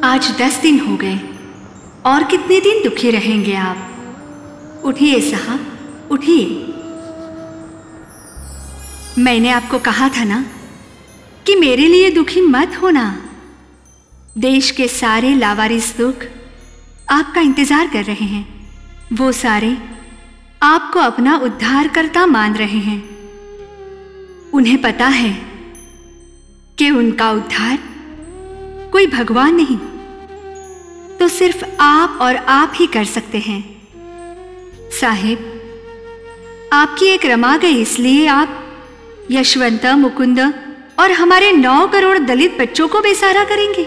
आज 10 दिन हो गए और कितने दिन दुखी रहेंगे आप? उठिए साहब, उठिए। मैंने आपको कहा था ना कि मेरे लिए दुखी मत होना। देश के सारे लावारिस दुख आपका इंतजार कर रहे हैं। वो सारे आपको अपना उद्धारकर्ता मान रहे हैं। उन्हें पता है कि उनका उद्धार कोई भगवान नहीं तो सिर्फ आप और आप ही कर सकते हैं। साहिब, आपकी एक रमा गई, इसलिए आप यशवंत, मुकुंद और हमारे 9 करोड़ दलित बच्चों को बेसहारा करेंगे?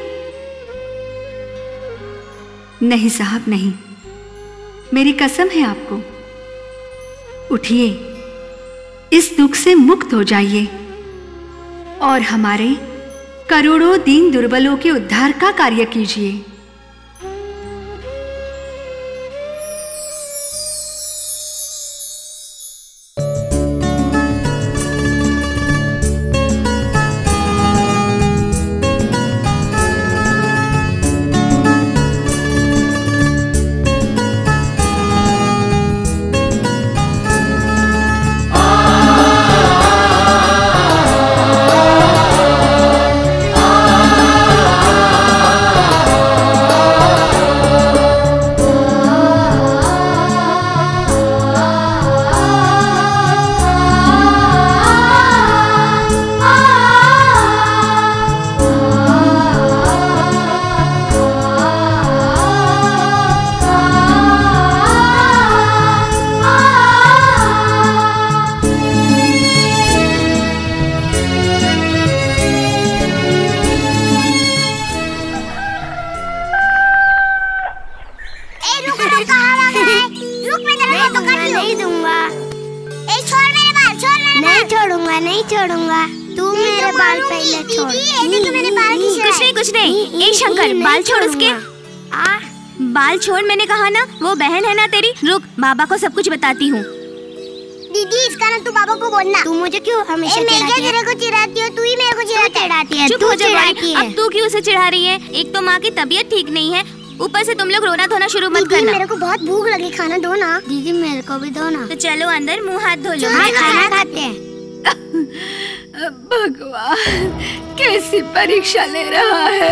नहीं साहब, नहीं, मेरी कसम है आपको। उठिए, इस दुख से मुक्त हो जाइए और हमारे करोड़ों दीन दुर्बलों के उद्धार का कार्य कीजिए। नहीं छोड़ूंगा, तू मेरे बाल पहले छोड़। कुछ नहीं। ए शंकर, बाल छोड़ उसके। बाल छोड़, मैंने कहा ना, वो बहन है ना तेरी। रुक, बाबा को सब कुछ बताती हूँ। दीदी, इसका ना तू बाबा को बोलना। तू मुझे क्यों हमेशा चिढ़ाती हो? तू ही मेरे को चिढ़ाती है। चुप हो जा भाई, अब तू क्यों उसे चिढ़ा रही है? एक तो माँ की तबीयत ठीक नहीं है, ऊपर से तुम लोग रोना धोना शुरू मत करना। मेरे को बहुत भूख लगी, खाना दो ना। दीदी, मेरे को भी दो ना। तो चलो अंदर मुँह हाथ धो लो। खाना खाते हैं। भगवान, कैसी परीक्षा ले रहा है।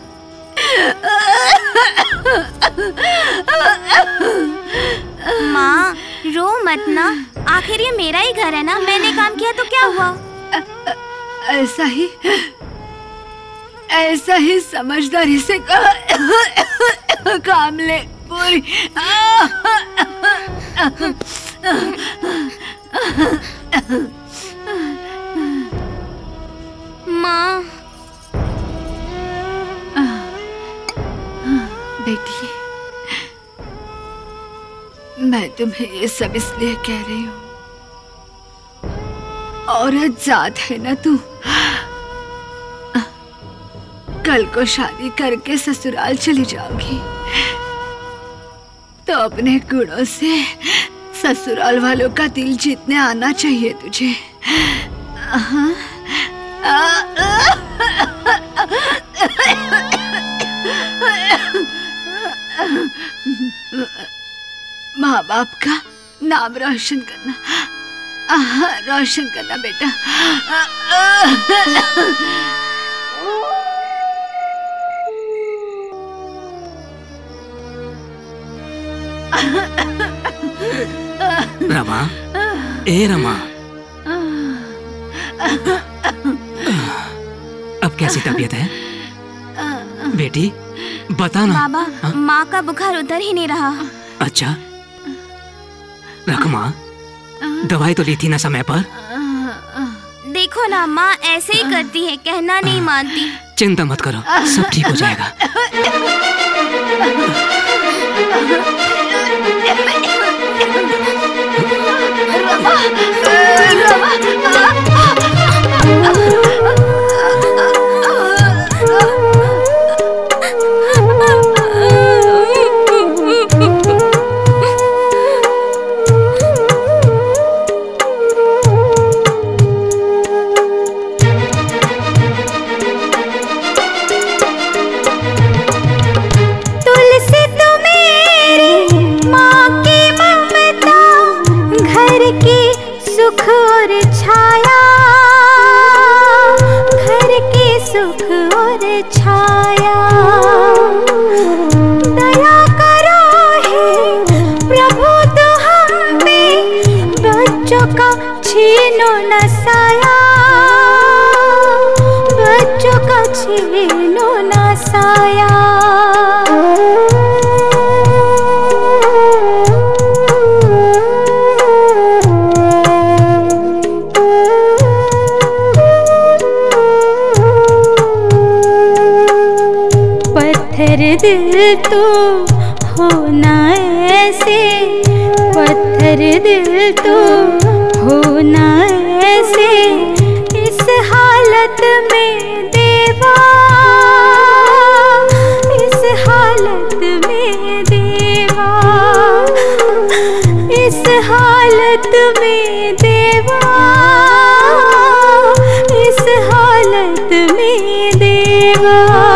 माँ, रो मत ना, आखिर ये मेरा ही घर है ना। मैंने काम किया तो क्या हुआ? ऐसा ही समझदारी से काम ले पूरी। माँ। बेटी, मैं तुम्हें ये सब इसलिए कह रही हूँ, औरत जात है ना तू। कल को शादी करके ससुराल चली जाओगी तो अपने गुणों से ससुराल वालों का दिल जीतने आना चाहिए तुझे। माँ बाप का नाम रोशन करना, रोशन करना बेटा। रमा, ए रमा, अब कैसी तबीयत है बेटी? बता ना। बाबा, माँ का बुखार उतर ही नहीं रहा। अच्छा, रख माँ, दवाई तो ली थी ना समय पर? देखो ना, माँ ऐसे ही करती है, कहना नहीं मानती। चिंता मत करो, सब ठीक हो जाएगा। छीनो न साया, बच्चों का छीनो न साया। पत्थर दिल तो होना ऐसे, पत्थर दिल तो होना ऐसे, इस हालत में देवा, इस हालत में देवा, इस हालत में देवा, इस हालत में देवा।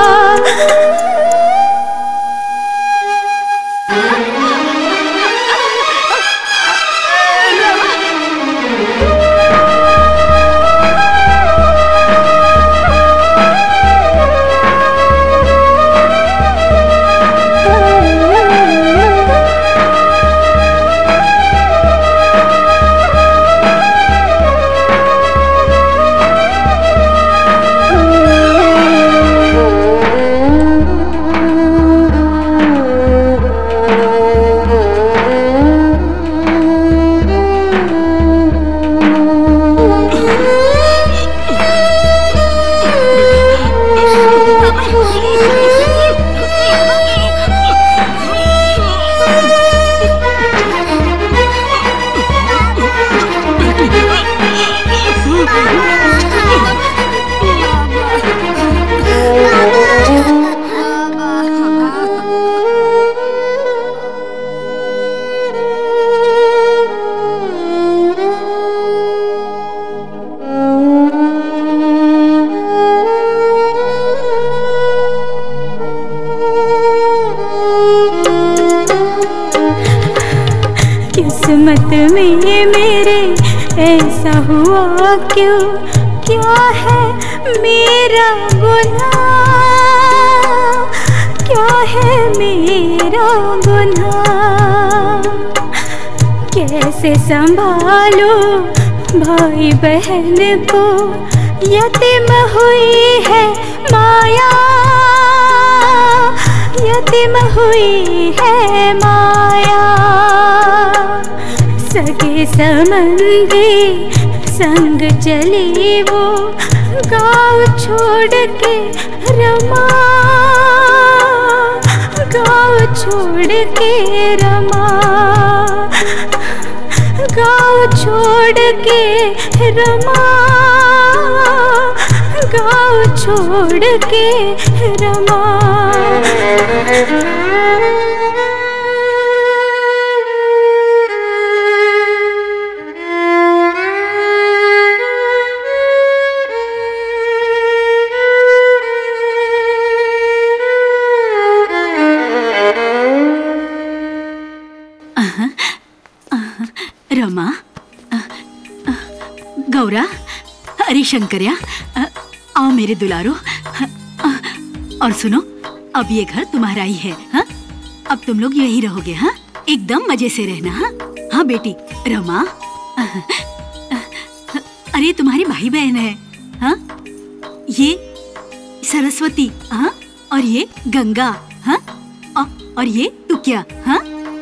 किस्मत में मेरे ऐसा हुआ क्यों, क्या है मेरा गुनाह, क्या है मेरा गुनाह। कैसे संभालूं भाई बहन को, यतीम हुई है माया, यतीम हुई है माया। सगे संबंधी संग चली वो, गाँव छोड़ के रमा, गाँव छोड़ के रमा, गाँव छोड़ के रमा, गाँव छोड़ के रमा। रमा, गौरा, अरे शंकर्या, आओ मेरे दुलारो। और सुनो, अब ये घर तुम्हारा ही है। हाँ, अब तुम लोग यही रहोगे। हाँ, एकदम मजे से रहना। हाँ हाँ बेटी रमा, अरे तुम्हारी भाई बहन है। हाँ, ये सरस्वती, हाँ, और ये गंगा, हाँ, और ये टुकिया। हाँ,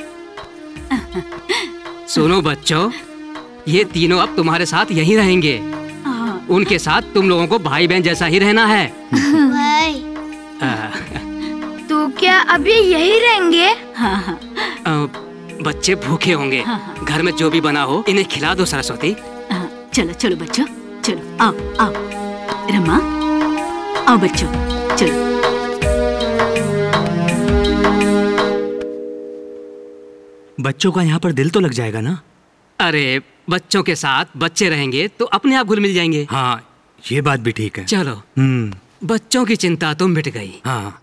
सुनो बच्चों, ये तीनों अब तुम्हारे साथ यहीं रहेंगे। उनके साथ तुम लोगों को भाई बहन जैसा ही रहना है। भाई, तो क्या अभी यही रहेंगे? हाँ हाँ। बच्चे भूखे होंगे। हाँ। घर में जो भी बना हो इन्हें खिला दो सरस्वती। चलो चलो बच्चों, चलो आओ आओ। रमा, आओ बच्चों, चलो। बच्चों का यहाँ पर दिल तो लग जाएगा ना? अरे बच्चों के साथ बच्चे रहेंगे तो अपने आप घुल मिल जाएंगे। हाँ, ये बात भी ठीक है। चलो, बच्चों की चिंता तो मिट गई। हाँ।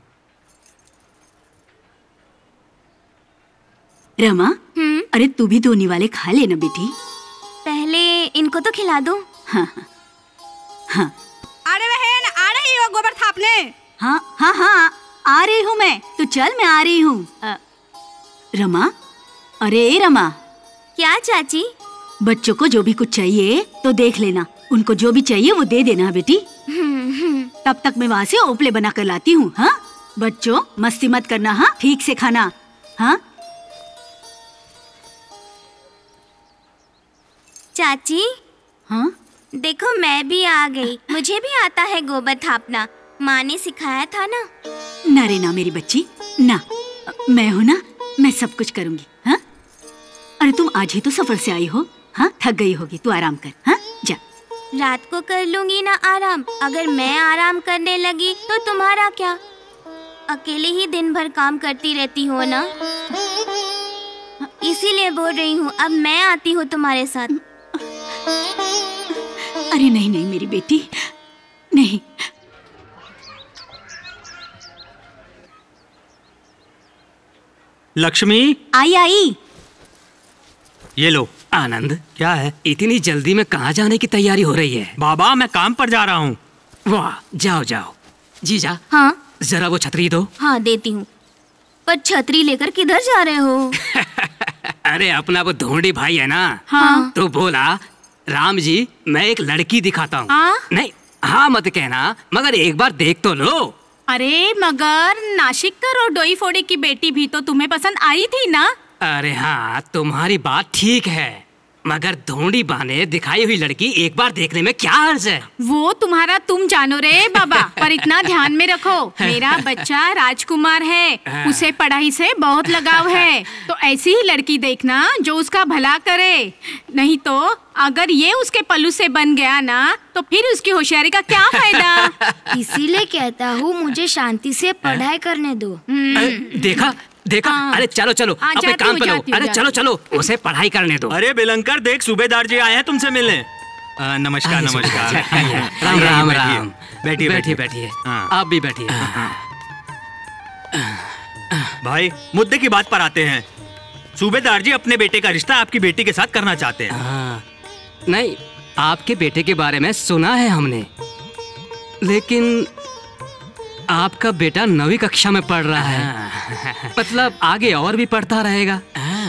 रमा, अरे तू भी दोनी वाले खा लेना बेटी। पहले इनको तो खिला दो। हाँ हाँ। अरे बहन, आ रही हो गोबर थापने? हाँ हाँ हाँ, आ रही हूँ मैं। तो चल, मैं आ रही हूँ। रमा, अरे रमा। क्या चाची? बच्चों को जो भी कुछ चाहिए तो देख लेना, उनको जो भी चाहिए वो दे देना बेटी। तब तक मैं वहाँ से ओपले बना कर लाती हूँ। हाँ बच्चों, मस्ती मत करना, हाँ ठीक से खाना। हाँ चाची। हाँ देखो मैं भी आ गई, मुझे भी आता है गोबर थापना, माँ ने सिखाया था ना। ना रे ना मेरी बच्ची ना, मैं हूँ ना, मैं सब कुछ करूँगी। हाँ अरे तुम आज ही तो सफर से आई हो, हाँ थक गई होगी, तू आराम कर। हाँ जा। रात को कर लूंगी ना आराम। अगर मैं आराम करने लगी तो तुम्हारा क्या? अकेले ही दिन भर काम करती रहती हो ना, इसीलिए बोल रही हूँ अब मैं आती हूँ तुम्हारे साथ। अरे नहीं नहीं मेरी बेटी, नहीं। लक्ष्मी आई आई। ये लो। आनंद, क्या है? इतनी जल्दी में कहाँ जाने की तैयारी हो रही है? बाबा मैं काम पर जा रहा हूँ। वाह, जाओ जाओ। जीजा, हाँ जरा वो छतरी दो। हाँ देती हूँ, पर छतरी लेकर किधर जा रहे हो? अरे अपना वो ढोंडी भाई है ना, हाँ। तो बोला राम जी मैं एक लड़की दिखाता हूँ। हाँ? नहीं हाँ मत कहना, मगर एक बार देख तो लो। अरे मगर नाशिकर और डोई फोड़ी की बेटी भी तो तुम्हें पसंद आई थी ना? अरे हाँ तुम्हारी बात ठीक है, मगर ढोंडी बाने दिखाई हुई लड़की एक बार देखने में क्या अर्ज है? वो तुम्हारा तुम जानो रे बाबा, पर इतना ध्यान में रखो मेरा बच्चा राजकुमार है, उसे पढ़ाई से बहुत लगाव है, तो ऐसी ही लड़की देखना जो उसका भला करे, नहीं तो अगर ये उसके पल्लू से बन गया ना तो फिर उसकी होशियारी का क्या फायदा। इसीलिए कहता हूँ मुझे शांति से पढ़ाई करने दो। देखा देखा। अरे चलो चलो अपने काम पे लो। अरे चलो चलो उसे पढ़ाई करने दो। अरे बेलंकर देख, सूबेदार जी आए हैं तुमसे मिलने। नमस्कार नमस्कार। राम राम राम। बैठिए बैठिए बैठिए, आप भी बैठिए। भाई मुद्दे की बात पर आते हैं। सूबेदार जी अपने बेटे का रिश्ता आपकी बेटी के साथ करना चाहते हैं। नहीं, आपके बेटे के बारे में सुना है हमने, लेकिन आपका बेटा 9वीं कक्षा में पढ़ रहा है, मतलब आगे और भी पढ़ता रहेगा।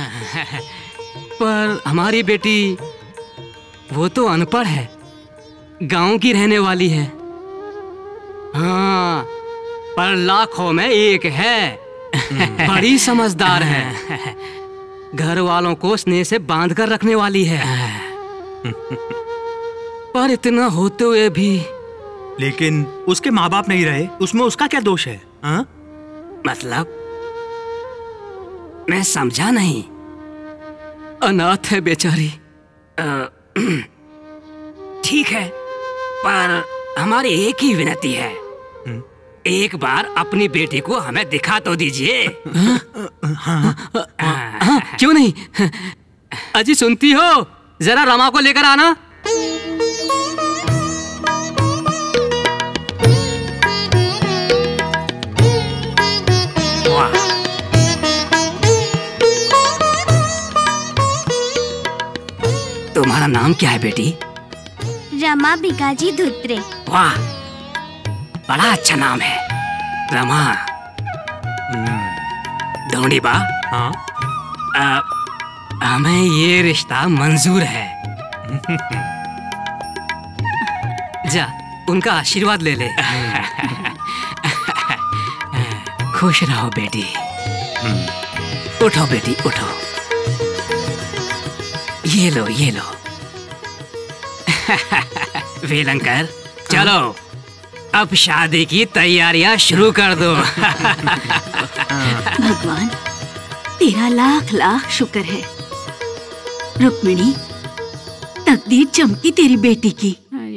पर हमारी बेटी वो तो अनपढ़ है, गांव की रहने वाली है। हाँ, पर लाखों में एक है, बड़ी समझदार है, घर वालों को स्नेह से बांध कर रखने वाली है। पर इतना होते हुए भी लेकिन उसके माँ बाप नहीं रहे, उसमें उसका क्या दोष है? मतलब मैं समझा नहीं। अनाथ है बेचारी। ठीक है, पर हमारी एक ही विनती है, एक बार अपनी बेटी को हमें दिखा तो दीजिए। क्यों नहीं? अजी सुनती हो, जरा रमा को लेकर आना। तुम्हारा नाम क्या है बेटी? रमा भिकाजी धुत्रे। वाह, बड़ा अच्छा नाम है, रमा। ढोंडी बा, हमें ये रिश्ता मंजूर है। जा उनका आशीर्वाद ले ले। खुश रहो बेटी। उठो बेटी उठो, ये लो ये लो। वेलंकर चलो अब शादी की तैयारियां शुरू कर दो। भगवान तेरा लाख लाख शुक्र है। रुक्मिणी, तकदीर चमकी तेरी बेटी की।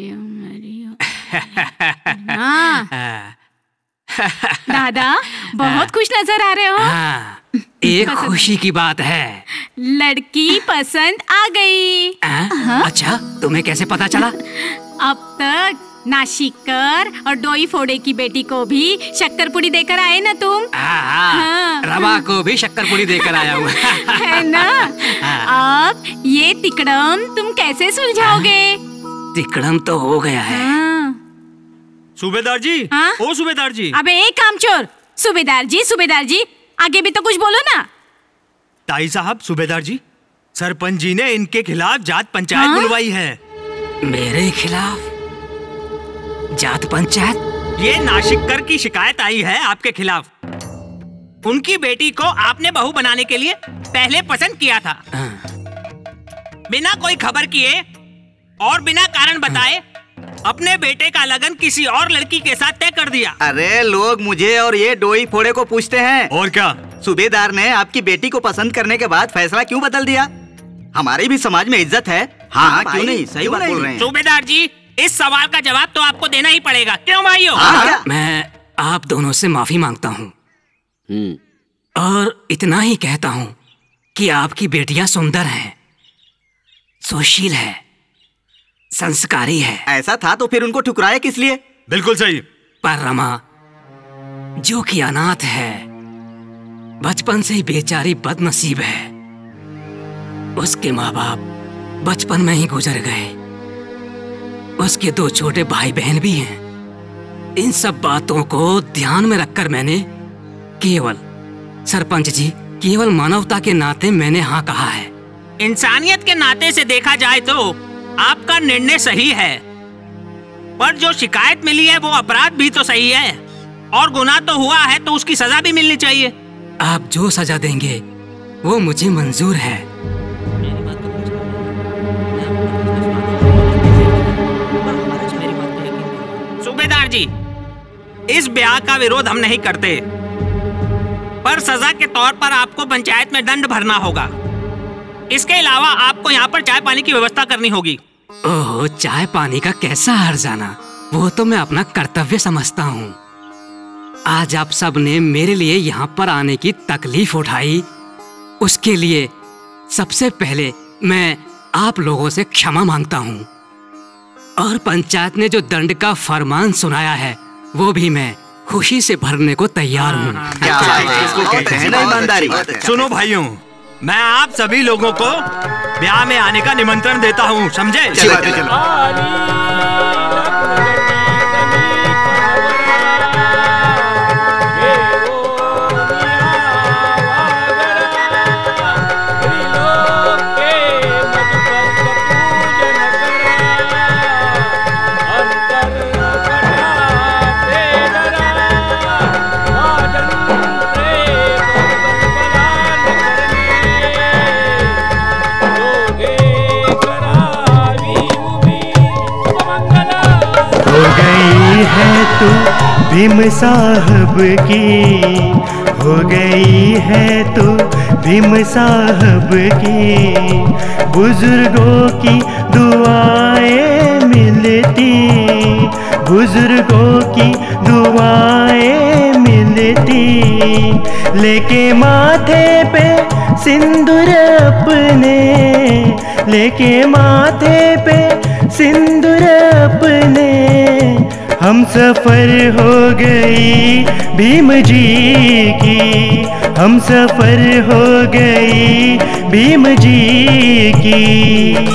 दादा बहुत खुश नजर आ रहे हो। हाँ, एक खुशी की बात है, लड़की पसंद आ गई। अच्छा, तुम्हें कैसे पता चला? अब तक नाशिकर और डोई फोड़े की बेटी को भी शक्करपुड़ी देकर आए ना तुम। हाँ, रमा को भी शक्करपुड़ी देकर आया हूँ। है ना? अब ये तिकड़म तुम कैसे सुलझाओगे? तिकड़म तो हो गया है। सूबेदार जी, ओ सूबेदार जी। अबे एक कामचोर, सूबेदार जी आगे भी तो कुछ बोलो ना। ताई साहब, सूबेदार जी सरपंच जी ने इनके खिलाफ जात पंचायत बुलवाई है। मेरे खिलाफ जात पंचायत? ये नाशिककर की शिकायत आई है आपके खिलाफ। उनकी बेटी को आपने बहू बनाने के लिए पहले पसंद किया था, बिना कोई खबर किए और बिना कारण बताए अपने बेटे का लगन किसी और लड़की के साथ तय कर दिया। अरे लोग मुझे और ये डोई फोड़े को पूछते हैं। और क्या? सूबेदार ने आपकी बेटी को पसंद करने के बाद फैसला क्यों बदल दिया? हमारी भी समाज में इज्जत है। हाँ क्यों नहीं, सही बात बोल रहे हैं। सूबेदार जी, इस सवाल का जवाब तो आपको देना ही पड़ेगा, क्यों भाइयों? मैं आप दोनों से माफी मांगता हूँ और इतना ही कहता हूँ कि आपकी बेटियां सुंदर हैं, सुशील है, संस्कारी है। ऐसा था तो फिर उनको ठुकराया किस लिए? बिल्कुल सही। पर रमा जो कि अनाथ है, बचपन से ही बेचारी बदनसीब है। उसके माँ बाप बचपन में ही गुजर गए। उसके 2 छोटे भाई बहन भी हैं। इन सब बातों को ध्यान में रखकर मैंने केवल, सरपंच जी, केवल मानवता के नाते मैंने हाँ कहा है। इंसानियत के नाते से देखा जाए तो आपका निर्णय सही है, पर जो शिकायत मिली है वो अपराध भी तो सही है और गुनाह तो हुआ है तो उसकी सजा भी मिलनी चाहिए। आप जो सजा देंगे वो मुझे मंजूर है। सूबेदार जी, इस ब्याह का विरोध हम नहीं करते, पर सजा के तौर पर आपको पंचायत में दंड भरना होगा। इसके अलावा आपको यहाँ पर चाय पानी की व्यवस्था करनी होगी। ओह, चाय पानी का कैसा हर्जाना, वो तो मैं अपना कर्तव्य समझता हूँ। आज आप सब ने मेरे लिए यहाँ पर आने की तकलीफ उठाई, उसके लिए सबसे पहले मैं आप लोगों से क्षमा मांगता हूँ। और पंचायत ने जो दंड का फरमान सुनाया है वो भी मैं खुशी से भरने को तैयार हूँ। सुनो भाइयों, मैं आप सभी लोगों को ब्याह में आने का निमंत्रण देता हूँ, समझे? तू भीम साहब की हो गई है, तू भीम साहब की। बुजुर्गों की दुआएं मिलती, बुजुर्गों की दुआएं मिलती। लेके माथे पे सिंदूर अपने, लेके माथे पे सिंदूर अपने, हम सफर हो गई भीम जी की, हम सफर हो गई भीम जी की।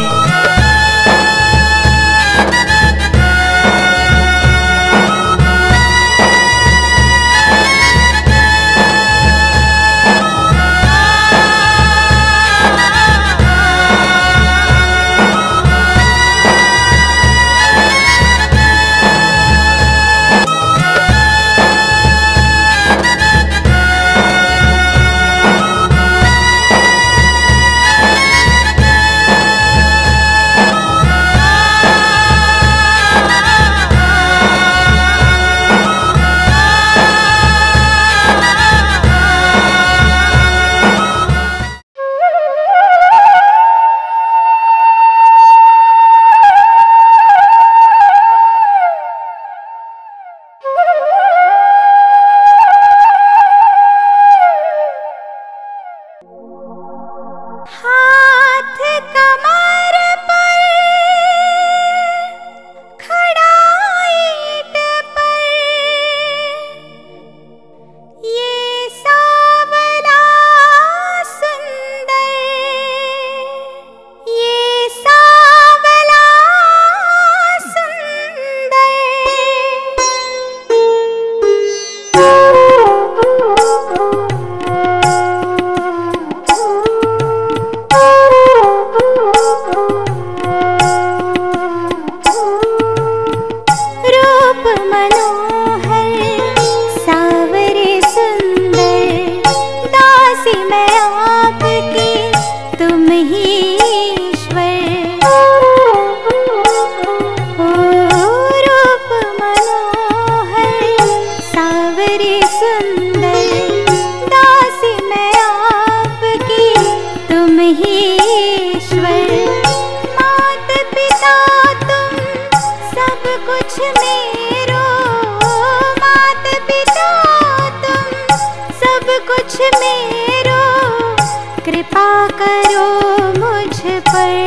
कुछ मेरो कृपा करो मुझ पर,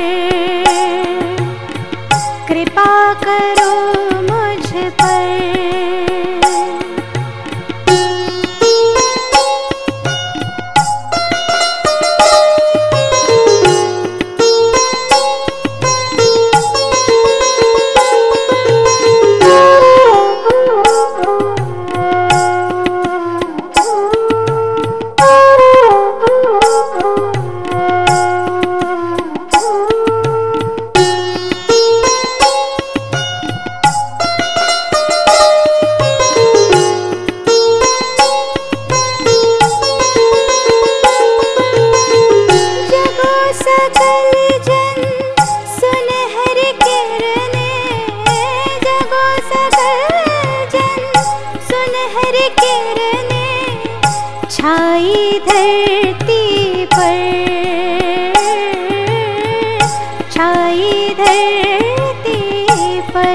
कृपा करो मुझ पर। छाई धरती पर, छाई धरती पर।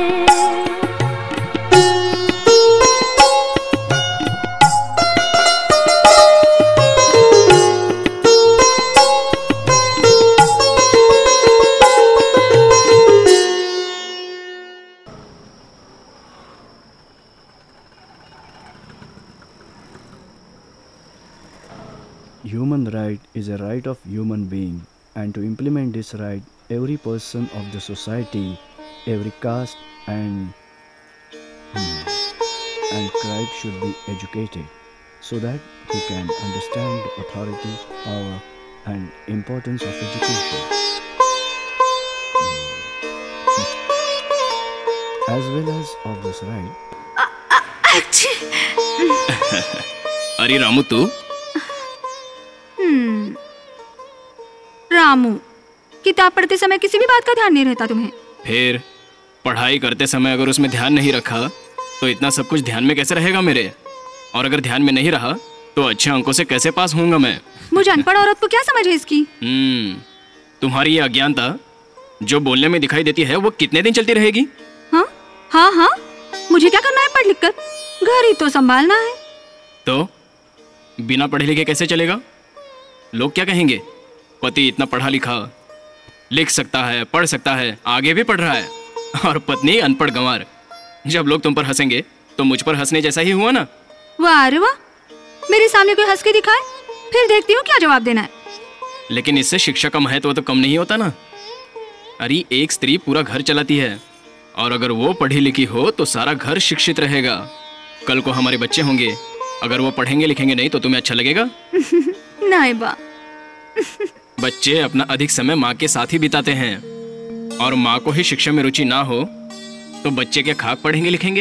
Human right is a right of human being, and to implement this right, every person of the society, every caste and tribe should be educated, so that he can understand the authority, power, and importance of education, as well as of this right. अरे रामू तू? रामू, किताब पढ़ते समय किसी भी बात का ध्यान नहीं रहता तुम्हें? फिर पढ़ाई करते समय अगर उसमें ध्यान नहीं रखा तो इतना सब कुछ ध्यान में कैसे रहेगा मेरे? और अगर ध्यान में नहीं रहा तो अच्छे अंकों से कैसे पास होऊंगा मैं? मुझे अनपढ़ औरत को क्या समझ है इसकी? तुम्हारी ये अज्ञानता जो बोलने में दिखाई देती है वो कितने दिन चलती रहेगी? हाँ, मुझे क्या करना है पढ़ लिख कर? घर ही तो संभालना है। तो बिना पढ़े लिखे कैसे चलेगा? लोग क्या कहेंगे? पति इतना पढ़ा लिखा, लिख सकता है, पढ़ सकता है, आगे भी पढ़ रहा है, और पत्नी अनपढ़ गंवार। जब लोग तुम पर हंसेंगे तो मुझ पर हंसने जैसा ही हुआ ना? वाह रे वाह, मेरे सामने कोई हंस के दिखाए, फिर देखती हूँ क्या जवाब देना है। लेकिन इससे शिक्षा का महत्व तो कम नहीं होता ना। अरे एक स्त्री पूरा घर चलाती है, और अगर वो पढ़ी लिखी हो तो सारा घर शिक्षित रहेगा। कल को हमारे बच्चे होंगे, अगर वो पढ़ेंगे लिखेंगे नहीं तो तुम्हें अच्छा लगेगा? नहीं बा। बच्चे अपना अधिक समय माँ के साथ ही बिताते हैं, और माँ को ही शिक्षा में रुचि ना हो तो बच्चे क्या खाक पढ़ेंगे लिखेंगे?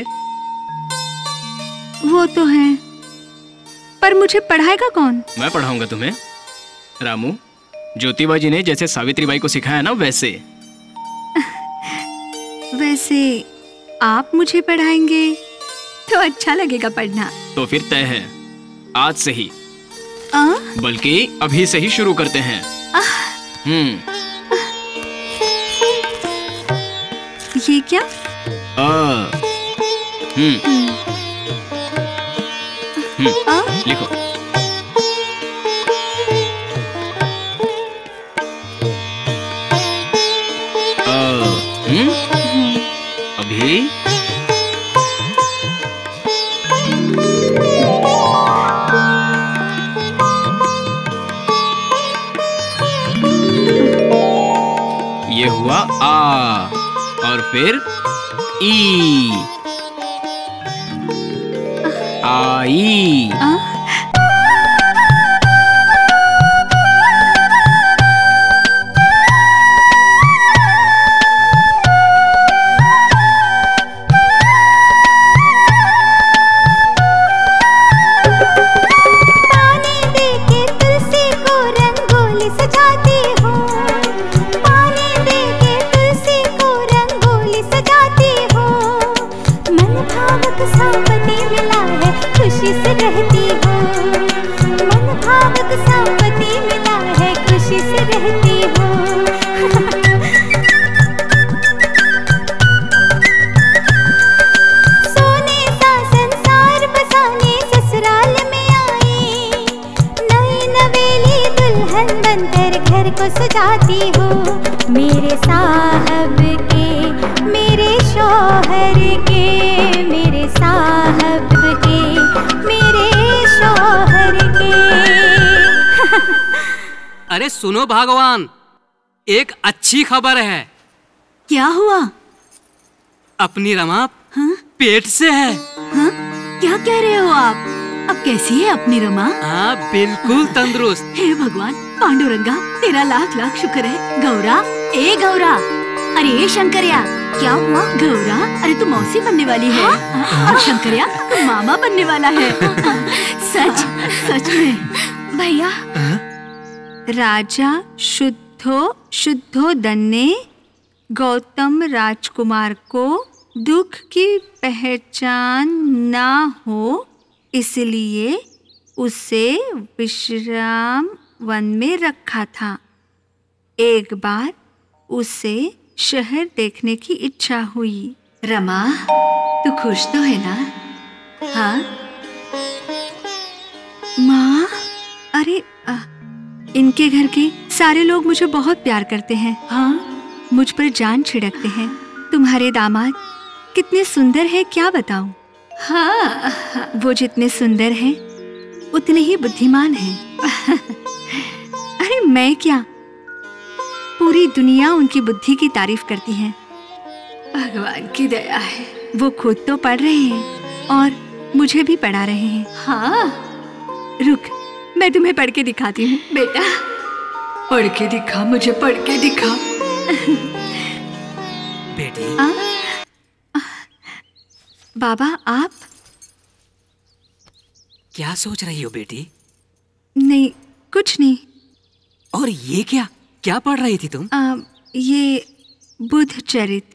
वो तो है, पर मुझे पढ़ाएगा कौन? मैं पढ़ाऊंगा तुम्हें रामू। ज्योतिबा जी ने जैसे सावित्रीबाई को सिखाया ना वैसे। वैसे आप मुझे पढ़ाएंगे तो अच्छा लगेगा पढ़ना। तो फिर तय है, आज से ही, बल्कि अभी से ही शुरू करते हैं। ये क्या? लिखो। अभी ये हुआ आ, और फिर ई, आई। खुशी से रहती हो। सजाती हूँ मेरे साहब के, मेरे शौहर के, मेरे साहब के, मेरे शौहर के। अरे सुनो भगवान, एक अच्छी खबर है। क्या हुआ? अपनी रमा पेट से है। हाँ? क्या कह रहे हो आप? अब कैसी है अपनी रमा? हाँ बिल्कुल तंदुरुस्त। हे भगवान, पांडुरंगा तेरा लाख लाख शुक्र है। गौरा, ए गौरा, अरे ए शंकरया, क्या हुआ? गौरा, अरे तू मौसी बनने वाली है। और शंकरया तू मामा बनने वाला है। सच सच में भैया। राजा शुद्धोदन ने गौतम राजकुमार को दुख की पहचान ना हो इसलिए उसे विश्राम वन में रखा था। एक बार उसे शहर देखने की इच्छा हुई। रमा, तू खुश तो है ना? हाँ माँ, अरे इनके घर के सारे लोग मुझे बहुत प्यार करते हैं। हाँ, मुझ पर जान छिड़कते हैं। तुम्हारे दामाद कितने सुंदर है क्या बताऊं। हाँ, वो जितने सुंदर हैं उतने ही बुद्धिमान हैं। अरे मैं क्या, पूरी दुनिया उनकी बुद्धि की तारीफ करती है। भगवान की दया है। वो खुद तो पढ़ रहे हैं और मुझे भी पढ़ा रहे हैं। हाँ, रुक, मैं तुम्हें पढ़ के दिखाती हूँ। बेटा पढ़ के दिखा, मुझे पढ़ के दिखा। बेटी। बाबा आप क्या सोच रही हो बेटी? नहीं, कुछ नहीं। और ये क्या क्या पढ़ रही थी तुम? ये बुद्ध चरित।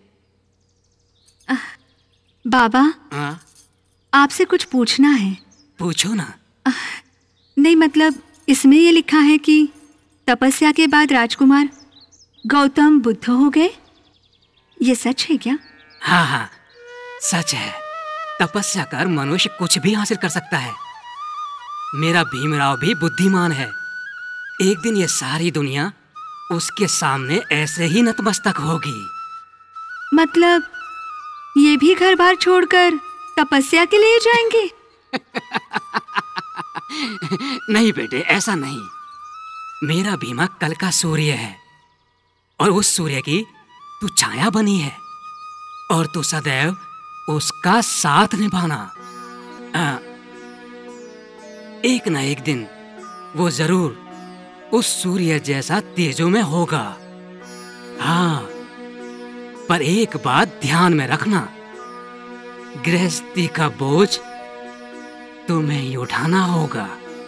बाबा, आपसे कुछ पूछना है। पूछो ना। नहीं मतलब इसमें ये लिखा है कि तपस्या के बाद राजकुमार गौतम बुद्ध हो गए। ये सच है क्या? हाँ हाँ सच है। तपस्या कर मनुष्य कुछ भी हासिल कर सकता है। मेरा भीमराव भी बुद्धिमान है। एक दिन ये सारी दुनिया उसके सामने ऐसे ही नतमस्तक होगी। मतलब ये भी घर बार छोड़कर तपस्या के लिए जाएंगे? नहीं बेटे, ऐसा नहीं। मेरा भीमा कल का सूर्य है और उस सूर्य की तू छाया बनी है और तू सदैव उसका साथ निभाना। एक ना एक दिन वो जरूर उस सूर्य जैसा तेजों में होगा। हाँ, पर एक बात ध्यान में रखना, गृहस्थी का बोझ तुम्हें ही उठाना होगा।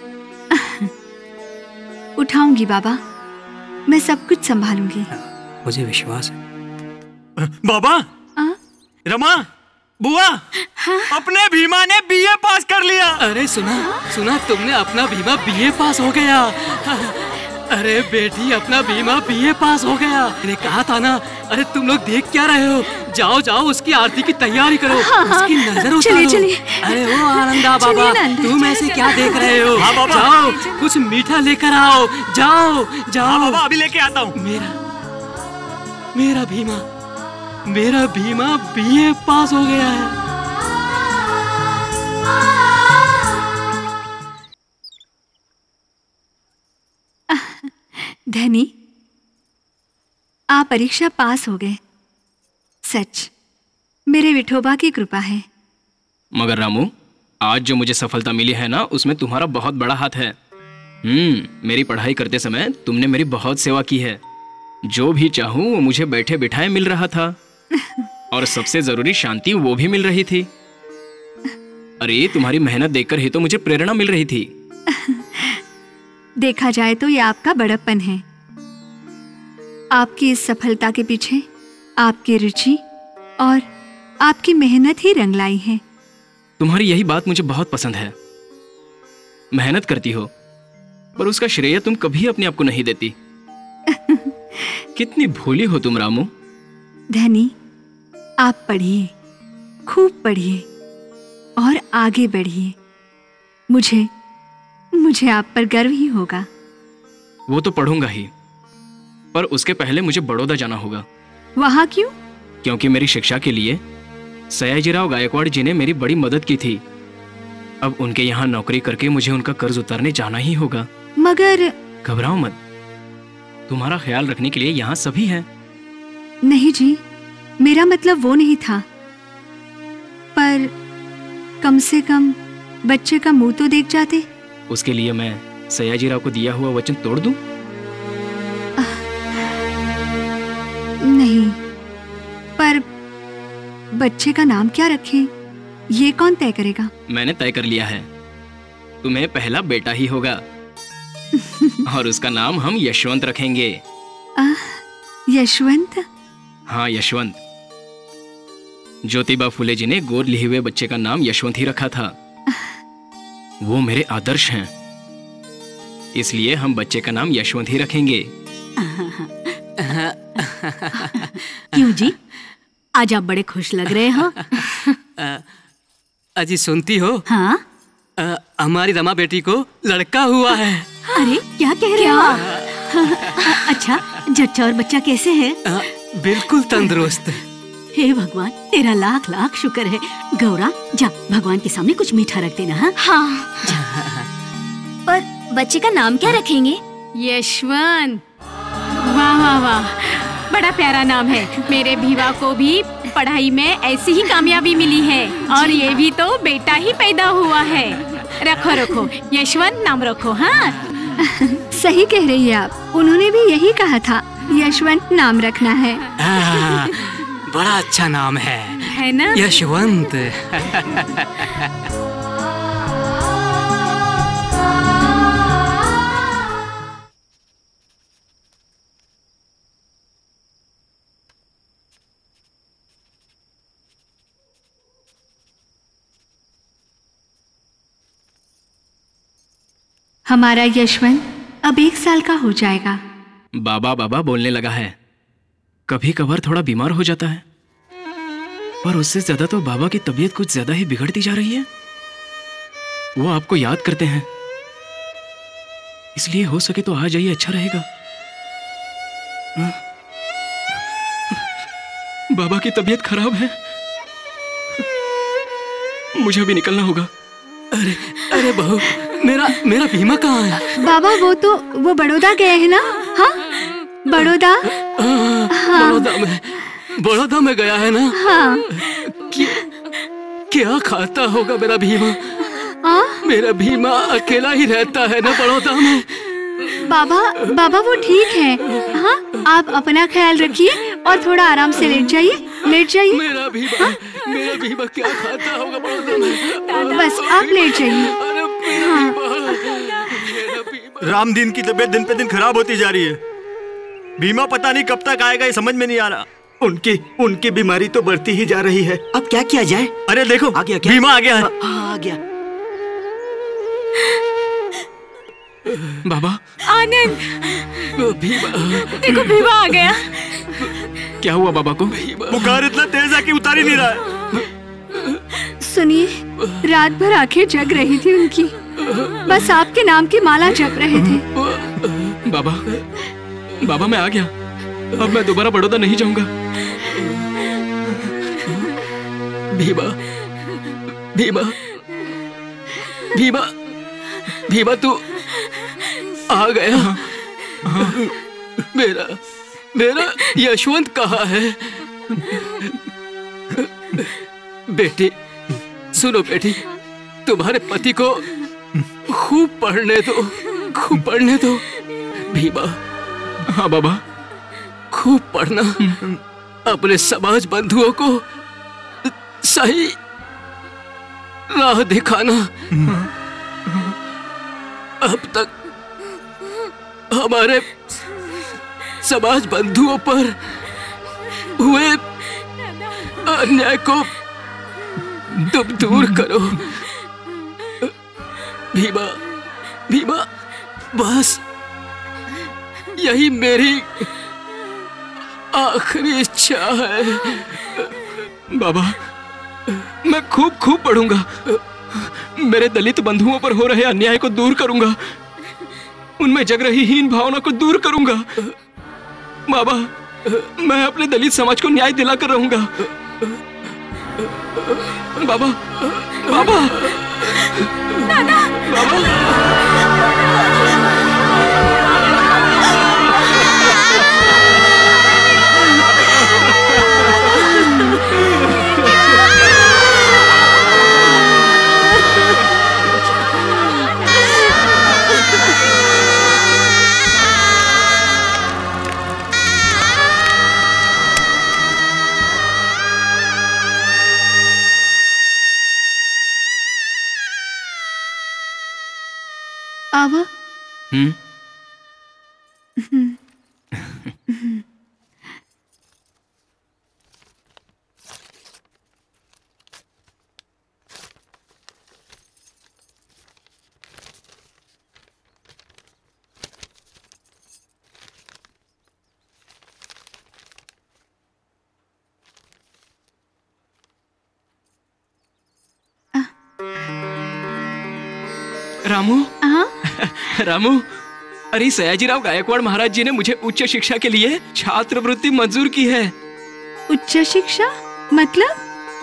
उठाऊंगी बाबा, मैं सब कुछ संभालूंगी। मुझे विश्वास है। बाबा, रमा, बुआ, अपने भीमा ने बीए पास कर लिया। अरे सुना सुना, तुमने अपना भीमा बीए पास हो गया। अरे बेटी, अपना भीमा बीए पास हो गया। मैंने कहा था ना। अरे तुम लोग देख क्या रहे हो? जाओ जाओ उसकी आरती की तैयारी करो। उसकी नजर उतारो। चलिए। अरे वो आनंदा बाबा, तुम ऐसे क्या देख रहे हो? हाँ बाबा। जाओ कुछ मीठा लेकर आओ। जाओ जाओ। हाँ बाबा, अभी लेके आता हूँ। मेरा भीमा बीए पास हो गया है। धनी, आप परीक्षा पास हो गए। सच मेरे विठोबा की कृपा है। मगर रामू, आज जो मुझे सफलता मिली है ना, उसमें तुम्हारा बहुत बड़ा हाथ है। मेरी पढ़ाई करते समय तुमने मेरी बहुत सेवा की है। जो भी चाहूं वो मुझे बैठे बिठाए मिल रहा था और सबसे जरूरी शांति वो भी मिल रही थी। अरे तुम्हारी मेहनत देखकर ही तो मुझे प्रेरणा मिल रही थी। देखा जाए तो ये आपका बड़प्पन है। आपकी इस सफलता के पीछे आपकी रुचि और आपकी मेहनत ही रंग लाई है। तुम्हारी यही बात मुझे बहुत पसंद है। मेहनत करती हो पर उसका श्रेय तुम कभी अपने आप को नहीं देती। कितनी भोली हो तुम रामू। धनी, आप पढ़िए, खूब पढ़िए और आगे बढ़िए। मुझे आप पर गर्व ही होगा। वो तो पढ़ूंगा ही, पर उसके पहले मुझे बड़ौदा जाना होगा। वहाँ क्यों? क्योंकि मेरी शिक्षा के लिए सयाजीराव गायकवाड़ जी ने मेरी बड़ी मदद की थी। अब उनके यहाँ नौकरी करके मुझे उनका कर्ज उतारने जाना ही होगा। मगर घबराओ मत, तुम्हारा ख्याल रखने के लिए यहाँ सभी हैं। नहीं जी, मेरा मतलब वो नहीं था, पर कम से कम बच्चे का मुंह तो देख जाते। उसके लिए मैं सयाजीराव को दिया हुआ वचन तोड़ दूं? नहीं, पर बच्चे का नाम क्या रखें, ये कौन तय करेगा? मैंने तय कर लिया है, तुम्हें पहला बेटा ही होगा और उसका नाम हम यशवंत रखेंगे। यशवंत? हाँ, यशवंत। ज्योतिबा फुले जी ने गोद लिए हुए बच्चे का नाम यशवंत ही रखा था। वो मेरे आदर्श हैं, इसलिए हम बच्चे का नाम यशवंत ही रखेंगे। क्यों जी, आज आप बड़े खुश लग रहे हो? अजी सुनती हो? हाँ? हमारी रमा बेटी को लड़का हुआ है। अरे क्या कह रहे हो? अच्छा, जच्चा और बच्चा कैसे है? बिल्कुल तंदुरुस्त। हे भगवान, तेरा लाख लाख शुक्र है। गौरा, जा भगवान के सामने कुछ मीठा रख देना। हाँ। पर बच्चे का नाम क्या रखेंगे? यशवंत। वाह वाह वाह, बड़ा प्यारा नाम है। मेरे भीवा को भी पढ़ाई में ऐसी ही कामयाबी मिली है और ये भी तो बेटा ही पैदा हुआ है। रखो रखो, यशवंत नाम रखो। हाँ सही कह रही है आप, उन्होंने भी यही कहा था, यशवंत नाम रखना है। बड़ा अच्छा नाम है ना? यशवंत। हमारा यशवंत अब 1 साल का हो जाएगा। बाबा बाबा बोलने लगा है। कभी कभार थोड़ा बीमार हो जाता है, पर उससे ज्यादा तो बाबा की तबीयत कुछ ज्यादा ही बिगड़ती जा रही है। वो आपको याद करते हैं, इसलिए हो सके तो आ जाइए, अच्छा रहेगा। बाबा की तबीयत खराब है, मुझे अभी निकलना होगा। अरे अरे बहू, मेरा भीमा कहाँ है? बाबा वो बड़ौदा गए हैं ना? हाँ, बड़ौदा। हाँ। बड़ौदा में गया है ना? हाँ। क्या खाता होगा मेरा भीमा? मेरा भीमा अकेला ही रहता है ना बड़ौदा में। बाबा वो ठीक है। हाँ, आप अपना ख्याल रखिए और थोड़ा आराम से लेट जाइए। मेरा भीमा क्या खाता होगा बड़ौदा में? बस आप लेट जाइए। रामदीन की तबीयत दिन पे दिन खराब होती जा रही है। भीमा पता नहीं कब तक आएगा, ये समझ में नहीं आ रहा। उनकी बीमारी तो बढ़ती ही जा रही है। अब क्या किया जाए? अरे देखो, आ गया क्या? भीमा आ गया है। आ गया। बाबा। आनंद, भीमा, देखो भीमा आ गया। क्या हुआ बाबा को? बुखार इतना तेज है कि उतार ही नहीं रहा है। सुनिए, रात भर आंखें जग रही थी उनकी, बस आपके नाम की माला जप रहे थे। बाबा मैं आ गया, अब मैं दोबारा बड़ौदा नहीं जाऊंगा। भीमा तू आ गया। मेरा यशवंत कहाँ है? बेटी सुनो बेटी, तुम्हारे पति को खूब पढ़ने दो। भीमा। हाँ बाबा। खूब पढ़ना, अपने समाज बंधुओं को सही राह दिखाना। अब तक हमारे समाज बंधुओं पर हुए अन्याय को तुम दूर करो। भीमा, बस यही मेरी आखिरी इच्छा है। बाबा, मैं खूब पढ़ूंगा, मेरे दलित बंधुओं पर हो रहे अन्याय को दूर करूंगा, उनमें जग रही हीन भावना को दूर करूंगा। बाबा, मैं अपने दलित समाज को न्याय दिलाकर रहूंगा। बाबा, बाबा, दादा, आवा। रामू, रामू, अरे सयाजीराव गायकवाड़ महाराज जी ने मुझे उच्च शिक्षा के लिए छात्रवृत्ति मंजूर की है। उच्च शिक्षा मतलब?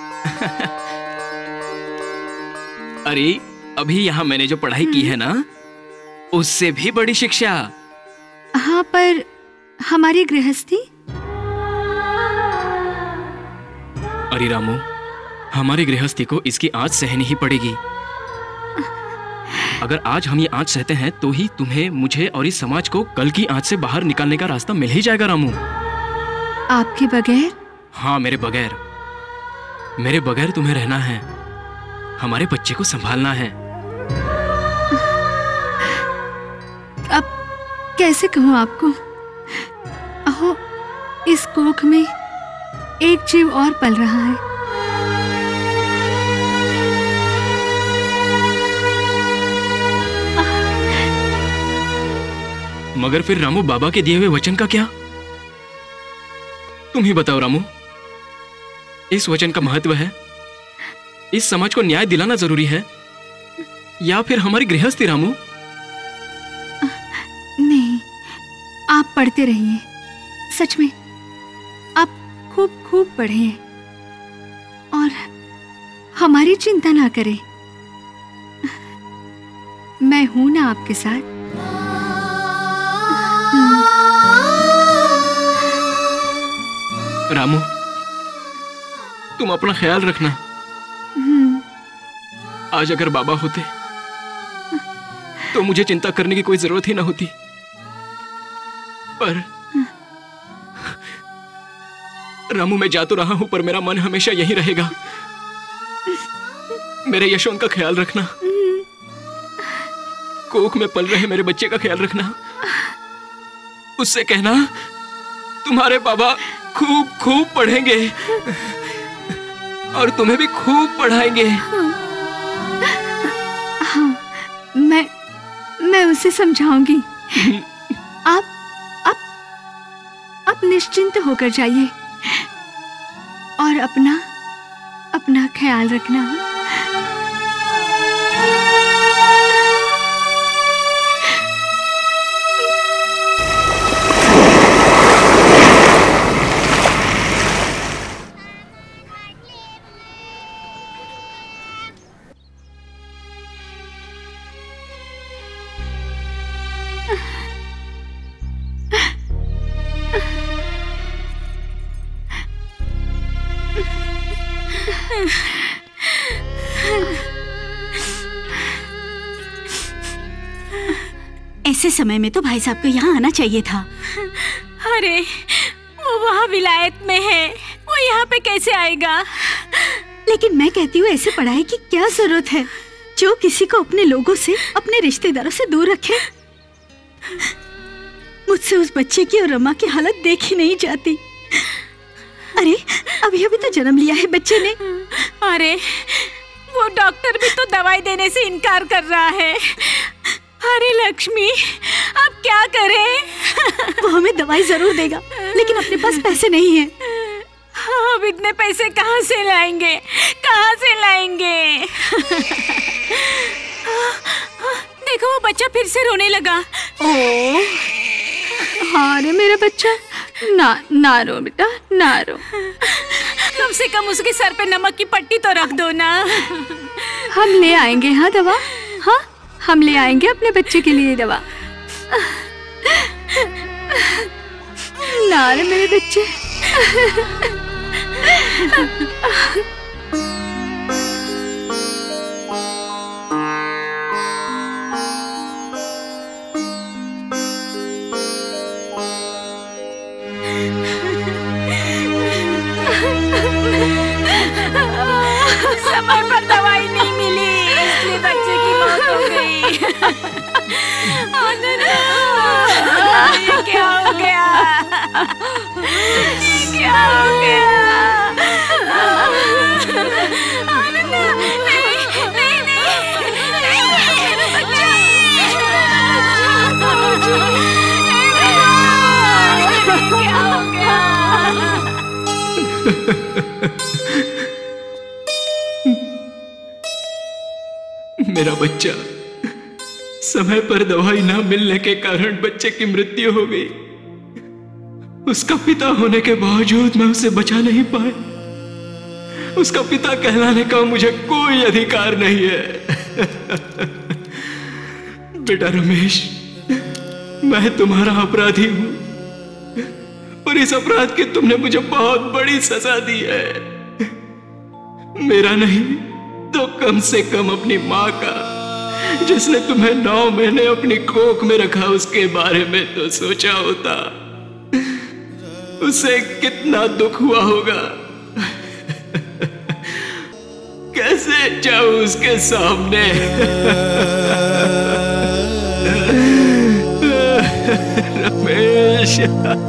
अरे अभी यहाँ मैंने जो पढ़ाई की है ना, उससे भी बड़ी शिक्षा। हाँ, पर हमारी गृहस्थी? अरे रामू, हमारी गृहस्थी को इसकी आँच सहनी ही पड़ेगी। अगर आज हम ये आँच सहते हैं तो ही तुम्हें, मुझे और इस समाज को कल की आँच से बाहर निकालने का रास्ता मिल ही जाएगा रामू। आपके बगैर? हाँ, मेरे बगैर। मेरे बगैर तुम्हें रहना है, हमारे बच्चे को संभालना है। अब कैसे कहूँ आपको? अहो, इस कोख में एक जीव और पल रहा है। मगर फिर रामू, बाबा के दिए हुए वचन का क्या? तुम ही बताओ रामू। इस वचन का महत्व है, इस समाज को न्याय दिलाना जरूरी है, या फिर हमारी गृहस्थी? रामू नहीं, आप पढ़ते रहिए। सच में आप खूब खूब पढ़िए और हमारी चिंता ना करें। मैं हूं ना आपके साथ। रामू, तुम अपना ख्याल रखना। आज अगर बाबा होते तो मुझे चिंता करने की कोई जरूरत ही ना होती, पर रामू, मैं जा तो रहा हूं, पर मेरा मन हमेशा यहीं रहेगा। मेरे यशवंत का ख्याल रखना, कोख में पल रहे मेरे बच्चे का ख्याल रखना। उससे कहना तुम्हारे बाबा खूब खूब पढ़ेंगे और तुम्हें भी खूब पढ़ाएंगे। हाँ, मैं उसे समझाऊंगी। आप निश्चिंत होकर जाइए और अपना ख्याल रखना। ऐसे समय में तो भाई साहब को यहाँ आना चाहिए था। अरे वो वहाँ विलायत में है, वो यहाँ पे कैसे आएगा? लेकिन मैं कहती हूँ ऐसे पढ़ाई की क्या जरूरत है जो किसी को अपने लोगों से, अपने रिश्तेदारों से दूर रखे। मुझसे उस बच्चे की और रमा की हालत देखी नहीं जाती। अरे अभी अभी तो जन्म लिया है बच्चे ने। अरे वो डॉक्टर भी तो दवाई देने से इनकार कर रहा है। अरे लक्ष्मी, अब क्या करें? वो हमें दवाई जरूर देगा, लेकिन अपने पास पैसे नहीं है। अब इतने पैसे कहाँ से लाएंगे, कहाँ से लाएंगे? देखो वो बच्चा फिर से रोने लगा। हाँ रे मेरा बच्चा, ना रो बेटा, ना रो। कम से कम उसके सर पे नमक की पट्टी तो रख दो ना। हम ले आएंगे, हाँ दवा, हाँ हम ले आएंगे अपने बच्चे के लिए दवा। ना रे मेरे बच्चे। समय पर दवाई नहीं मिली, इसलिए बच्चे की मौत हो गई। ये क्या हो गया? ये क्या हो गया? मेरा बच्चा, समय पर दवाई ना मिलने के कारण बच्चे की मृत्यु हो गई। उसका पिता होने के बावजूद मैं उसे बचा नहीं पाया। उसका पिता कहलाने का मुझे कोई अधिकार नहीं है। बेटा रमेश, मैं तुम्हारा अपराधी हूं, और इस अपराध की तुमने मुझे बहुत बड़ी सजा दी है। मेरा नहीं तो कम से कम अपनी माँ का, जिसने तुम्हें 9 महीने अपनी कोख में रखा, उसके बारे में तो सोचा होता। उसे कितना दुख हुआ होगा। कैसे जाऊं उसके सामने। रमेश,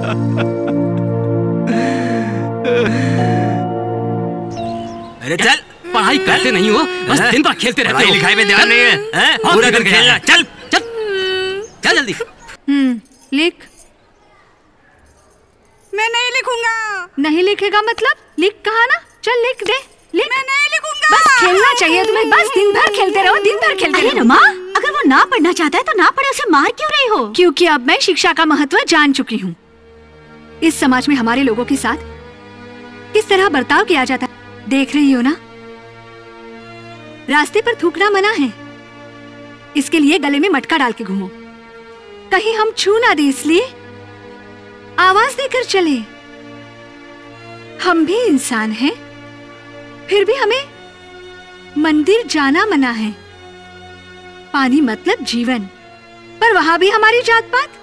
अरे चल, पढ़ाई करते नहीं हो, बस दिन भर खेलते रहते हो। पढ़ाई लिखाई में ध्यान नहीं है, हैं? पूरा दिन खेलना। चल चल चल जल्दी। लिख। मैं नहीं लिखूंगा। नहीं लिखेगा मतलब? लिख कहा ना, चल लिख दे। लिख। मैं नहीं लिखूंगा। बस खेलना चाहिए तुम्हें, बस दिन भर खेलते रहो, दिन भर खेलते रहो। रमा, अगर वो ना पढ़ना चाहता है तो ना पढ़े, उसे मार क्यों रही हो? क्योंकि अब मैं शिक्षा का महत्व जान चुकी हूँ। इस समाज में हमारे लोगों के साथ किस तरह बर्ताव किया जाता है, देख रही हो ना। रास्ते पर थूकना मना है, इसके लिए गले में मटका डाल के घूमो। कहीं हम छू ना दे, इसलिए आवाज देकर चले। हम भी इंसान हैं, फिर भी हमें मंदिर जाना मना है। पानी मतलब जीवन, पर वहां भी हमारी जात पात।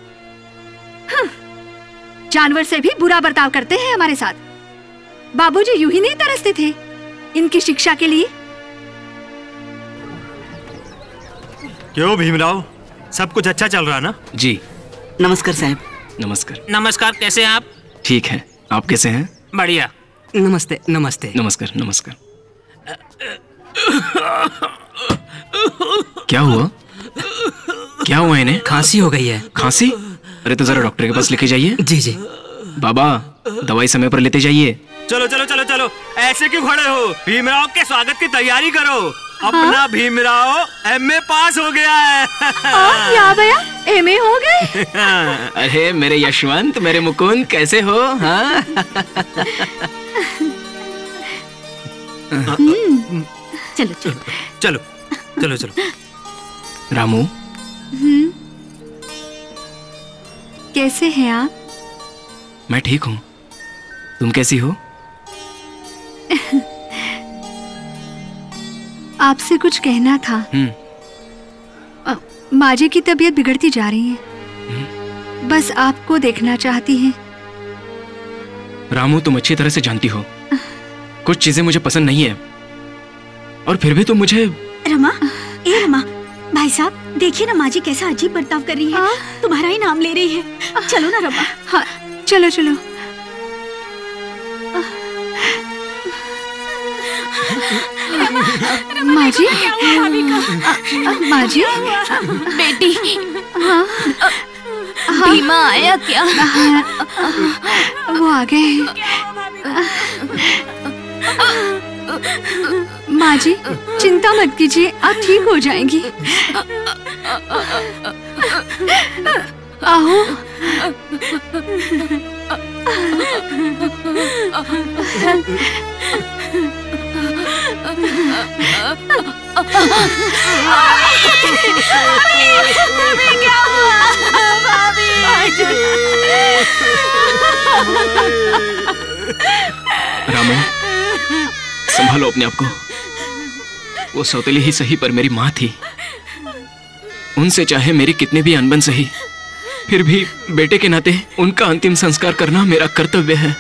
जानवर से भी बुरा बर्ताव करते हैं हमारे साथ। बाबूजी यूं ही नहीं तरसते थे इनकी शिक्षा के लिए। क्यों भीमराव, सब कुछ अच्छा चल रहा ना? जी। नमस्कार साहब। नमस्कार। नमस्कार, कैसे हैं आप? ठीक है, आप कैसे हैं? बढ़िया। नमस्ते नमस्ते। नमस्कार नमस्कार। क्या हुआ? क्या हुआ इन्हें? खांसी हो गई है। खांसी? अरे तो जरा डॉक्टर के पास लेके जाइए। जी जी। बाबा, दवाई समय पर लेते जाइए। चलो चलो चलो चलो, ऐसे क्यों खड़े हो? भीमराव के स्वागत की तैयारी करो। अपना भीमराव एमए पास हो गया है। या भैया एमए हो गए? अरे मेरे यशवंत, मेरे मुकुंद, कैसे हो? हाँ? चलो चलो चलो चलो चलो। रामू, कैसे हैं आप? मैं ठीक हूँ, तुम कैसी हो? आपसे कुछ कहना था। माँ जी की तबीयत बिगड़ती जा रही है, बस आपको देखना चाहती हैं। रामू, तुम अच्छी तरह से जानती हो कुछ चीजें मुझे पसंद नहीं है, और फिर भी तुम मुझे। रमा, ए रमा, भाई साहब देखिए ना, माँ जी कैसा अजीब बर्ताव कर रही है। तुम्हारा ही नाम ले रही है। चलो ना रमा। हाँ चलो चलो। माँ जी, माँ जी, बेटी, हाँ भीमा आया क्या? वो आ गए। माँ जी चिंता मत कीजिए, आप ठीक हो जाएंगी। आओ। रामू, संभालो अपने आप को। वो सौतेली ही सही पर मेरी माँ थी। उनसे चाहे मेरी कितनी भी अनबन सही, फिर भी बेटे के नाते उनका अंतिम संस्कार करना मेरा कर्तव्य है।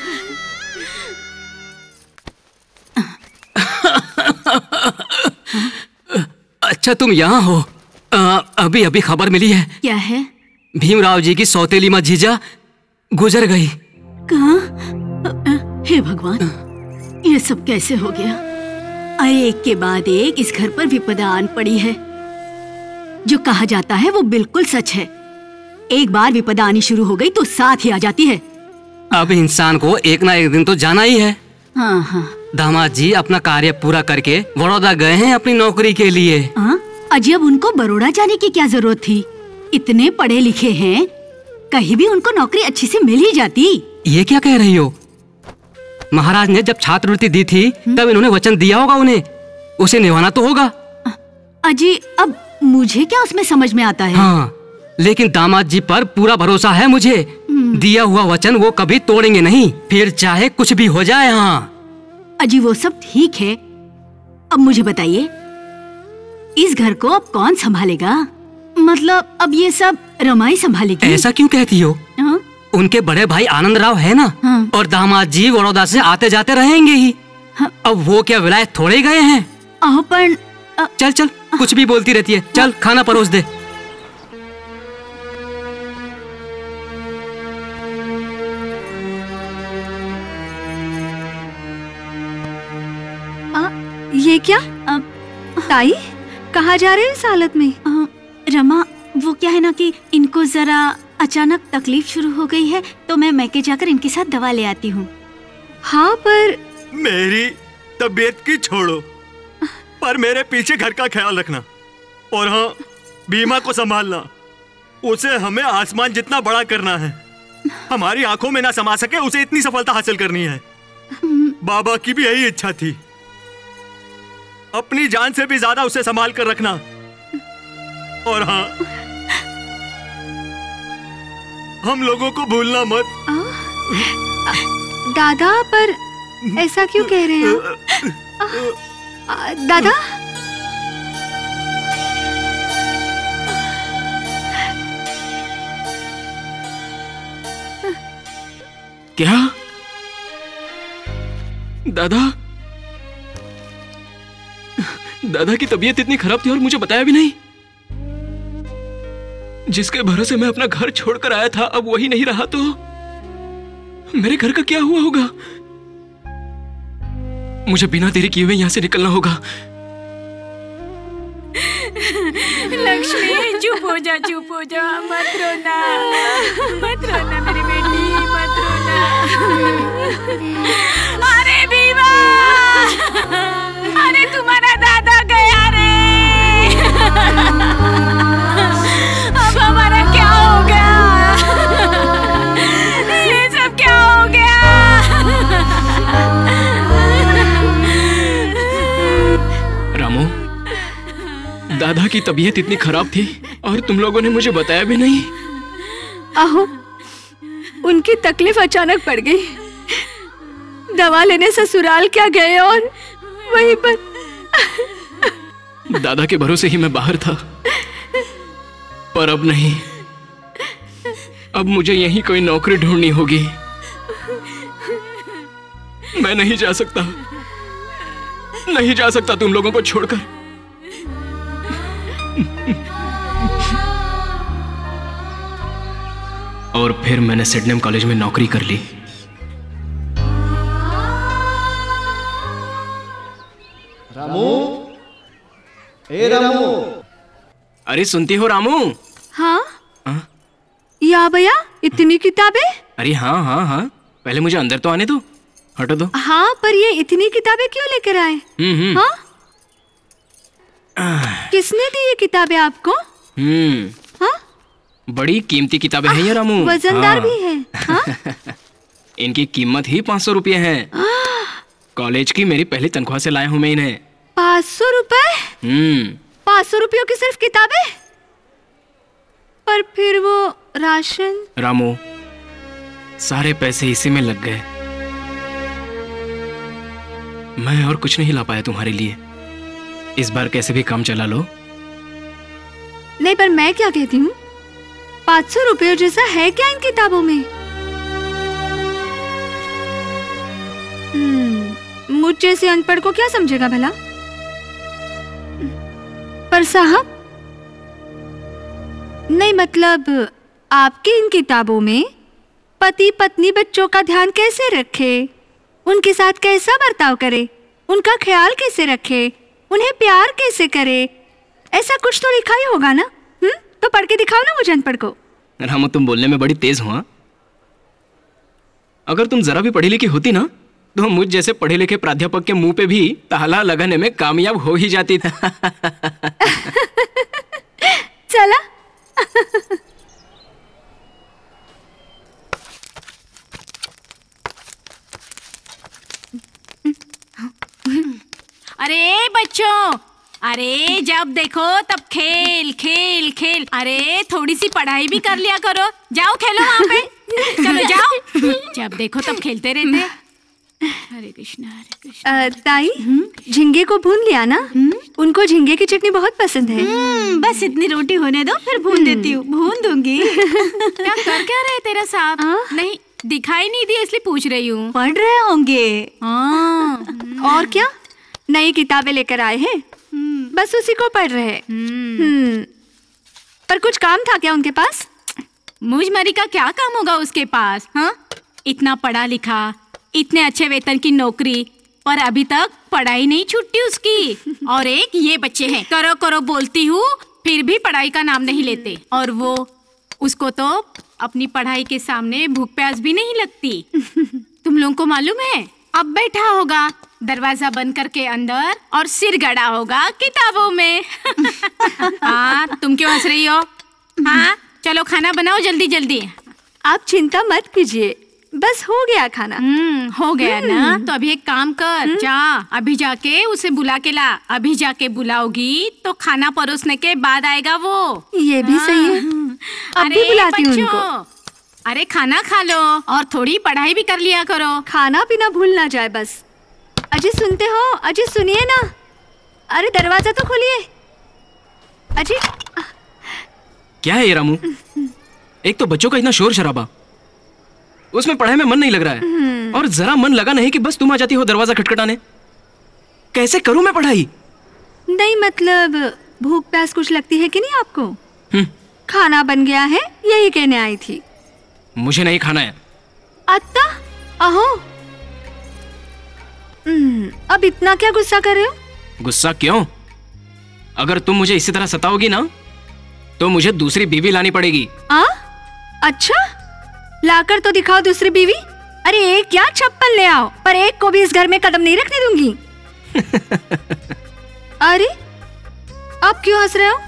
अच्छा तुम यहाँ हो? अभी अभी खबर मिली है। क्या है? भीमराव जी की सौतेली माँ जीजा गुजर गई। कहाँ? हे भगवान, ये सब कैसे हो गया? अरे एक के बाद एक इस घर पर विपदा आन पड़ी है। जो कहा जाता है वो बिल्कुल सच है। एक बार विपदा आनी शुरू हो गई तो साथ ही आ जाती है। अब इंसान को एक ना एक दिन तो जाना ही है। हाँ हाँ। दामाद जी अपना कार्य पूरा करके बड़ौदा गए हैं अपनी नौकरी के लिए। अजी अब उनको बड़ौदा जाने की क्या जरूरत थी? इतने पढ़े लिखे हैं, कहीं भी उनको नौकरी अच्छी से मिल ही जाती। ये क्या कह रही हो? महाराज ने जब छात्रवृत्ति दी थी तब इन्होंने वचन दिया होगा, उन्हें उसे निभाना तो होगा। अजी अब मुझे क्या उसमें समझ में आता है? हाँ, लेकिन दामाद जी पर पूरा भरोसा है मुझे। दिया हुआ वचन वो कभी तोड़ेंगे नहीं, फिर चाहे कुछ भी हो जाए। हाँ अजी वो सब ठीक है। अब मुझे बताइए, इस घर को अब कौन संभालेगा? मतलब अब ये सब रमाई संभालेगी? ऐसा क्यों कहती हो? उनके बड़े भाई आनंद राव है ना, और दामाद जी बड़ौदा से आते जाते रहेंगे ही। अब वो क्या विलायत थोड़े गए हैं? पर चल चल, कुछ भी बोलती रहती है। चल खाना परोस दे। ये क्या? ताई कहाँ जा रहे हो इस हालत में? रमा, वो क्या है ना कि इनको जरा अचानक तकलीफ शुरू हो गई है, तो मैं मैके जाकर इनके साथ दवा ले आती हूँ। हाँ पर मेरी तबीयत की छोड़ो, पर मेरे पीछे घर का ख्याल रखना। और हाँ, बीमा को संभालना। उसे हमें आसमान जितना बड़ा करना है। हमारी आंखों में ना समा सके उसे इतनी सफलता हासिल करनी है। बाबा की भी यही इच्छा थी। अपनी जान से भी ज्यादा उसे संभाल कर रखना। और हाँ, हम लोगों को भूलना मत। दादा, पर ऐसा क्यों कह रहे हैं दादा? क्या? दादा? दादा की तबीयत इतनी खराब थी और मुझे बताया भी नहीं। जिसके भरोसे मैं अपना घर छोड़कर आया था, अब वही नहीं रहा तो मेरे घर का क्या हुआ होगा? मुझे बिना देरी किए हुए यहाँ से निकलना होगा। लक्ष्मी चुप हो जा, चुप हो जा, मत रोना, मत रोना मेरी बेटी, मत रोना। अरे बीमा, अरे तुम्हारा दादा गया रे। अब हमारा क्या होगा? ये सब क्या हो गया? रामू, दादा की तबीयत इतनी खराब थी और तुम लोगों ने मुझे बताया भी नहीं। आहो, उनकी तकलीफ अचानक पड़ गई। दवा लेने ससुराल क्या गए और वहीं पर दादा के भरोसे ही मैं बाहर था, पर अब नहीं। अब मुझे यहीं कोई नौकरी ढूंढनी होगी। मैं नहीं जा सकता, नहीं जा सकता तुम लोगों को छोड़कर। और फिर मैंने सिडनेम कॉलेज में नौकरी कर ली। रामू, ए रामू। अरे सुनती हो रामू? हाँ? या भैया, इतनी किताबें? अरे हाँ हाँ हाँ, पहले मुझे अंदर तो आने दो। हटो दो। हाँ, पर ये इतनी किताबें क्यों लेकर आए? हाँ? किसने दी ये किताबें आपको? हाँ? बड़ी कीमती किताबें हैं ये रामू। वजनदार हाँ। भी है। हाँ? इनकी कीमत ही 500 रुपये है। कॉलेज की मेरी पहली तनख्वाह से लाया हूँ मैं इन्हें। 500 रुपए? 500 रुपयों की सिर्फ किताबें? पर फिर वो राशन? रामू, सारे पैसे इसी में लग गए। मैं और कुछ नहीं ला पाया तुम्हारे लिए। इस बार कैसे भी काम चला लो। नहीं, पर मैं क्या कहती हूँ, 500 रुपयों जैसा है क्या इन किताबों में? मुझ जैसे अनपढ़ को क्या समझेगा भला? पर साहब, नहीं मतलब आपकी इन किताबों में पति पत्नी बच्चों का ध्यान कैसे रखे, उनके साथ कैसा बर्ताव करे, उनका ख्याल कैसे रखे, उन्हें प्यार कैसे करे, ऐसा कुछ तो लिखा ही होगा ना? तो पढ़ के दिखाओ ना मुझे अनपढ़ को। रामू, तुम बोलने में बड़ी तेज हो। अगर तुम जरा भी पढ़ी लिखी होती ना तो मुझ जैसे पढ़े लिखे प्राध्यापक के मुंह पे भी ताला लगाने में कामयाब हो ही जाती था। चला। अरे बच्चों, अरे जब देखो तब खेल खेल खेल। अरे थोड़ी सी पढ़ाई भी कर लिया करो। जाओ खेलो वहाँ पे, चलो जाओ। जब देखो तब खेलते रहते। हरे कृष्णा हरे कृष्णा। ताई, झींगे को भून लिया ना? उनको झींगे की चटनी बहुत पसंद है। बस इतनी रोटी होने दो, फिर भून देती हूँ। भून दूंगी। क्या कर क्या रहे तेरा साहब? नहीं दिखाई नहीं दिया इसलिए पूछ रही हूँ। पढ़ रहे होंगे। और क्या, नई किताबें लेकर आए हैं, बस उसी को पढ़ रहे। पर कुछ काम था क्या उनके पास? मुझमरी का क्या काम होगा उसके पास? हाँ, इतना पढ़ा लिखा, इतने अच्छे वेतन की नौकरी, पर अभी तक पढ़ाई नहीं छूटी उसकी। और एक ये बच्चे हैं, करो करो बोलती हूँ फिर भी पढ़ाई का नाम नहीं लेते। और वो, उसको तो अपनी पढ़ाई के सामने भूख प्यास भी नहीं लगती। तुम लोगों को मालूम है, अब बैठा होगा दरवाजा बंद करके अंदर और सिर गड़ा होगा किताबों में। हाँ, तुम क्यों हंस रही हो? हाँ, चलो खाना बनाओ जल्दी जल्दी। आप चिंता मत कीजिए, बस हो गया खाना। हो गया ना? तो अभी एक काम कर, जा अभी जाके उसे बुला के ला। अभी जाके बुलाओगी तो खाना परोसने के बाद आएगा वो। ये भी सही है। अरे बुलाती हूँ उनको। अरे खाना खा लो और थोड़ी पढ़ाई भी कर लिया करो। खाना पीना भूल ना जाए बस। अजय सुनते हो? अजय सुनिए ना। अरे दरवाजा तो खोलिए। अजय। क्या है ये रामू? एक तो बच्चों का इतना शोर शराबा, उसमें पढ़ाई में मन नहीं लग रहा है, और जरा मन लगा नहीं कि बस तुम आ जाती हो दरवाजा खटखटाने। कैसे करूं मैं पढ़ाई? नहीं मतलब भूख प्यास कुछ लगती है कि नहीं आपको? खाना बन गया है, यही कहने आई थी। मुझे नहीं खाना है। अत्ता, अहो। अब इतना क्या गुस्सा कर रहे हो? गुस्सा क्यों? अगर तुम मुझे इसी तरह सताओगी ना तो मुझे दूसरी बीवी लानी पड़ेगी। अच्छा, लाकर तो दिखाओ दूसरी बीवी। अरे एक क्या, 56 ले आओ, पर एक को भी इस घर में कदम नहीं रखने दूंगी। अरे आप क्यों हंस रहे हो?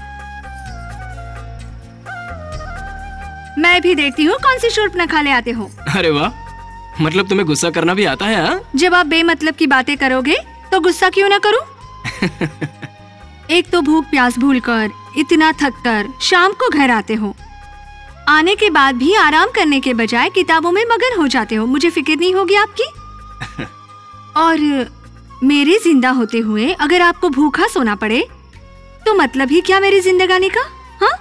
मैं भी देखती हूँ कौन सी शूर्पणखा ले आते हो। अरे वाह, मतलब तुम्हें गुस्सा करना भी आता है? जब आप बेमतलब की बातें करोगे तो गुस्सा क्यों ना करूं? एक तो भूख प्यास भूलकर, इतना थककर शाम को घर आते हो, आने के बाद भी आराम करने के बजाय किताबों में मगन हो जाते हो। मुझे फिक्र नहीं होगी आपकी? और मेरे जिंदा होते हुए अगर आपको भूखा सोना पड़े तो मतलब ही क्या मेरी जिंदगानी का? हाँ,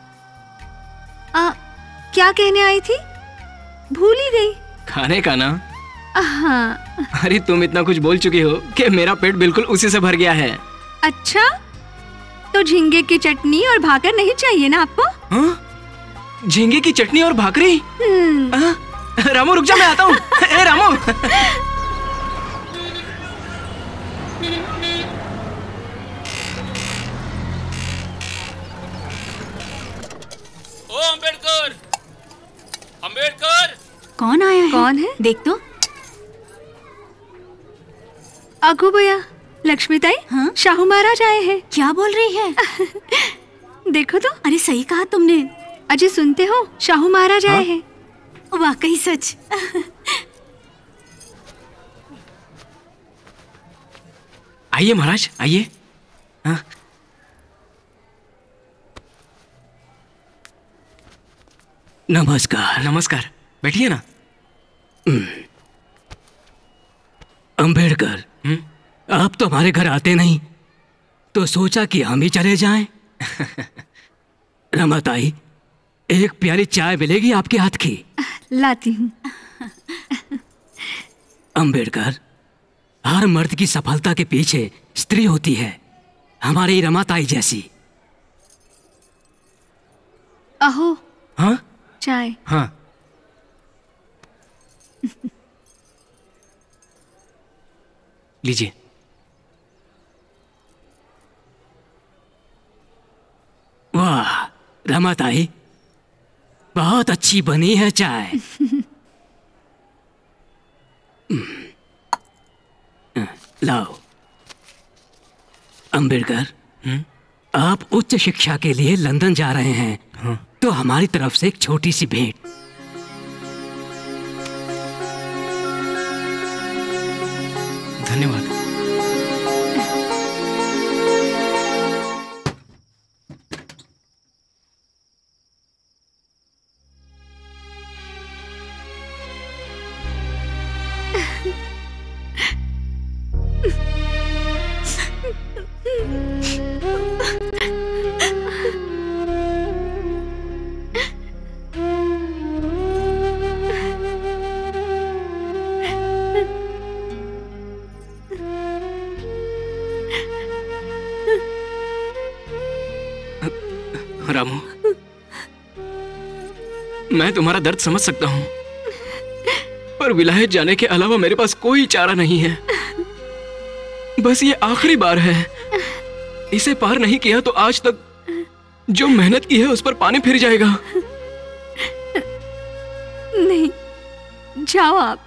क्या कहने आई थी? भूल ही गई। खाने का ना? हाँ। अरे तुम इतना कुछ बोल चुकी हो कि मेरा पेट बिल्कुल उसी से भर गया है। अच्छा, तो झींगे की चटनी और भाकर नहीं चाहिए ना आपको? हाँ? झींगे की चटनी और भाकरी? रामू रुक जा, मैं आता हूँ। ए रामू। ओ अंबेडकर, अंबेडकर। कौन आया है? कौन है? देख तो। अगो भैया, लक्ष्मी ताई। हाँ? शाहू महाराज आए हैं। क्या बोल रही है? देखो तो। अरे सही कहा तुमने। अजय सुनते हो, शाहू महाराज आए हैं। वाकई सच। आइए महाराज, आइए। हाँ। नमस्कार। नमस्कार, बैठिए ना। अंबेडकर, आप तो हमारे घर आते नहीं, तो सोचा कि हम ही चले जाएं। रमाताई, एक प्याली चाय मिलेगी आपके हाथ की? लाती हूँ। अंबेडकर, हर मर्द की सफलता के पीछे स्त्री होती है, हमारी रमाताई जैसी। अहो। हाँ? चाय। हाँ। लीजिए। वाह रमाताई, बहुत अच्छी बनी है चाय। लाओ। अंबेडकर, आप उच्च शिक्षा के लिए लंदन जा रहे हैं। हाँ। तो हमारी तरफ से एक छोटी सी भेंट। धन्यवाद। रामू, मैं तुम्हारा दर्द समझ सकता हूं, पर विलायत जाने के अलावा मेरे पास कोई चारा नहीं है। बस ये आखिरी बार है, इसे पार नहीं किया तो आज तक जो मेहनत की है उस पर पानी फिर जाएगा। नहीं, जाओ आप।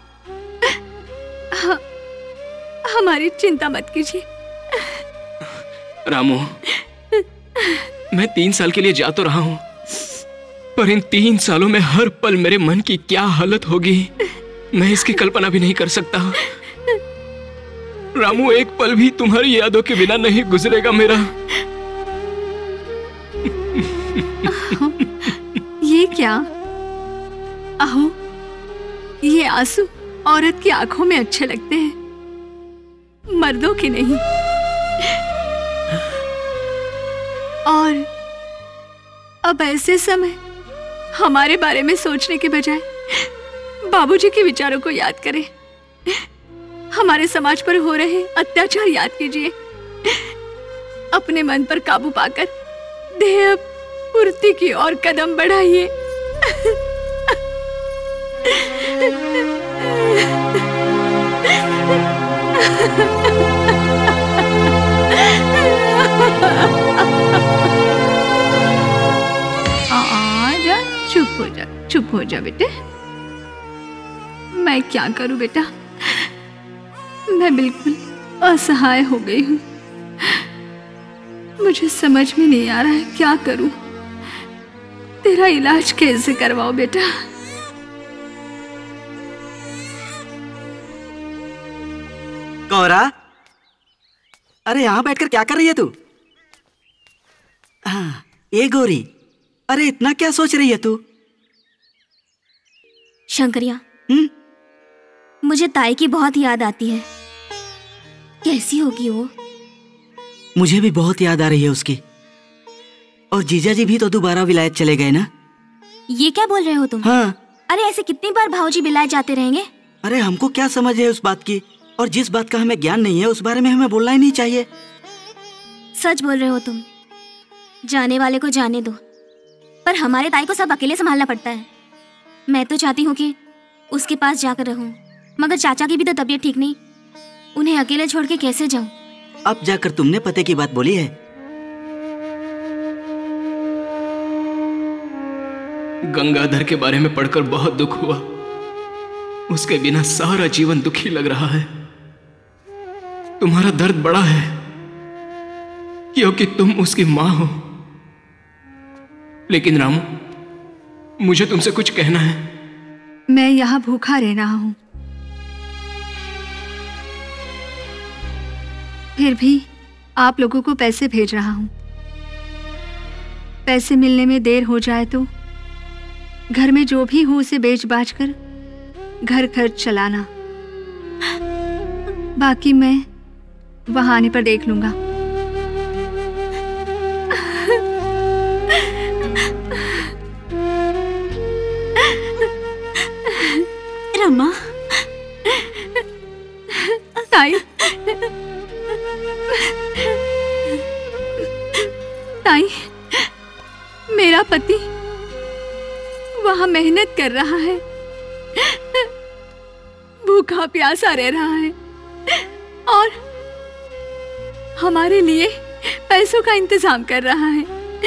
हमारी चिंता मत कीजिए। रामू, मैं 3 साल के लिए जा तो रहा हूं, पर इन 3 सालों में हर पल मेरे मन की क्या हालत होगी मैं इसकी कल्पना भी नहीं कर सकता। रामू, एक पल भी तुम्हारी यादों के बिना नहीं गुजरेगा मेरा। ये क्या? अहो, ये आंसू औरत की आंखों में अच्छे लगते हैं, मर्दों के नहीं। और अब ऐसे समय हमारे बारे में सोचने के बजाय बाबूजी के विचारों को याद करें। हमारे समाज पर हो रहे अत्याचार याद कीजिए। अपने मन पर काबू पाकर ध्येय पूर्ति की ओर कदम बढ़ाइए। जा, चुप हो जा बेटे। मैं क्या करूं बेटा, मैं बिल्कुल असहाय हो गई हूं। मुझे समझ में नहीं आ रहा है क्या करूं। तेरा इलाज कैसे करवाओ बेटा? गौरा, अरे यहाँ बैठकर क्या कर रही है तू? हाँ, ये गौरी, अरे इतना क्या सोच रही है तू? शंकरिया, मुझे ताई की बहुत याद आती है। कैसी होगी वो? मुझे भी बहुत याद आ रही है उसकी। और जीजा जी भी तो दोबारा विलायत चले गए ना? ये क्या बोल रहे हो तुम? हाँ। अरे ऐसे कितनी बार भाऊजी विलायत जाते रहेंगे? अरे हमको क्या समझ है उस बात की, और जिस बात का हमें ज्ञान नहीं है उस बारे में हमें बोलना ही नहीं चाहिए। सच बोल रहे हो तुम। जाने वाले को जाने दो, पर हमारे ताई को सब अकेले संभालना पड़ता है। मैं तो चाहती हूँ कि उसके पास जाकर रहूं, मगर चाचा की भी तो तबीयत ठीक नहीं, उन्हें अकेले छोड़ के कैसे जाऊं? अब जाकर तुमने पते की बात बोली है। गंगाधर के बारे में पढ़कर बहुत दुख हुआ। उसके बिना सारा जीवन दुखी लग रहा है। तुम्हारा दर्द बड़ा है क्योंकि तुम उसकी मां हो। लेकिन रामू, मुझे तुमसे कुछ कहना है। मैं यहाँ भूखा रह रहा हूँ। फिर भी आप लोगों को पैसे भेज रहा हूं। पैसे मिलने में देर हो जाए तो घर में जो भी हो उसे बेच बाच कर घर खर्च चलाना। बाकी मैं वहां आने पर देख लूंगा। रमा, ताई, ताई, मेरा पति वहां मेहनत कर रहा है, भूखा प्यासा रह रहा है और हमारे लिए पैसों का इंतजाम कर रहा है।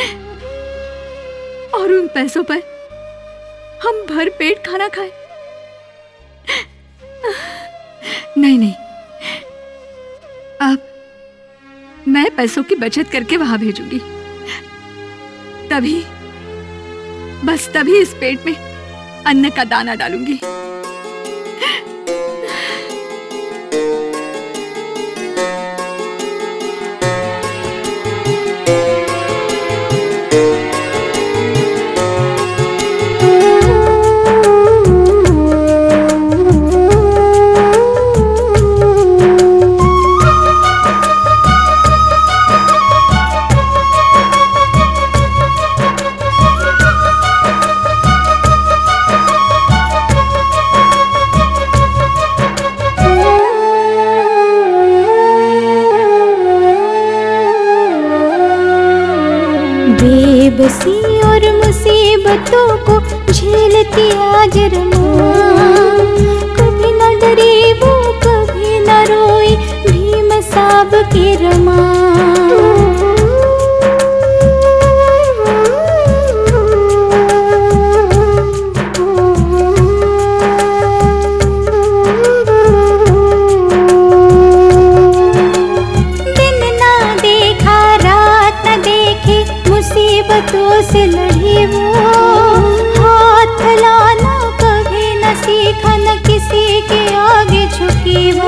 और उन पैसों पर हम भर पेट खाना खाएं। नहीं नहीं, अब मैं पैसों की बचत करके वहां भेजूंगी। तभी, बस तभी इस पेट में अन्न का दाना डालूंगी। बेबसी और मुसीबतों को झेलती आज रमा, कभी न डरी वो कभी न रोई, भीम साहब की रमा। मुसीबतों से लड़ी वो, हाथ लाना कभी न सीखा, न किसी के आगे झुकी वो।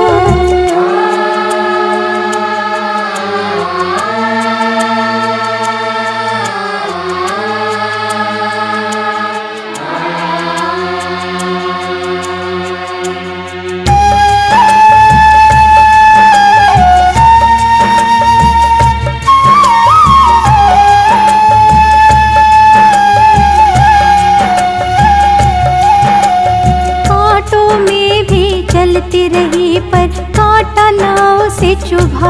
चलती रही पर कांटा ना उसे चुभा,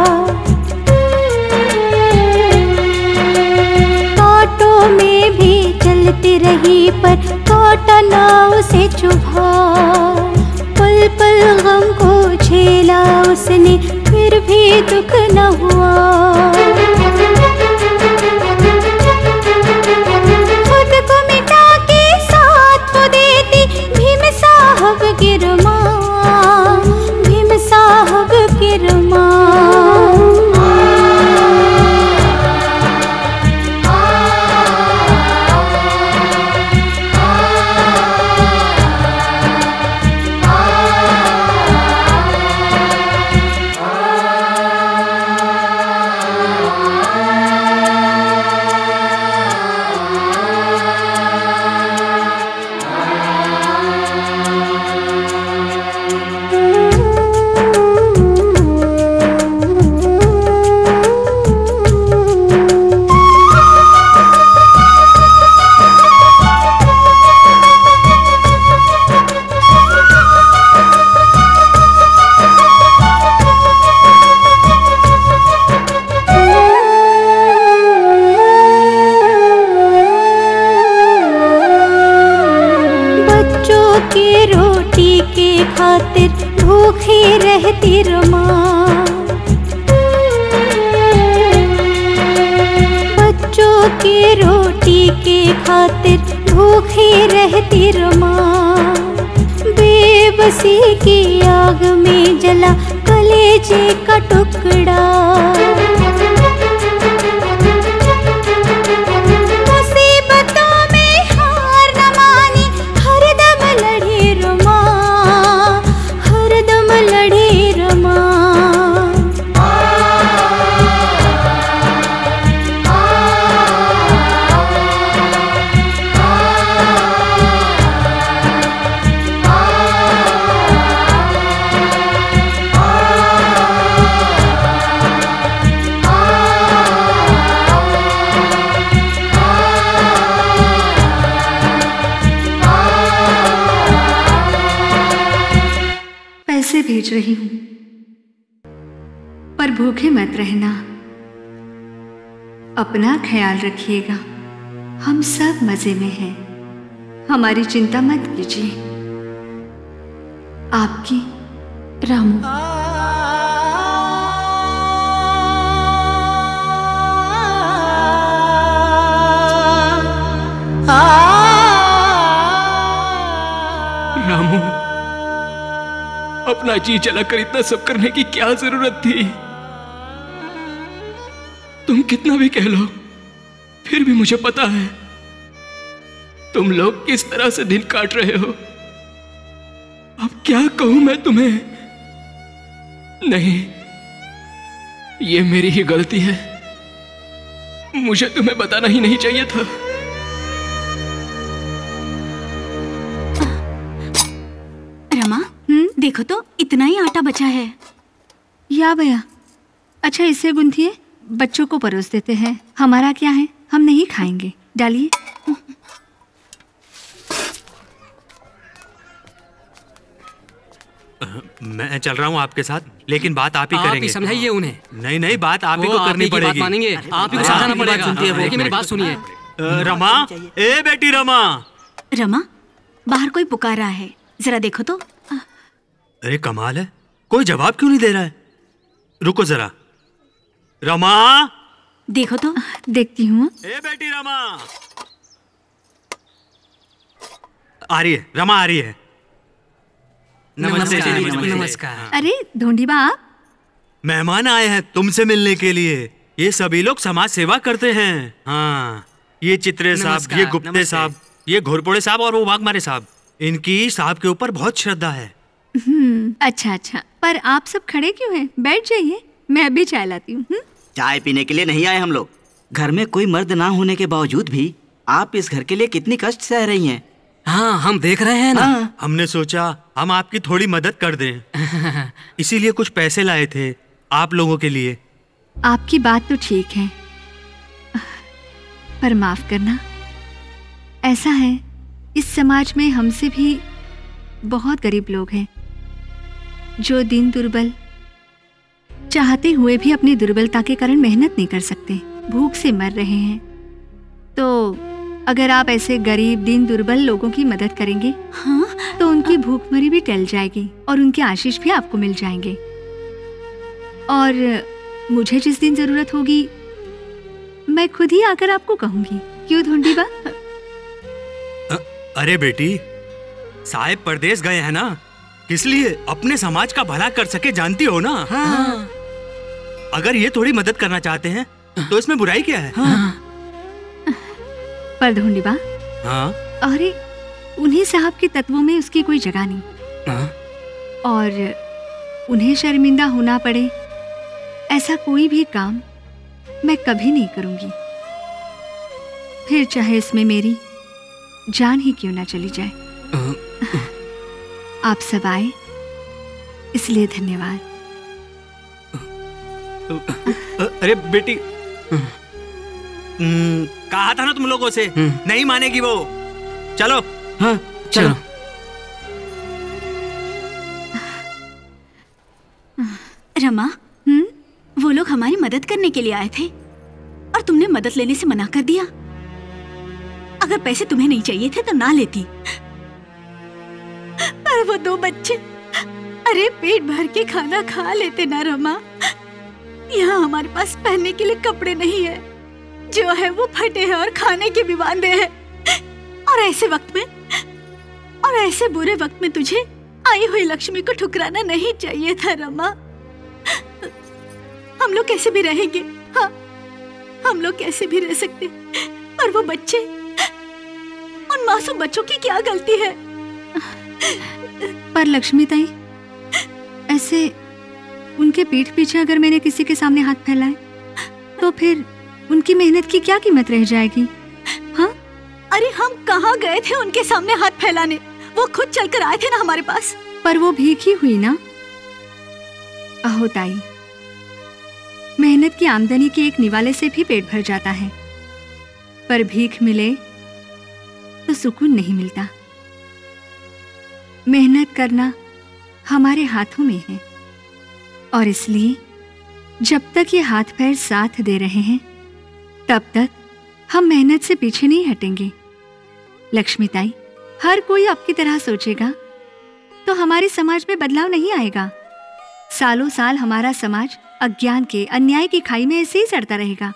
कांटों में भी चलती रही पर कांटा ना उसे चुभा। पल पल गम को झेला उसने फिर भी दुख न हुआ। खुद को मिटा के साथ वो देती भीम साहब की रमा, भीम साहब की रमा। खातिर भूखी रहती रमा, बच्चों की रोटी के खातिर भूखी रहती रमा। बेबसी की आग में जला कलेजे का टुकड़ा, मुसीबतों में हार न मानी, हरदम लड़ी रमा, हरदम लड़ी रमा। भेज रही हूं, पर भूखे मत रहना। अपना ख्याल रखिएगा, हम सब मजे में हैं, हमारी चिंता मत कीजिए। आपकी रामू। रामू, अपना जी जलाकर इतना सब करने की क्या जरूरत थी? तुम कितना भी कह लो, फिर भी मुझे पता है तुम लोग किस तरह से दिन काट रहे हो। अब क्या कहूं मैं तुम्हें? नहीं, ये मेरी ही गलती है, मुझे तुम्हें बताना ही नहीं चाहिए था। रमा, देखो तो इतना ही आटा बचा है। या भैया, अच्छा इसे गूंथिए, बच्चों को परोस देते हैं। हमारा क्या है, हम नहीं खाएंगे। डालिए। मैं चल रहा हूँ आपके साथ, लेकिन बात आप ही आप करेंगे। ही समझाइए उन्हें। नहीं, बात आप ही वो को करनी आप ही की बात पड़ेगी। मानेंगे, आप ही को समझाना पड़ेगा। देखिए मेरी बात सुनिए। रमा, ए बेटी रमा। रमा, बाहर कोई पुकार रहा है, जरा देखो तो। अरे कमाल है, कोई जवाब क्यों नहीं दे रहा है? रुको जरा। रमा, देखो तो। देखती हूँ। ए बेटी रमा। आ रही है, रमा आ रही है। नमस्कार। अरे ढूंढीबा, आप मेहमान आए हैं तुमसे मिलने के लिए। ये सभी लोग समाज सेवा करते हैं। हाँ, ये चित्रे साहब, ये गुप्ते साहब, ये घोरपोड़े साहब और वो वाघमारे साहब, इनकी साहब के ऊपर बहुत श्रद्धा है। अच्छा अच्छा, पर आप सब खड़े क्यों हैं? बैठ जाइए, मैं अभी चाय लाती हूँ। चाय पीने के लिए नहीं आए हम लोग। घर में कोई मर्द ना होने के बावजूद भी आप इस घर के लिए कितनी कष्ट सह रही हैं। हाँ, हम देख रहे हैं ना। हाँ। हमने सोचा हम आपकी थोड़ी मदद कर दें, इसीलिए कुछ पैसे लाए थे आप लोगों के लिए। आपकी बात तो ठीक है, पर माफ करना, ऐसा है इस समाज में हमसे भी बहुत गरीब लोग हैं जो दिन दुर्बल चाहते हुए भी अपनी दुर्बलता के कारण मेहनत नहीं कर सकते, भूख से मर रहे हैं। तो अगर आप ऐसे गरीब दिन दुर्बल लोगों की मदद करेंगे, हाँ, तो उनकी भूखमरी भी टल जाएगी और उनके आशीष भी आपको मिल जाएंगे। और मुझे जिस दिन जरूरत होगी मैं खुद ही आकर आपको कहूंगी। क्यों ढूंढीबा? अरे बेटी, साहेब परदेश गए हैं ना, किस लिए? अपने समाज का भला कर सके, जानती हो ना। हाँ। अगर ये थोड़ी मदद करना चाहते हैं तो इसमें बुराई क्या है? हाँ। पर ढूंढीबा, हाँ? अरे उन्हीं साहब के तत्वों में उसकी कोई जगह नहीं। हाँ? और उन्हें शर्मिंदा होना पड़े ऐसा कोई भी काम मैं कभी नहीं करूंगी, फिर चाहे इसमें मेरी जान ही क्यों ना चली जाए। आप सब आए इसलिए धन्यवाद। अरे बेटी, कहा था ना तुम लोगों से, नहीं मानेगी वो। चलो। हाँ, चलो। रमा, वो लोग हमारी मदद करने के लिए आए थे और तुमने मदद लेने से मना कर दिया। अगर पैसे तुम्हें नहीं चाहिए थे तो ना लेती। पर वो दो बच्चे, अरे पेट भर के खाना खा लेते ना रमा। यहाँ हमारे पास पहनने के लिए कपड़े नहीं है, जो है वो फटे हैं और खाने के भी वांदे हैं। और ऐसे वक्त में, और ऐसे बुरे वक्त में तुझे आई हुई लक्ष्मी को ठुकराना नहीं चाहिए था रमा। हम लोग कैसे भी रहेंगे, हाँ, हम लोग कैसे भी रह सकते, पर वो बच्चे, उन मासूम बच्चों की क्या गलती है? पर लक्ष्मी ताई, ऐसे उनके पीठ पीछे अगर मैंने किसी के सामने हाथ फैलाए तो फिर उनकी मेहनत की क्या कीमत रह जाएगी? हाँ? अरे हम कहाँ गए थे उनके सामने हाथ फैलाने? वो खुद चलकर आए थे ना हमारे पास। पर वो भीख ही हुई ना। आहो ताई, मेहनत की आमदनी के एक निवाले से भी पेट भर जाता है, पर भीख मिले तो सुकून नहीं मिलता। मेहनत करना हमारे हाथों में है, और इसलिए जब तक ये हाथ पैर साथ दे रहे हैं तब तक हम मेहनत से पीछे नहीं हटेंगे। लक्ष्मीताई, हर कोई आपकी तरह सोचेगा तो हमारे समाज में बदलाव नहीं आएगा। सालों साल हमारा समाज अज्ञान के, अन्याय की खाई में ऐसे ही सड़ता रहेगा।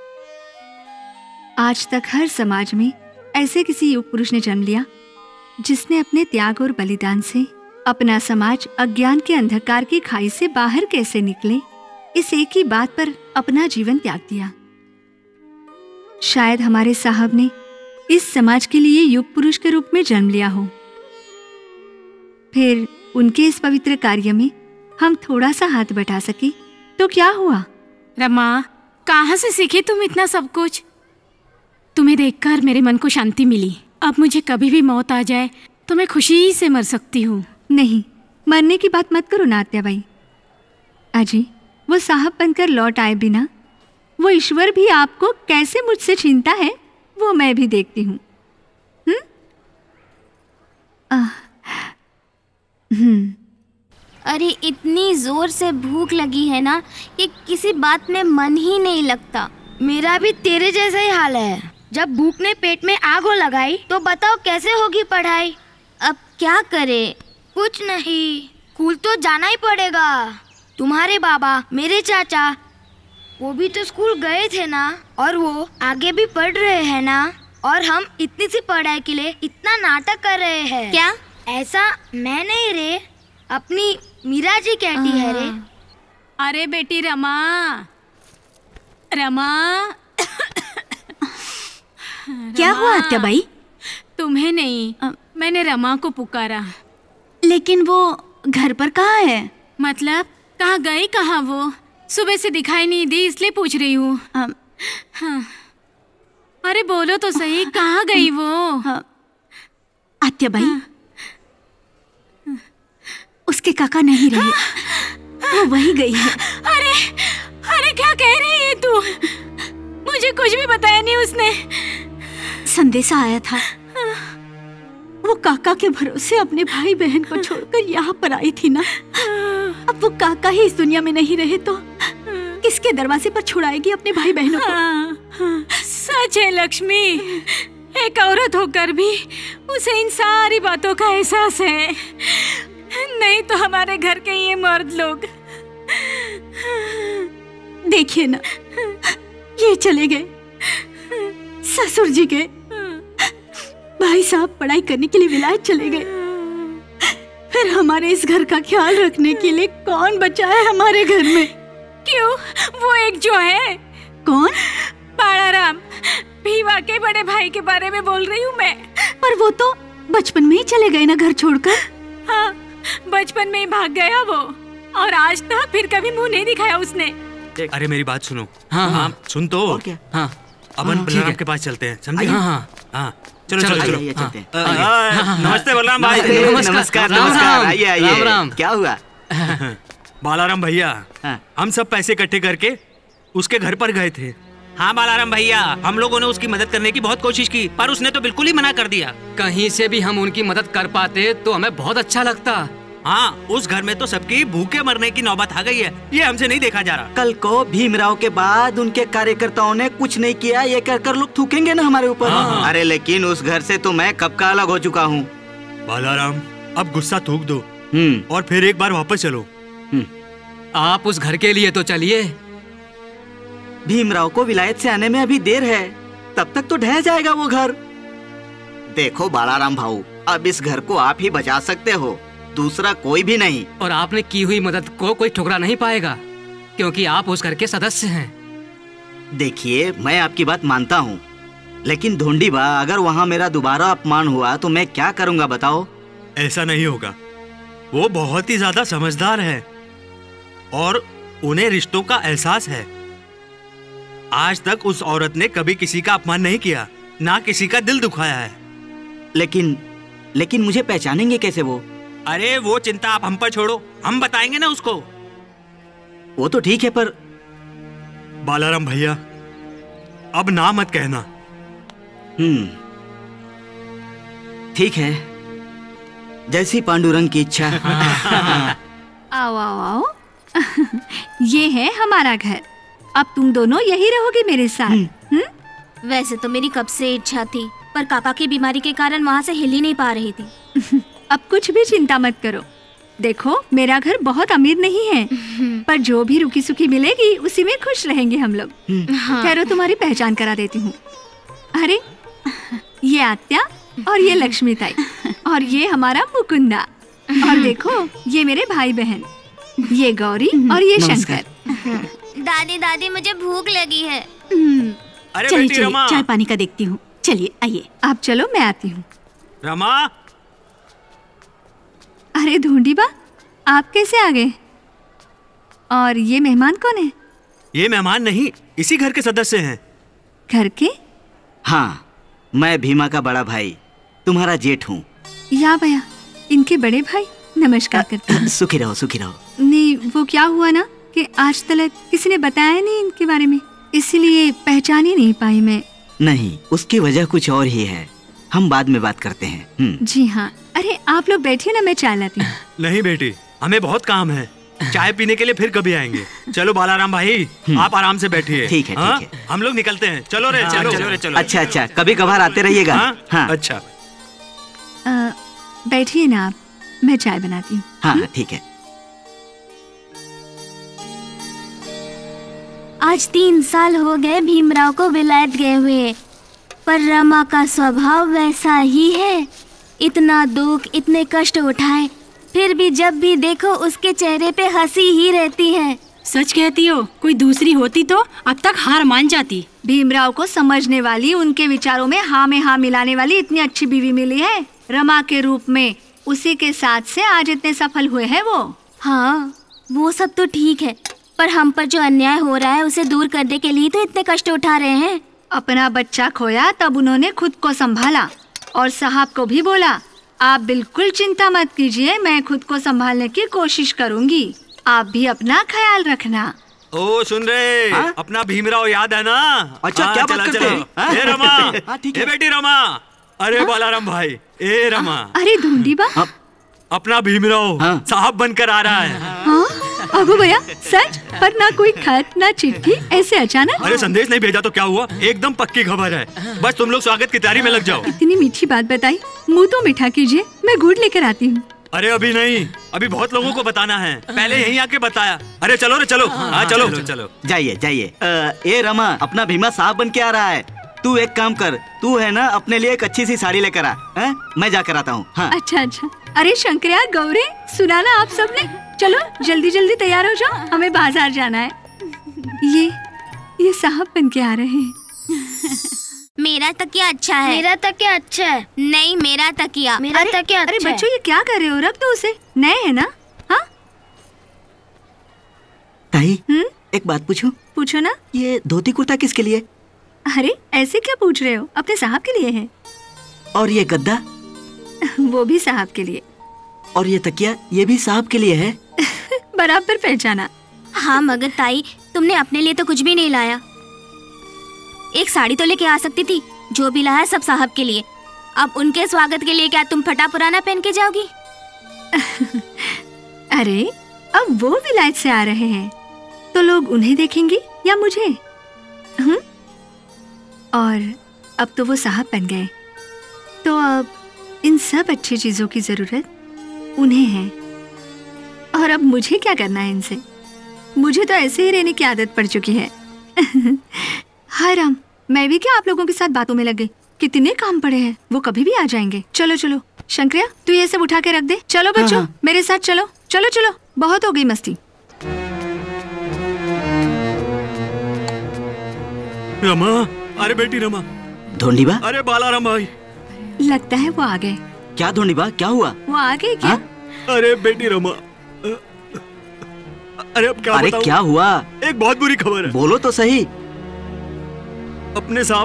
आज तक हर समाज में ऐसे किसी युग पुरुष ने जन्म लिया जिसने अपने त्याग और बलिदान से अपना समाज अज्ञान के अंधकार की खाई से बाहर कैसे निकले, इस एक ही बात पर अपना जीवन त्याग दिया। शायद हमारे साहब ने इस समाज के लिए युग पुरुष के रूप में जन्म लिया हो। फिर उनके इस पवित्र कार्य में हम थोड़ा सा हाथ बटा सके तो क्या हुआ? रमा, कहाँ से सीखे तुम इतना सब कुछ? तुम्हें देखकर मेरे मन को शांति मिली। अब मुझे कभी भी मौत आ जाए तो मैं खुशी से मर सकती हूँ। नहीं, मरने की बात मत करो ना आत्याबाई। अजी, वो साहब बनकर लौट आए बिना वो ईश्वर भी आपको कैसे मुझसे छीनता है वो मैं भी देखती हूँ। अरे इतनी जोर से भूख लगी है ना कि किसी बात में मन ही नहीं लगता। मेरा भी तेरे जैसा ही हाल है। जब भूख ने पेट में आग लगाई तो बताओ कैसे होगी पढ़ाई? अब क्या करे? कुछ नहीं, स्कूल तो जाना ही पड़ेगा। तुम्हारे बाबा, मेरे चाचा, वो भी तो स्कूल गए थे ना, और वो आगे भी पढ़ रहे हैं ना, और हम इतनी सी पढ़ाई के लिए इतना नाटक कर रहे हैं। क्या? ऐसा मैं नहीं रे, अपनी मीरा जी कहती है रे। अरे बेटी रमा, रमा। क्या हुआ आत्याबाई? तुम्हें नहीं, मैंने रमा को पुकारा। लेकिन वो घर पर कहाँ है? मतलब कहाँ गई? कहाँ वो? सुबह से दिखाई नहीं दी, इसलिए पूछ रही हूँ। हाँ। अरे बोलो तो सही, कहाँ गई वो? आत्याबाई, उसके काका नहीं रहे, वो वही गई है। अरे अरे क्या कह रही है तू? मुझे कुछ भी बताया नहीं उसने। संदेशा आया था, वो काका के भरोसे अपने भाई बहन को छोड़कर यहाँ पर आई थी ना। अब वो काका ही इस दुनिया में नहीं रहे तो किसके दरवाजे पर छुड़ाएगी अपने भाई बहनों को? सच है लक्ष्मी, एक औरत होकर भी उसे इन सारी बातों का एहसास है। नहीं तो हमारे घर के ये मर्द लोग। देखिए ना, ये चले गए ससुर जी के। भाई साहब पढ़ाई करने के लिए विलायत चले गए। फिर हमारे इस घर का ख्याल रखने के लिए कौन बचा है हमारे घर में? क्यों? वो एक जो है। कौन? बालाराम, भीवा के बड़े भाई के बारे में बोल रही हूँ मैं। पर वो तो बचपन में ही चले गए ना घर छोड़कर। हाँ, बचपन में ही भाग गया वो, और आज तक फिर कभी मुंह नहीं दिखाया उसने। अरे मेरी बात सुनो। हाँ हाँ, सुन तो। और क्या? हाँ, अपन बलराम के पास चलते हैं, समझे? हाँ हाँ हाँ, चलो चलो चलो। चलते हैं। नमस्ते बलराम भाई। नमस्कार नमस्कार, आइए आइए। राम राम। क्या हुआ? बालाराम भैया, हम सब पैसे इकट्ठे करके उसके घर पर गए थे। हाँ बालाराम भैया, हम लोगों ने उसकी मदद करने की बहुत कोशिश की, पर उसने तो बिल्कुल ही मना कर दिया। कहीं से भी हम उनकी मदद कर पाते तो हमें बहुत अच्छा लगता। हाँ, उस घर में तो सबकी भूखे मरने की नौबत आ गई है, ये हमसे नहीं देखा जा रहा। कल को भीमराव के बाद उनके कार्यकर्ताओं ने कुछ नहीं किया ये कहकर लोग थूकेंगे ना हमारे ऊपर। अरे लेकिन उस घर से तो मैं कब का अलग हो चुका हूँ। बालाराम, अब गुस्सा थूक दो और फिर एक बार वापस चलो। आप उस घर के लिए तो चलिए। भीमराव को विलायत से आने में अभी देर है, तब तक तो ढह जाएगा वो घर। देखो बालाराम भाऊ, अब इस घर को आप ही बचा सकते हो, दूसरा कोई भी नहीं। और आपने की हुई मदद को कोई ठुकरा नहीं पाएगा, क्योंकि आप उस घर के सदस्य हैं। देखिए, मैं आपकी बात मानता हूँ, लेकिन धोंडी बा, अगर वहाँ मेरा दोबारा अपमान हुआ तो मैं क्या करूँगा बताओ? ऐसा नहीं होगा, वो बहुत ही ज्यादा समझदार है और उन्हें रिश्तों का एहसास है। आज तक उस औरत ने कभी किसी का अपमान नहीं किया, ना किसी का दिल दुखाया है। लेकिन मुझे पहचानेंगे कैसे वो? अरे वो चिंता आप हम पर छोड़ो, हम बताएंगे ना उसको। वो तो ठीक है, पर बालाराम भैया, अब ना मत कहना। ठीक है, जैसी पांडुरंग की इच्छा। आओ आओ आओ। ये है हमारा घर। अब तुम दोनों यही रहोगे मेरे साथ। वैसे तो मेरी कब से इच्छा थी, पर काका की बीमारी के कारण वहाँ से हिल ही नहीं पा रही थी। अब कुछ भी चिंता मत करो। देखो मेरा घर बहुत अमीर नहीं है, पर जो भी रुकी सुखी मिलेगी उसी में खुश रहेंगे हम लोग। ठहरो तुम्हारी पहचान करा देती हूँ। अरे ये आत्या और ये लक्ष्मी ताई और ये हमारा मुकुंदा। और देखो ये मेरे भाई बहन, ये गौरी और ये शंकर। दादी दादी मुझे भूख लगी है। अरे चलिए बेटी रमा। चाय पानी का देखती हूँ। चलिए आइए। आप चलो मैं आती हूँ। रमा। अरे ढूंढी बा, आप कैसे आ गए? और ये मेहमान कौन है? ये मेहमान नहीं, इसी घर के सदस्य हैं। घर के? हाँ, मैं भीमा का बड़ा भाई, तुम्हारा जेठ हूँ। या भैया, इनके बड़े भाई। नमस्कार करते हैं। सुखी रहो सुखी रहो। नहीं, वो क्या हुआ ना कि आज तक किसी ने बताया नहीं इनके बारे में, इसलिए पहचान ही नहीं पाई मैं। नहीं, उसकी वजह कुछ और ही है, हम बाद में बात करते हैं। जी हाँ। अरे आप लोग बैठिए ना, मैं चाय लाती हूँ। नहीं बेटी, हमें बहुत काम है, चाय पीने के लिए फिर कभी आएंगे। चलो बालाराम भाई, आप आराम से बैठिए। ठीक है, हाँ? ठीक है। हम लोग निकलते हैं। चलो रे, चलो चलो रे, चलो। अच्छा अच्छा, कभी कभार आते रहिएगा। हाँ अच्छा। बैठिए ना आप, मैं चाय बनाती हूँ। हाँ ठीक है। आज 3 साल हो गए भीमराव को विलायत गए हुए, पर रमा का स्वभाव वैसा ही है। इतना दुख, इतने कष्ट उठाए, फिर भी जब भी देखो उसके चेहरे पे हंसी ही रहती है। सच कहती हो, कोई दूसरी होती तो अब तक हार मान जाती। भीमराव को समझने वाली, उनके विचारों में हाँ मिलाने वाली इतनी अच्छी बीवी मिली है रमा के रूप में। उसी के साथ से आज इतने सफल हुए हैं वो। हाँ, वो सब तो ठीक है, पर हम पर जो अन्याय हो रहा है उसे दूर करने के लिए तो इतने कष्ट उठा रहे हैं। अपना बच्चा खोया तब उन्होंने खुद को संभाला और साहब को भी बोला, आप बिल्कुल चिंता मत कीजिए, मैं खुद को संभालने की कोशिश करूंगी, आप भी अपना ख्याल रखना। ओ सुन रहे, अपना भीमराव याद है ना? अच्छा, क्या बात करते हैं? ए रमा, ए बेटी रमा, अरे बालाराम भाई, ए रमा। अरे ढूंढी बा, अपना भीमराव साहब बनकर आ रहा है। हाँ? अबू भैया सच? पर ना कोई खत ना चिट्ठी, ऐसे अचानक? अरे संदेश नहीं भेजा तो क्या हुआ, एकदम पक्की खबर है। बस तुम लोग स्वागत की तैयारी में लग जाओ। इतनी मीठी बात बताई, मुंह तो मीठा कीजिए, मैं गुड़ लेकर आती हूँ। अरे अभी नहीं, अभी बहुत लोगों को बताना है, पहले यहीं आके बताया। अरे चलो रे चलो। हाँ चलो चलो। जाइए जाइए। ए रमा, अपना भीमा साहब बन के आ रहा है। तू एक काम कर, तू है ना अपने लिए एक अच्छी सी साड़ी लेकर आ, मैं जाकर आता हूँ। हाँ। अच्छा अच्छा। अरे शंकरिया, गौरी, सुना ना आप सबने? चलो जल्दी जल्दी तैयार हो जाओ, हमें बाजार जाना है। ये साहब बन के आ रहे हैं। मेरा तकिया अच्छा है। मेरा तकिया अच्छा है। नहीं, मेरा तकिया। मेरा तकिया अच्छा है। अरे बच्चों, ये क्या कर रहे हो? रख दो उसे, नए है ना। हाँ ताई, एक बात पूछूं? पूछो ना। ये धोती कुर्ता किसके लिए? अरे ऐसे क्या पूछ रहे हो? अपने साहब के लिए है। और ये गद्दा? वो भी साहब के लिए। और ये तकिया, ये भी साहब के लिए है। बराबर पहचाना। हाँ मगर ताई, तुमने अपने लिए तो कुछ भी नहीं लाया। एक साड़ी तो लेके आ सकती थी, जो भी लाया सब साहब के लिए। अब उनके स्वागत के लिए क्या तुम फटा पुराना पहन के जाओगी? अरे अब वो विलायत से आ रहे हैं तो लोग उन्हें देखेंगे या मुझे? और अब तो वो साहब बन गए, तो अब इन सब अच्छी चीजों की जरूरत उन्हें है। और अब मुझे क्या करना है इनसे? मुझे तो ऐसे ही रहने की आदत पड़ चुकी है। हाय राम, मैं भी क्या आप लोगों के साथ बातों में लग गई? कितने काम पड़े हैं, वो कभी भी आ जाएंगे। चलो चलो शंकरिया, तू ये सब उठा के रख दे। चलो बच्चों, हाँ। मेरे साथ चलो। चलो चलो, बहुत हो गई मस्ती। रमा, अरे बेटी रमा। ढोंडीबा? अरे बालाराम भाई। लगता है वो आ गए। क्या ढोंडीबा, क्या हुआ? वो आ गए क्या? अरे बेटी रमा, अरे अब क्या अरे बताऊं? क्या हुआ? एक बहुत बुरी खबर है। बोलो तो सही। अपने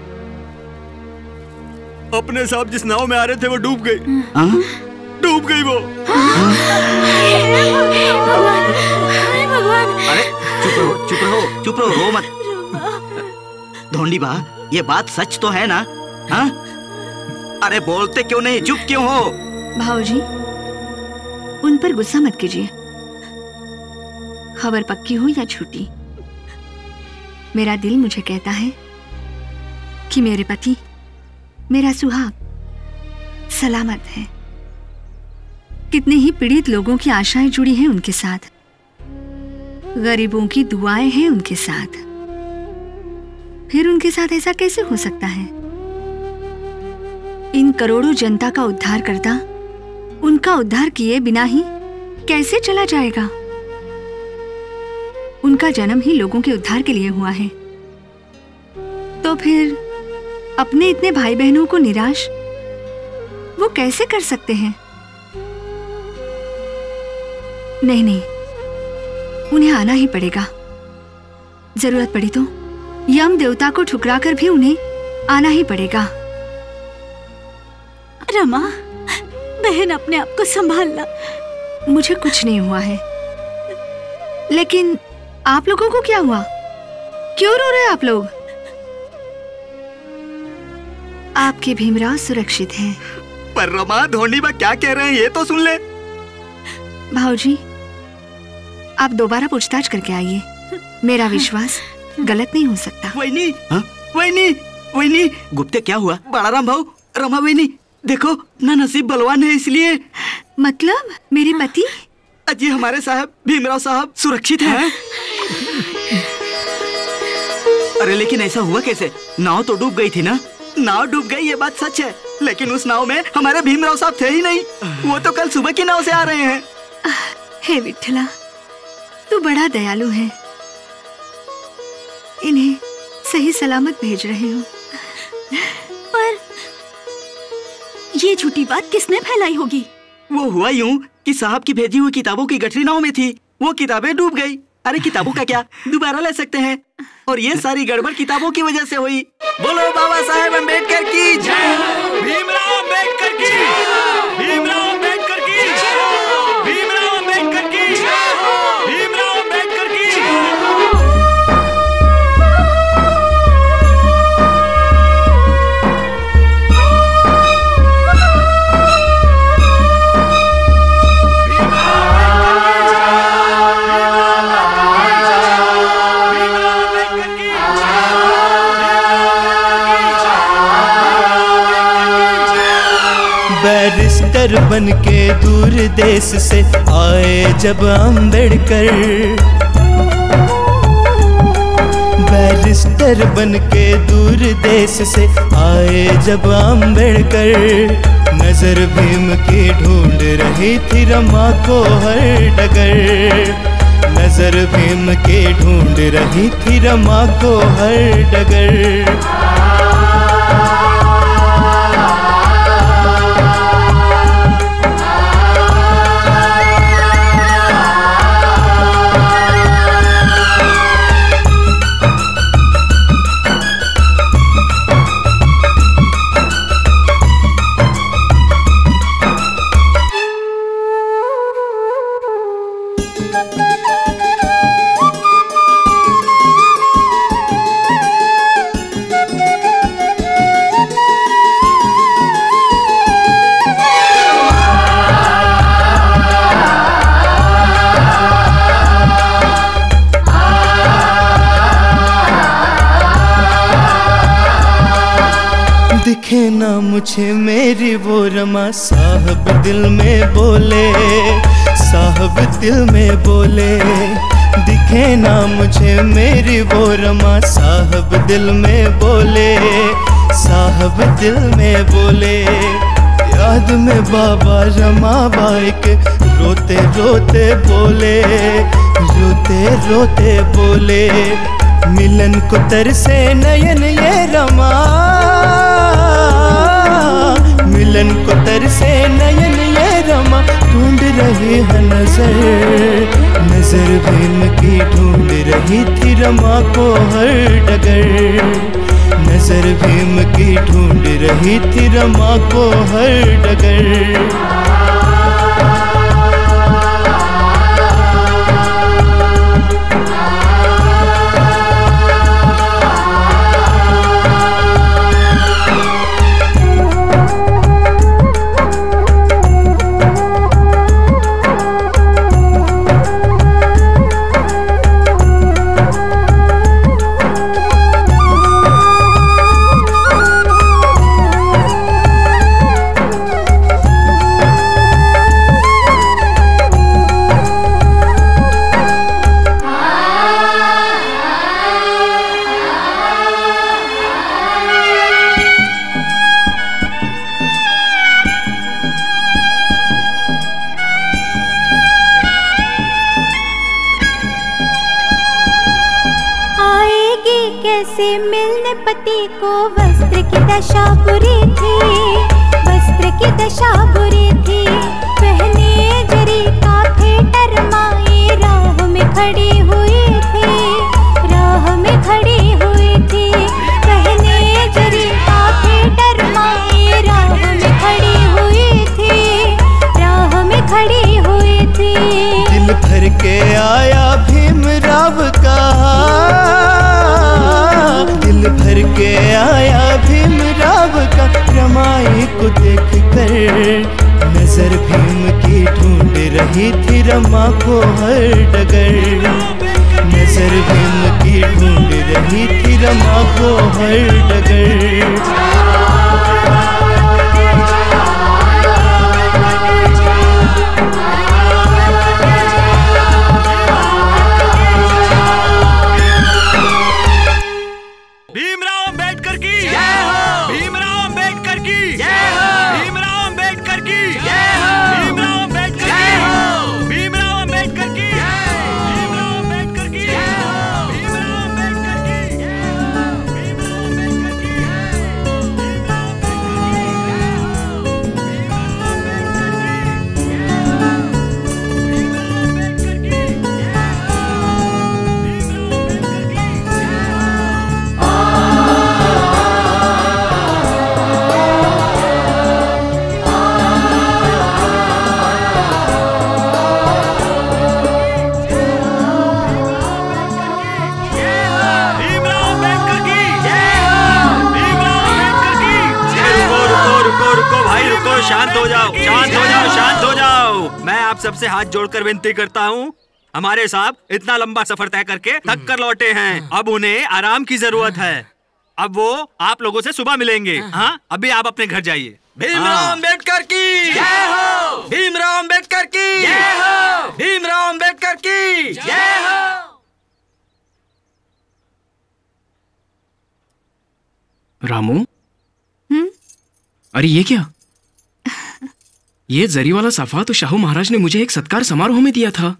साहब जिस नाव में आ रहे थे वो डूब गई। डूब गई वो। अरे चुप रहो, रो मत। ढोंडीबा, ये बात सच तो है ना? हाँ? अरे बोलते क्यों नहीं, चुप क्यों हो? भाऊजी, उन पर गुस्सा मत कीजिए। खबर पक्की हो या झूठी, मेरा दिल मुझे कहता है कि मेरे पति, मेरा सुहाग सलामत है। कितने ही पीड़ित लोगों की आशाएं जुड़ी हैं उनके साथ, गरीबों की दुआएं हैं उनके साथ। फिर उनके साथ ऐसा कैसे हो सकता है? इन करोड़ों जनता का उद्धार करता उनका उद्धार किए बिना ही कैसे चला जाएगा? उनका जन्म ही लोगों के उद्धार के लिए हुआ है, तो फिर अपने इतने भाई बहनों को निराश वो कैसे कर सकते हैं? नहीं नहीं, उन्हें आना ही पड़ेगा। जरूरत पड़ी तो यम देवता को ठुकराकर भी उन्हें आना ही पड़ेगा। रमा, बहन अपने आप को संभालना। मुझे कुछ नहीं हुआ है, लेकिन आप लोगों को क्या हुआ? क्यों रो रहे आप लोग? आपके भीमराव सुरक्षित हैं। पर रमा, धोनी बा क्या कह रहे हैं ये तो सुन ले। भाऊजी, आप दोबारा पूछताछ करके आइए। मेरा विश्वास गलत नहीं हो सकता। वैनी, वैनी, वैनी, गुप्ते क्या हुआ? बड़ाराम भाऊ, रमा वैनी, देखो अपना नसीब बलवान है इसलिए। मतलब मेरे पति? अजी हमारे साहब भीमराव साहब सुरक्षित हैं। अरे लेकिन ऐसा हुआ कैसे? नाव तो डूब गई थी ना? नाव डूब गई ये बात सच है, लेकिन उस नाव में हमारे भीमराव साहब थे ही नहीं। वो तो कल सुबह की नाव से आ रहे हैं। हे विठला, तू बड़ा दयालु है, इन्हें सही सलामत भेज रहे हो। पर ये झूठी बात किसने फैलाई होगी? वो हुआ यूं कि साहब की भेजी हुई किताबों की गठरी नाव में थी, वो किताबें डूब गई। अरे किताबों का क्या, दोबारा ले सकते हैं। और ये सारी गड़बड़ किताबों की वजह से हुई। बोलो बाबा साहेब अम्बेडकर की जय, भीमराव अम्बेडकर की, भीमराव अम्बेडकर की, भीमराव अम्बेडकर की, भीमराव अम्बेडकर की। बैरिस्टर बन के दूर देश से आए जब अम्बेडकर, बैरिस्टर बन के दूर देश से आए जब अम्बेडकर, नजर भीम की ढूंढ रही थी रमा को हर डगर, नजर भीम की ढूंढ रही थी रमा को हर डगर। दिखे ना मुझे मेरी वो रमा, साहब दिल में बोले, साहब दिल में बोले। दिखे ना मुझे मेरी वो रमा, साहब दिल में बोले, साहब दिल में बोले। याद में बाबा रमाबाई के रोते रोते बोले, रोते रोते बोले। मिलन को तरसे नयन ये रमा, मिलन को तरसे नयन ये रमा। ढूंढ रही है नजर, नजर भीम की ढूंढ रही थी रमा को हर डगर, नजर भीम की ढूंढ रही थी रमा को हर डगर। को वस्त्र की दशा बुरी थी, वस्त्र की दशा बुरी थी। पहने जरी का फेटर माए राह में खड़ी हुई थी, राह में खड़ी हुई थी। पहने जरी का फेटर माए राह में खड़ी हुई थी, राह में खड़ी हुई थी। दिल भर के आया भीमराव का, दिल भर के आया भीमराव का। रमाई को देख कर नजर भीम की ढूंढ रही थी रमा को हर डगर। नजर भीम की ढूंढ रही थी रमा को हर डगर। भीमराव अम्बेडकर की जय हो, भीमराव अम्बेडकर की जय हो, भीमराव अम्बेडकर की जय हो, भीमराव अम्बेडकर की जय हो, भीमराव अम्बेडकर की जय हो, भीमराव अम्बेडकर की जय हो, भीमराव अम्बेडकर की जय हो, भीमराव अम्बेडकर की जय शांत हो जाओ, शांत हो जाओ, शांत हो जाओ। मैं आप सबसे हाथ जोड़कर विनती करता हूँ, हमारे साहब इतना लंबा सफर तय करके थक कर लौटे हैं, अब उन्हें आराम की जरूरत है। अब वो आप लोगों से सुबह मिलेंगे। हाँ, अभी आप अपने घर जाइए। भीमराव अम्बेडकर की जय हो, भीमराव अम्बेडकर की जय हो, भीमराव अम्बेडकर की जय हो। रामू, अरे ये क्या? ये जरी वाला साफा तो शाहू महाराज ने मुझे एक सत्कार समारोह में दिया था।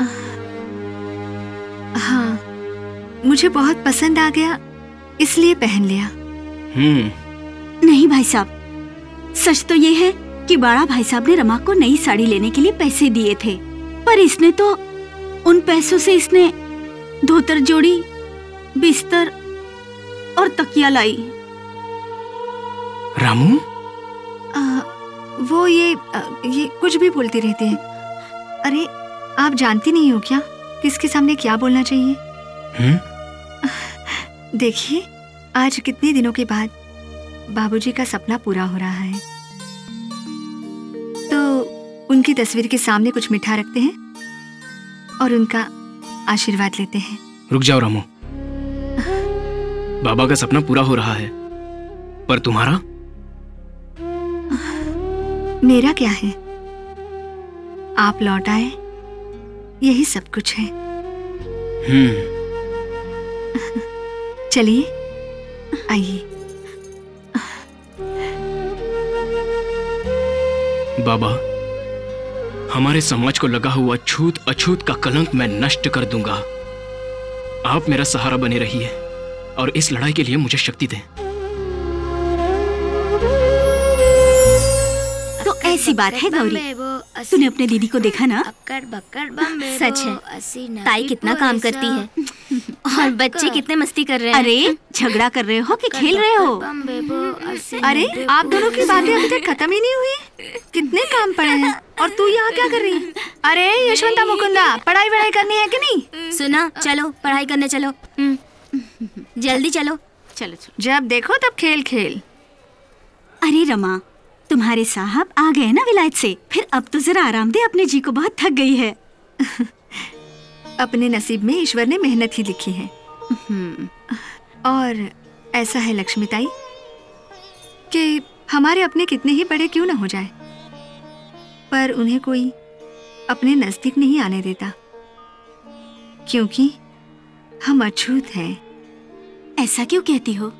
हाँ, मुझे बहुत पसंद आ गया इसलिए पहन लिया। नहीं भाई साहब, सच तो ये है कि बड़ा भाई साहब ने रमा को नई साड़ी लेने के लिए पैसे दिए थे, पर इसने तो उन पैसों से इसने धोतर जोड़ी, बिस्तर और तकिया लाई। रामू, वो ये कुछ भी बोलती रहती है। अरे आप जानती नहीं हो क्या किसके सामने क्या बोलना चाहिए? देखिए, आज कितने दिनों के बाद बाबूजी का सपना पूरा हो रहा है, तो उनकी तस्वीर के सामने कुछ मीठा रखते हैं और उनका आशीर्वाद लेते हैं। रुक जाओ रामू, बाबा का सपना पूरा हो रहा है, पर तुम्हारा? मेरा क्या है? आप लौट आए, यही सब कुछ है। चलिए, आइए। बाबा, हमारे समाज को लगा हुआ छूत अछूत का कलंक मैं नष्ट कर दूंगा। आप मेरा सहारा बने रहिए और इस लड़ाई के लिए मुझे शक्ति दें। तो ऐसी बात है गौरी, तूने अपने दीदी को देखा ना? सच है, ताई कितना काम करती है और बच्चे कितने मस्ती कर रहे हैं। अरे झगड़ा कर रहे हो कि खेल रहे हो? अरे आप दोनों की बातें अभी तक खत्म ही नहीं हुई, कितने काम पड़े हैं और तू यहाँ क्या कर रही है? अरे यशवंता मुकुंदा, पढ़ाई वढ़ाई करनी है कि नहीं? सुना, चलो पढ़ाई करने चलो। जल्दी चलो। चलो, जब देखो तब खेल खेल। अरे रमा, तुम्हारे साहब आ गए ना विलायत से, फिर अब तो जरा आराम दे, अपने जी को बहुत थक गई है। अपने नसीब में ईश्वर ने मेहनत ही लिखी है। और ऐसा है लक्ष्मी ताई कि हमारे अपने कितने ही बड़े क्यों ना हो जाए, पर उन्हें कोई अपने नजदीक नहीं आने देता, क्योंकि हम अछूत हैं। ऐसा क्यों कहती हो?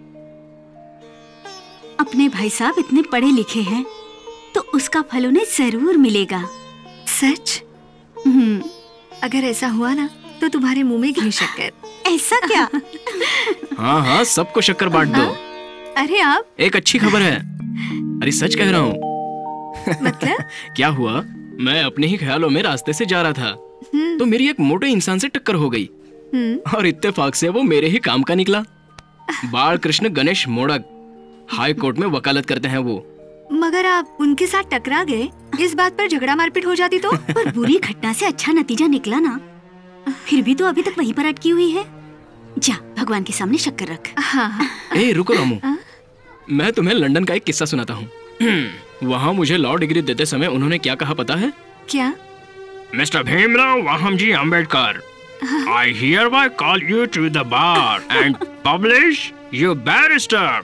अपने भाई साहब इतने पढ़े लिखे हैं तो उसका फल उन्हें जरूर मिलेगा। सच? अगर ऐसा हुआ ना तो तुम्हारे मुंह में घी शक्कर। ऐसा क्या? हाँ हाँ, सबको शक्कर बांट दो। अरे आप एक अच्छी खबर है। अरे सच कह रहा हूँ। मतलब? क्या हुआ, मैं अपने ही ख्यालों में रास्ते से जा रहा था तो मेरी एक मोटे इंसान से टक्कर हो गई और इत्तेफाक से वो मेरे ही काम का निकला। बाल कृष्ण गणेश मोड़क, हाई कोर्ट में वकालत करते हैं वो। मगर आप उनके साथ टकरा गए, इस बात पर झगड़ा मारपीट हो जाती तो? पर बुरी घटना से अच्छा नतीजा निकला ना। फिर भी तो अभी तक वहीं पर अटकी हुई है। जा भगवान के सामने शक्कर रख। हाँ। ए रुको रामू, मैं तुम्हें लंदन का एक किस्सा सुनाता हूँ। वहाँ मुझे लॉ डिग्री देते समय उन्होंने क्या कहा पता है? क्या? मिस्टर भीमराव वाहमजी Ambedkar, I hereby call you to the bar and publish you barrister.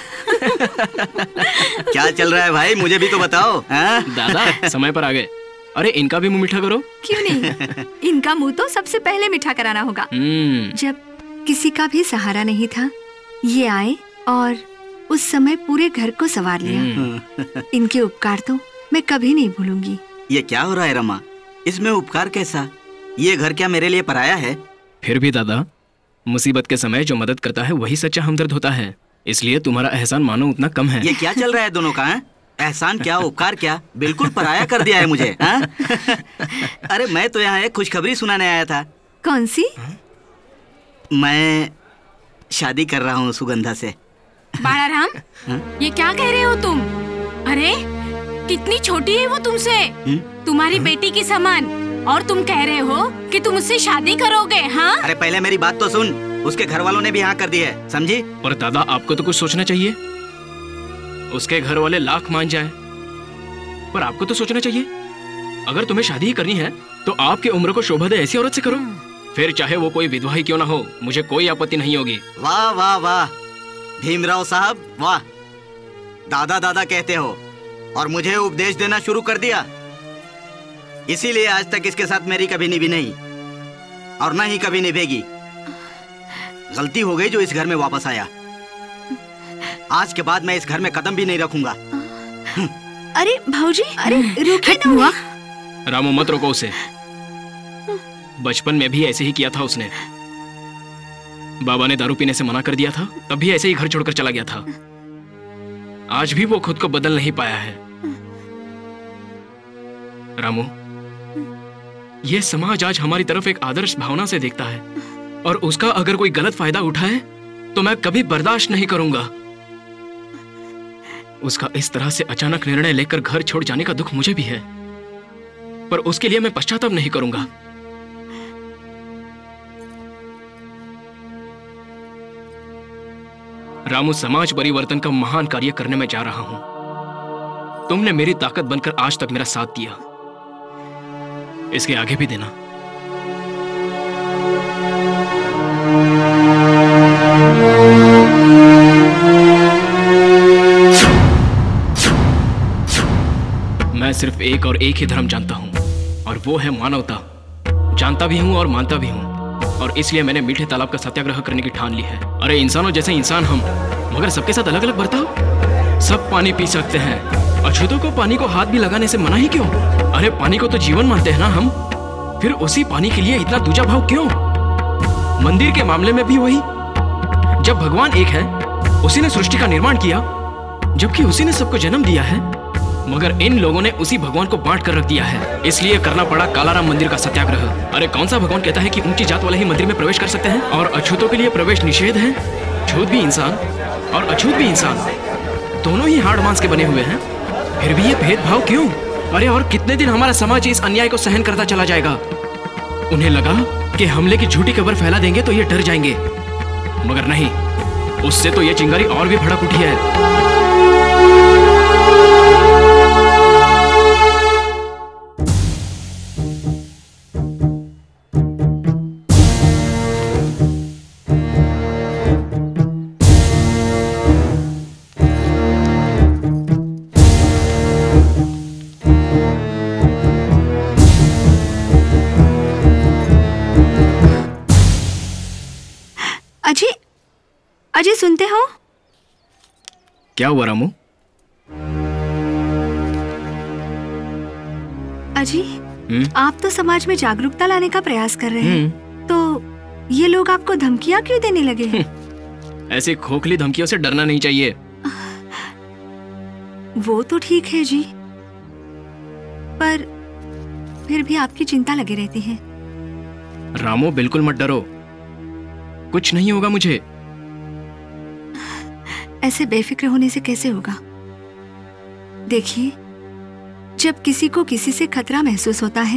क्या चल रहा है भाई, मुझे भी तो बताओ। दादा समय पर आ गए। अरे इनका भी मुंह मीठा करो। क्यों नहीं, इनका मुंह तो सबसे पहले मीठा कराना होगा। जब किसी का भी सहारा नहीं था, ये आए और उस समय पूरे घर को संवार लिया। इनके उपकार तो मैं कभी नहीं भूलूंगी। ये क्या हो रहा है रमा, इसमें उपकार कैसा? ये घर क्या मेरे लिए पराया है? फिर भी दादा, मुसीबत के समय जो मदद करता है वही सच्चा हमदर्द होता है, इसलिए तुम्हारा एहसान मानो उतना कम है। ये क्या चल रहा है दोनों का? एहसान क्या उपकार क्या, बिल्कुल पराया कर दिया है मुझे। अरे मैं तो यहाँ एक खुशखबरी सुनाने आया था। कौन सी? मैं शादी कर रहा हूँ सुगंधा से। बालाराम, ये क्या कह रहे हो तुम? अरे कितनी छोटी है वो तुमसे, तुम्हारी बेटी की समान, और तुम कह रहे हो कि तुम उससे शादी करोगे? हाँ? अरे पहले मेरी बात तो सुन, उसके घर वालों ने भी हाँ कर दी है, समझी? पर दादा आपको तो कुछ सोचना चाहिए। उसके घर वाले लाख मान जाए, पर आपको तो सोचना चाहिए। अगर तुम्हें शादी ही करनी है तो आपकी उम्र को शोभा दे ऐसी औरत से करो, फिर चाहे वो कोई विधवा ही क्यों ना हो, मुझे कोई आपत्ति नहीं होगी। वाह वाह वाह भीमराव साहब, वाह। दादा दादा कहते हो और मुझे उपदेश देना शुरू कर दिया। इसीलिए आज तक इसके साथ मेरी कभी निभी नहीं और न ही कभी निभेगी। गलती हो गई जो इस घर में वापस आया। आज के बाद मैं इस घर में कदम भी नहीं रखूंगा। अरे भाऊजी, अरे रुकिए ना। हुआ रामू मत रोको उसे, बचपन में भी ऐसे ही किया था उसने। बाबा ने दारू पीने से मना कर दिया था, तब भी ऐसे ही घर छोड़कर चला गया था। आज भी वो खुद को बदल नहीं पाया है। रामू, ये समाज आज हमारी तरफ एक आदर्श भावना से देखता है और उसका अगर कोई गलत फायदा उठाए तो मैं कभी बर्दाश्त नहीं करूंगा। उसका इस तरह से अचानक निर्णय लेकर घर छोड़ जाने का दुख मुझे भी है, पर उसके लिए मैं पश्चाताप नहीं करूंगा। रामू, समाज परिवर्तन का महान कार्य करने में जा रहा हूं। तुमने मेरी ताकत बनकर आज तक मेरा साथ दिया, इसके आगे भी देना। मैं सिर्फ एक और एक ही धर्म जानता हूं और वो है मानवता। जानता भी हूं और मानता भी हूं, और इसलिए मैंने मीठे तालाब का सत्याग्रह करने की ठान ली है। अरे इंसानों जैसे इंसान हम, मगर सबके साथ अलग अलग बर्ताव। सब पानी पी सकते हैं, अछूतों को पानी को हाथ भी लगाने से मना ही क्यों? अरे पानी को तो जीवन मानते हैं ना हम, फिर उसी पानी के लिए इतना दूजा भाव क्यों? मंदिर के मामले में भी वही। जब भगवान एक है, उसी ने सृष्टि का निर्माण किया, जबकि उसी ने सबको जन्म दिया है, मगर इन लोगों ने उसी भगवान को बांट कर रख दिया है। इसलिए करना पड़ा कालाराम मंदिर का सत्याग्रह। अरे कौन सा भगवान कहता है कि ऊंची जात वाले ही मंदिर में प्रवेश कर सकते हैं और अछूतों के लिए प्रवेश निषेध है? छूत भी इंसान और अछूत भी इंसान, दोनों ही हाड़ मांस के बने हुए हैं, फिर भी ये भेदभाव क्यों? अरे और कितने दिन हमारा समाज इस अन्याय को सहन करता चला जाएगा? उन्हें लगा कि हमले की झूठी खबर फैला देंगे तो ये डर जाएंगे, मगर नहीं, उससे तो ये चिंगारी और भी भड़क उठी है। अजय, सुनते हो? क्या हुआ रामू? अजय, आप तो समाज में जागरूकता लाने का प्रयास कर रहे हैं, तो ये लोग आपको धमकियां क्यों देने लगे हैं? ऐसी खोखली धमकियों से डरना नहीं चाहिए। वो तो ठीक है जी, पर फिर भी आपकी चिंता लगी रहती है। रामू बिल्कुल मत डरो, कुछ नहीं होगा मुझे। ऐसे बेफिक्र होने से कैसे होगा? देखिए, जब किसी को किसी से खतरा महसूस होता है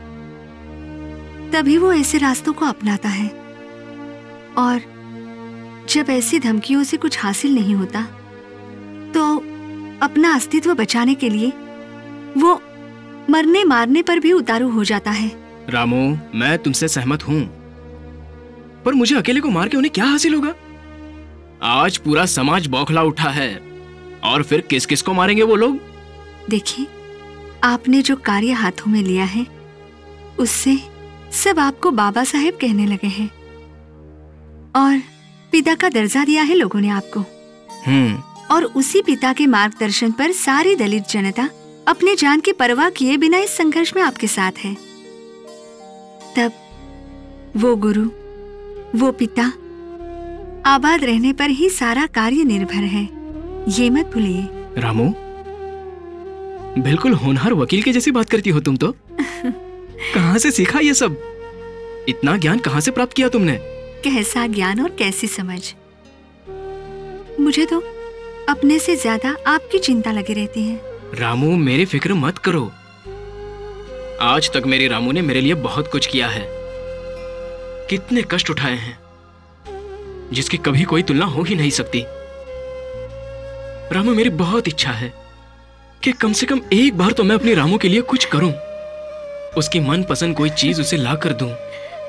तभी वो ऐसे रास्तों को अपनाता है, और जब ऐसी धमकियों से कुछ हासिल नहीं होता तो अपना अस्तित्व बचाने के लिए वो मरने मारने पर भी उतारू हो जाता है। रामू, मैं तुमसे सहमत हूं, पर मुझे अकेले को मार के उन्हें क्या हासिल होगा? आज पूरा समाज बौखला उठा है, और फिर किस किस को मारेंगे वो लोग? देखिए, आपने जो कार्य हाथों में लिया है उससे सब आपको बाबा साहेब कहने लगे हैं, और पिता का दर्जा दिया है लोगों ने आपको। और उसी पिता के मार्गदर्शन पर सारी दलित जनता अपने जान की परवाह किए बिना इस संघर्ष में आपके साथ है। तब वो गुरु, वो पिता आबाद रहने पर ही सारा कार्य निर्भर है, ये मत भूलिए। रामू, बिल्कुल होनहार वकील के जैसी बात करती हो तुम तो। कहाँ से सीखा ये सब? इतना ज्ञान कहाँ से प्राप्त किया तुमने? कैसा ज्ञान और कैसी समझ? मुझे तो अपने से ज्यादा आपकी चिंता लगी रहती है। रामू, मेरी फिक्र मत करो। आज तक मेरे रामू ने मेरे लिए बहुत कुछ किया है, कितने कष्ट उठाए हैं जिसकी कभी कोई तुलना हो ही नहीं सकती। रामू, मेरी बहुत इच्छा है कि कम से कम एक बार तो मैं अपने रामू के लिए कुछ करूं, उसकी मनपसंद कोई चीज उसे ला कर दूं।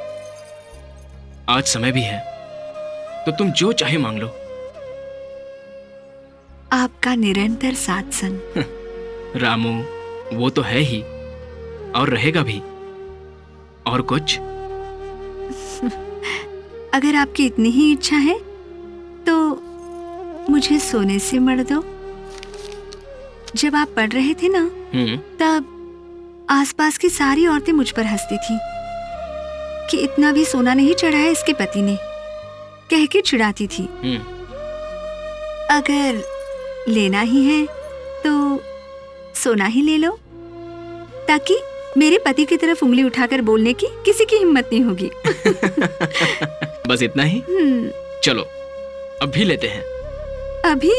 आज समय भी है, तो तुम जो चाहे मांग लो। आपका निरंतर साथ संग। रामू, वो तो है ही और रहेगा भी। और कुछ? अगर आपकी इतनी ही इच्छा है तो मुझे सोने से मर दो। जब आप पढ़ रहे थे ना, तब आसपास की सारी औरतें मुझ पर हंसती थी कि इतना भी सोना नहीं चढ़ाया इसके पति ने, कह के चिढ़ाती थी। अगर लेना ही है तो सोना ही ले लो, ताकि मेरे पति की तरफ उंगली उठाकर बोलने की किसी की हिम्मत नहीं होगी। बस इतना ही? चलो अभी लेते हैं। अभी?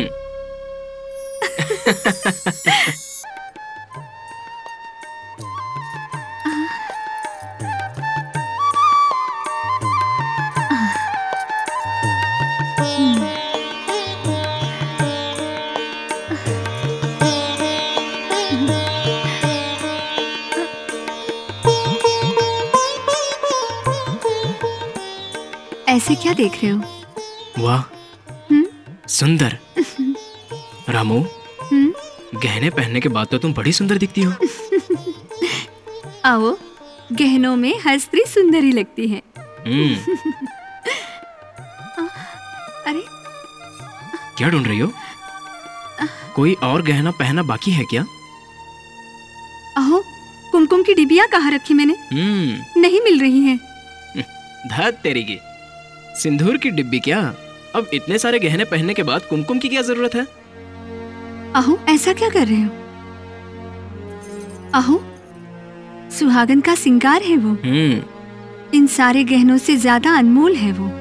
ऐसे क्या देख रहे हो? वाह, सुंदर। रामू, गहने पहनने के बाद तो तुम बड़ी सुंदर दिखती हो। आओ, गहनों में हर स्त्री सुंदर ही लगती है। अरे, क्या ढूंढ रही हो? कोई और गहना पहना बाकी है क्या? अहो, कुमकुम की डिबिया कहाँ रखी मैंने? नहीं मिल रही है। धत तेरी की, सिंदूर की डिब्बी क्या? अब इतने सारे गहने पहनने के बाद कुमकुम की क्या जरूरत है? अहो, ऐसा क्या कर रहे हो? अहो, सुहागन का सिंगार है वो। इन सारे गहनों से ज्यादा अनमोल है वो।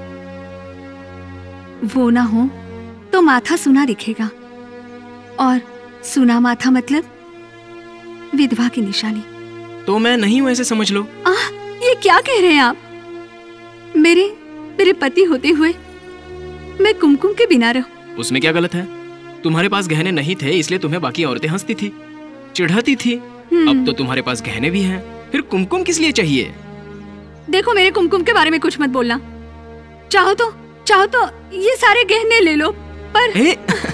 वो ना हो तो माथा सुना दिखेगा, और सुना माथा मतलब विधवा की निशानी। तो मैं नहीं हूं ऐसे समझ लो। ये क्या कह रहे हैं आप? मेरे पति होते हुए मैं कुमकुम के बिना रहूं? उसमें क्या गलत है? तुम्हारे पास गहने नहीं थे इसलिए तुम्हें बाकी औरतें हंसती थी, चिढ़ाती थी। अब तो तुम्हारे पास गहने भी हैं, फिर कुमकुम किस लिए चाहिए? देखो, मेरे कुमकुम के बारे में कुछ मत बोलना। चाहो तो ये सारे गहने ले लो, पर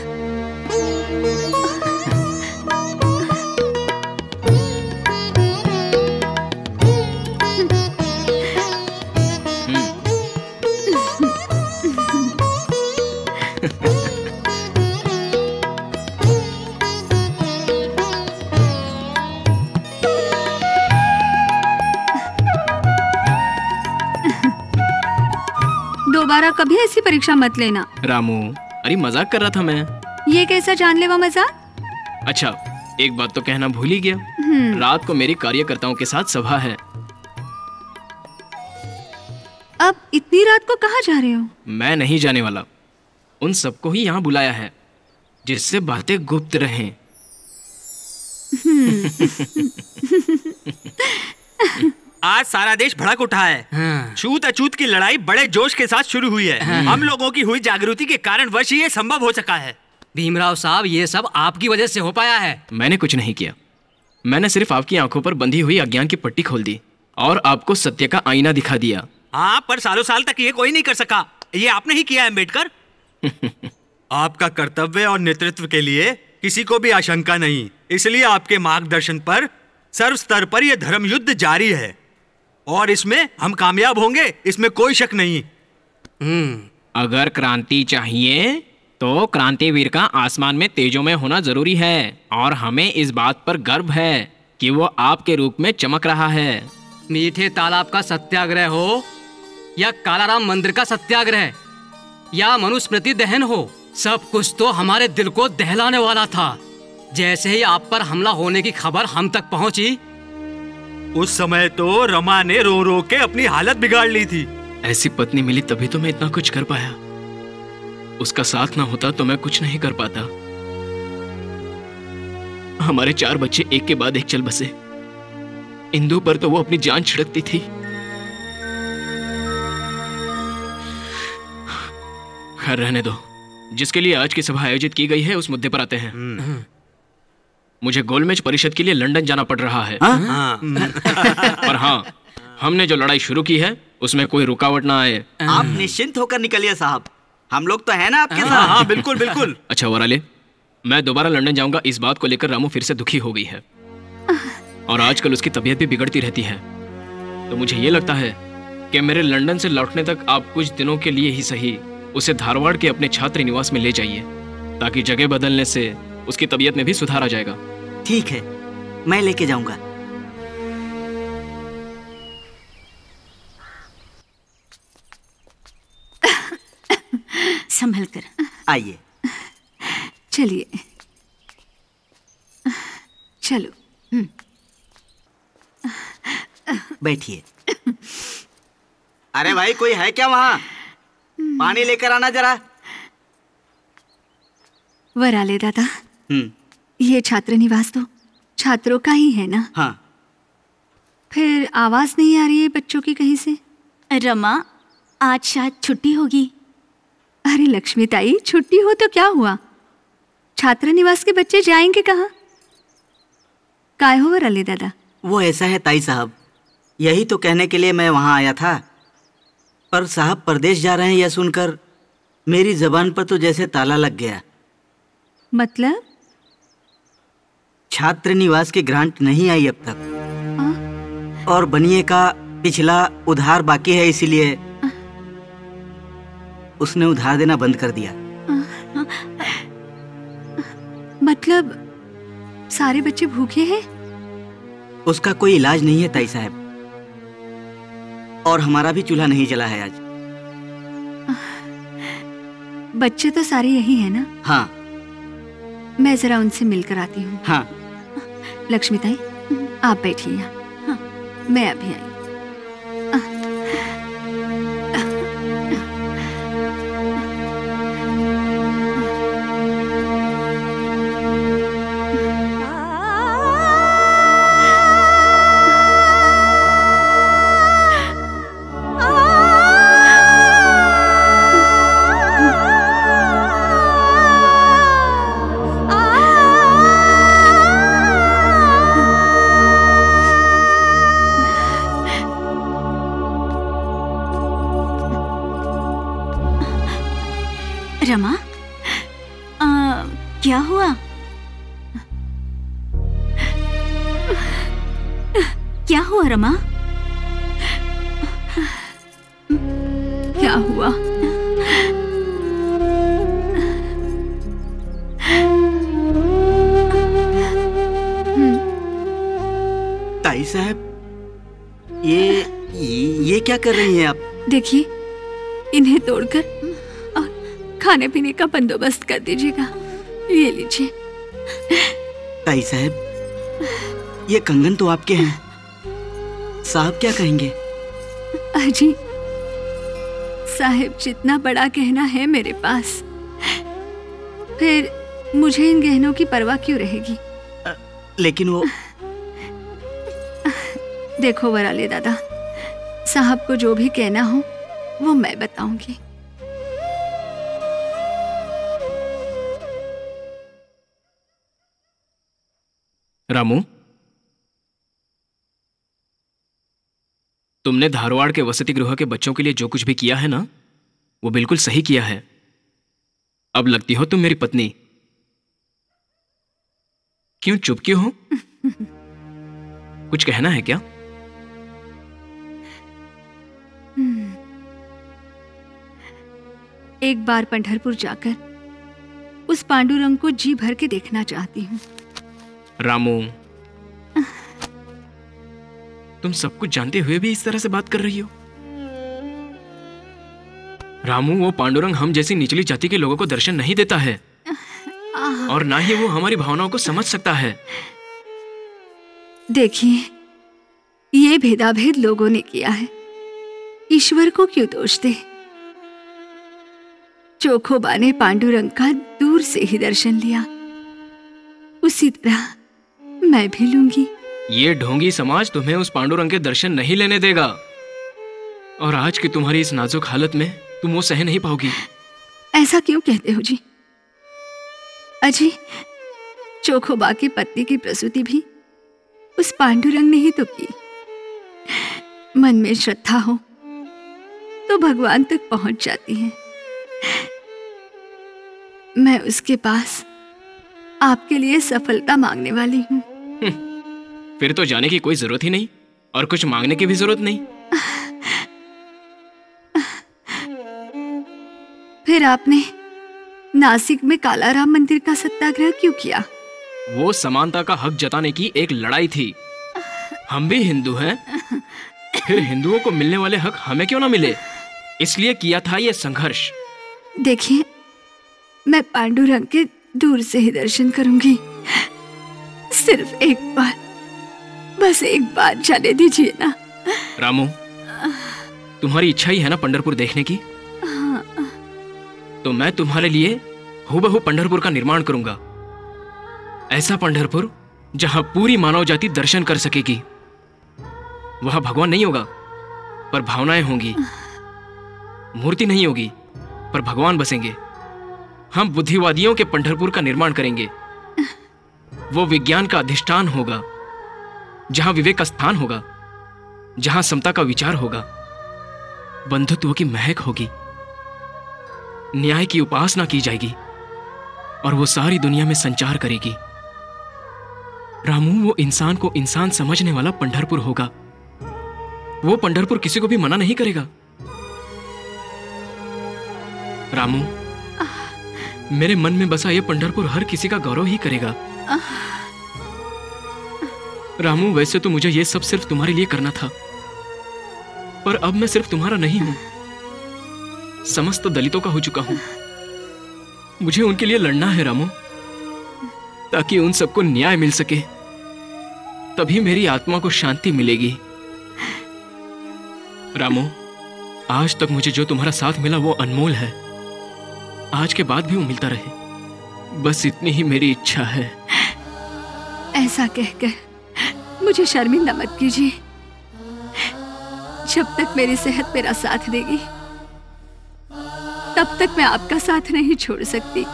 दोबारा कभी ऐसी परीक्षा मत लेना। रामू, अरे मजाक कर रहा था मैं। ये कैसा जानलेवा मजाक? अच्छा, एक बात तो कहना भूल ही गया। रात को मेरी कार्यकर्ताओं के साथ सभा है। अब इतनी रात को कहाँ जा रहे हो? मैं नहीं जाने वाला। उन सबको ही यहाँ बुलाया है जिससे बातें गुप्त रहें। आज सारा देश भड़क उठा है। छूत अछूत की लड़ाई बड़े जोश के साथ शुरू हुई है। हम लोगों की हुई जागृति के कारण वर्ष ये संभव हो सका है। भीमराव साहब, ये सब आपकी वजह से हो पाया है। मैंने कुछ नहीं किया। मैंने सिर्फ आपकी आंखों पर बंधी हुई अज्ञान की पट्टी खोल दी और आपको सत्य का आईना दिखा दिया। हाँ, पर सालों साल तक ये कोई नहीं कर सका। ये आपने ही किया, अम्बेडकर। आपका कर्तव्य और नेतृत्व के लिए किसी को भी आशंका नहीं, इसलिए आपके मार्गदर्शन पर सर्व स्तर पर यह धर्म युद्ध जारी है और इसमें हम कामयाब होंगे, इसमें कोई शक नहीं। अगर क्रांति चाहिए तो क्रांतिवीर का आसमान में तेजों में होना जरूरी है और हमें इस बात पर गर्व है कि वो आपके रूप में चमक रहा है। मीठे तालाब का सत्याग्रह हो या कालाराम मंदिर का सत्याग्रह या मनुस्मृति दहन हो, सब कुछ तो हमारे दिल को दहलाने वाला था। जैसे ही आप पर हमला होने की खबर हम तक पहुंची, उस समय तो रमा ने रो रो के अपनी हालत बिगाड़ ली थी। ऐसी पत्नी मिली तभी तो मैं इतना कुछ कर पाया। उसका साथ ना होता तो मैं कुछ नहीं कर पाता। हमारे 4 बच्चे एक के बाद एक चल बसे। इंदु पर तो वो अपनी जान छिड़कती थी। खैर रहने दो। जिसके लिए आज की सभा आयोजित की गई है उस मुद्दे पर आते हैं। मुझे गोलमेज परिषद के लिए लंदन जाना पड़ रहा है। पर हाँ, हमने जो लड़ाई शुरू की है उसमें कोई रुकावट ना आए। आप निश्चिंत होकर निकलिए साहब, हम लोग तो है ना आपके साथ। हाँ, बिल्कुल बिल्कुल। अच्छा वराले, मैं दोबारा लंदन जाऊंगा। इस बात को लेकर रामू फिर से दुखी हो गई है और आजकल उसकी तबीयत भी बिगड़ती रहती है। तो मुझे ये लगता है कि मेरे लंदन से लौटने तक आप कुछ दिनों के लिए ही सही उसे धारवाड़ के अपने छात्र निवास में ले जाइए, ताकि जगह बदलने से उसकी तबीयत में भी सुधार आ जाएगा। ठीक है, मैं लेके जाऊंगा। संभल कर आइए। चलिए, चलो। बैठिए। अरे भाई, कोई है क्या वहाँ? पानी लेकर आना जरा। वराले दादा, ये छात्र निवास तो छात्रों का ही है ना? हाँ। फिर आवाज नहीं आ रही है बच्चों की कहीं से? रमा, आज शायद छुट्टी होगी। अरे लक्ष्मी ताई, छुट्टी हो तो क्या हुआ, छात्र निवास के बच्चे जाएंगे कहाँ? काय हो वराले दादा? वो ऐसा है ताई साहब, यही तो कहने के लिए मैं वहाँ आया था। पर साहब परदेश जा रहे हैं यह सुनकर मेरी जबान पर तो जैसे ताला लग गया। मतलब? छात्र निवास की ग्रांट नहीं आई अब तक और बनिए का पिछला उधार बाकी है, इसीलिए उसने उधार देना बंद कर दिया। मतलब सारे बच्चे भूखे हैं? उसका कोई इलाज नहीं है ताई साहब, और हमारा भी चूल्हा नहीं जला है आज। बच्चे तो सारे यही हैं ना? हाँ। मैं जरा उनसे मिलकर आती हूँ। हाँ। लक्ष्मी ताई, आप बैठिए यहाँ। हाँ, मैं अभी आई। रमा, क्या हुआ? क्या हुआ रमा? क्या हुआ? ताई साहब, ये क्या कर रही हैं आप? देखिए, इन्हें तोड़कर और खाने पीने का बंदोबस्त कर दीजिएगा। ये लीजिए। ताई साहब, ये कंगन तो आपके हैं। साहब क्या कहेंगे? अजी, साहब जितना बड़ा गहना है मेरे पास, फिर मुझे इन गहनों की परवाह क्यों रहेगी? लेकिन वो देखो वराले दादा, साहब को जो भी कहना हो वो मैं बताऊंगी। रामू, तुमने धारवाड़ के वसति गृह के बच्चों के लिए जो कुछ भी किया है ना, वो बिल्कुल सही किया है। अब लगती हो तुम मेरी पत्नी। क्यों चुप क्यों हो? कुछ कहना है क्या? एक बार पंढरपुर जाकर उस पांडुरंग को जी भर के देखना चाहती हूँ। रामू, तुम सब कुछ जानते हुए भी इस तरह से बात कर रही हो? रामू, वो पांडुरंग हम जैसी निचली जाति के लोगों को दर्शन नहीं देता है, और ना ही वो हमारी भावनाओं को समझ सकता है। देखिए, ये भेदाभेद लोगों ने किया है, ईश्वर को क्यों दोष दे? चोखोबा ने पांडुरंग का दूर से ही दर्शन लिया, उसी तरह मैं भी लूंगी। ये ढोंगी समाज तुम्हें उस पांडुरंग के दर्शन नहीं लेने देगा, और आज की तुम्हारी इस नाजुक हालत में तुम वो सह नहीं पाओगी। ऐसा क्यों कहते हो जी? अजी, चोखोबा की पत्नी की प्रसूति भी उस पांडुरंग ने ही तो की। मन में श्रद्धा हो तो भगवान तक पहुंच जाती है। मैं उसके पास आपके लिए सफलता मांगने वाली हूँ। फिर तो जाने की कोई जरूरत ही नहीं, और कुछ मांगने की भी जरूरत नहीं। फिर आपने नासिक में कालाराम मंदिर का सत्याग्रह क्यों किया? वो समानता का हक जताने की एक लड़ाई थी। हम भी हिंदू हैं, फिर हिंदुओं को मिलने वाले हक हमें क्यों ना मिले, इसलिए किया था ये संघर्ष। देखिए, मैं पांडुरंग के दूर से ही दर्शन करूंगी। सिर्फ एक बार, बस एक बार जाने दीजिए ना। रामू, तुम्हारी इच्छा ही है ना पंढरपुर देखने की? तो मैं तुम्हारे लिए हूबहू पंढरपुर का निर्माण करूंगा। ऐसा पंढरपुर जहां पूरी मानव जाति दर्शन कर सकेगी। वहां भगवान नहीं होगा, पर भावनाएं होंगी। मूर्ति नहीं होगी, पर भगवान बसेंगे। हम बुद्धिवादियों के पंढरपुर का निर्माण करेंगे। वो विज्ञान का अधिष्ठान होगा, जहां विवेक का स्थान होगा, जहां समता का विचार होगा, बंधुत्व की महक होगी, न्याय की उपासना की जाएगी, और वो सारी दुनिया में संचार करेगी। रामू, वो इंसान को इंसान समझने वाला पंढरपुर होगा। वो पंढरपुर किसी को भी मना नहीं करेगा। रामू, मेरे मन में बसा ये पंढरपुर हर किसी का गौरव ही करेगा। रामू, वैसे तो मुझे ये सब सिर्फ तुम्हारे लिए करना था, पर अब मैं सिर्फ तुम्हारा नहीं हूं, समस्त दलितों का हो चुका हूं। मुझे उनके लिए लड़ना है रामू, ताकि उन सबको न्याय मिल सके। तभी मेरी आत्मा को शांति मिलेगी। रामू, आज तक मुझे जो तुम्हारा साथ मिला वो अनमोल है। आज के बाद भी वो मिलता रहे, बस इतनी ही मेरी इच्छा है। ऐसा कहकर मुझे शर्मिंदा मत कीजिए। जब तक मेरी सेहत मेरा साथ देगी, तब तक मैं आपका साथ नहीं छोड़ सकती।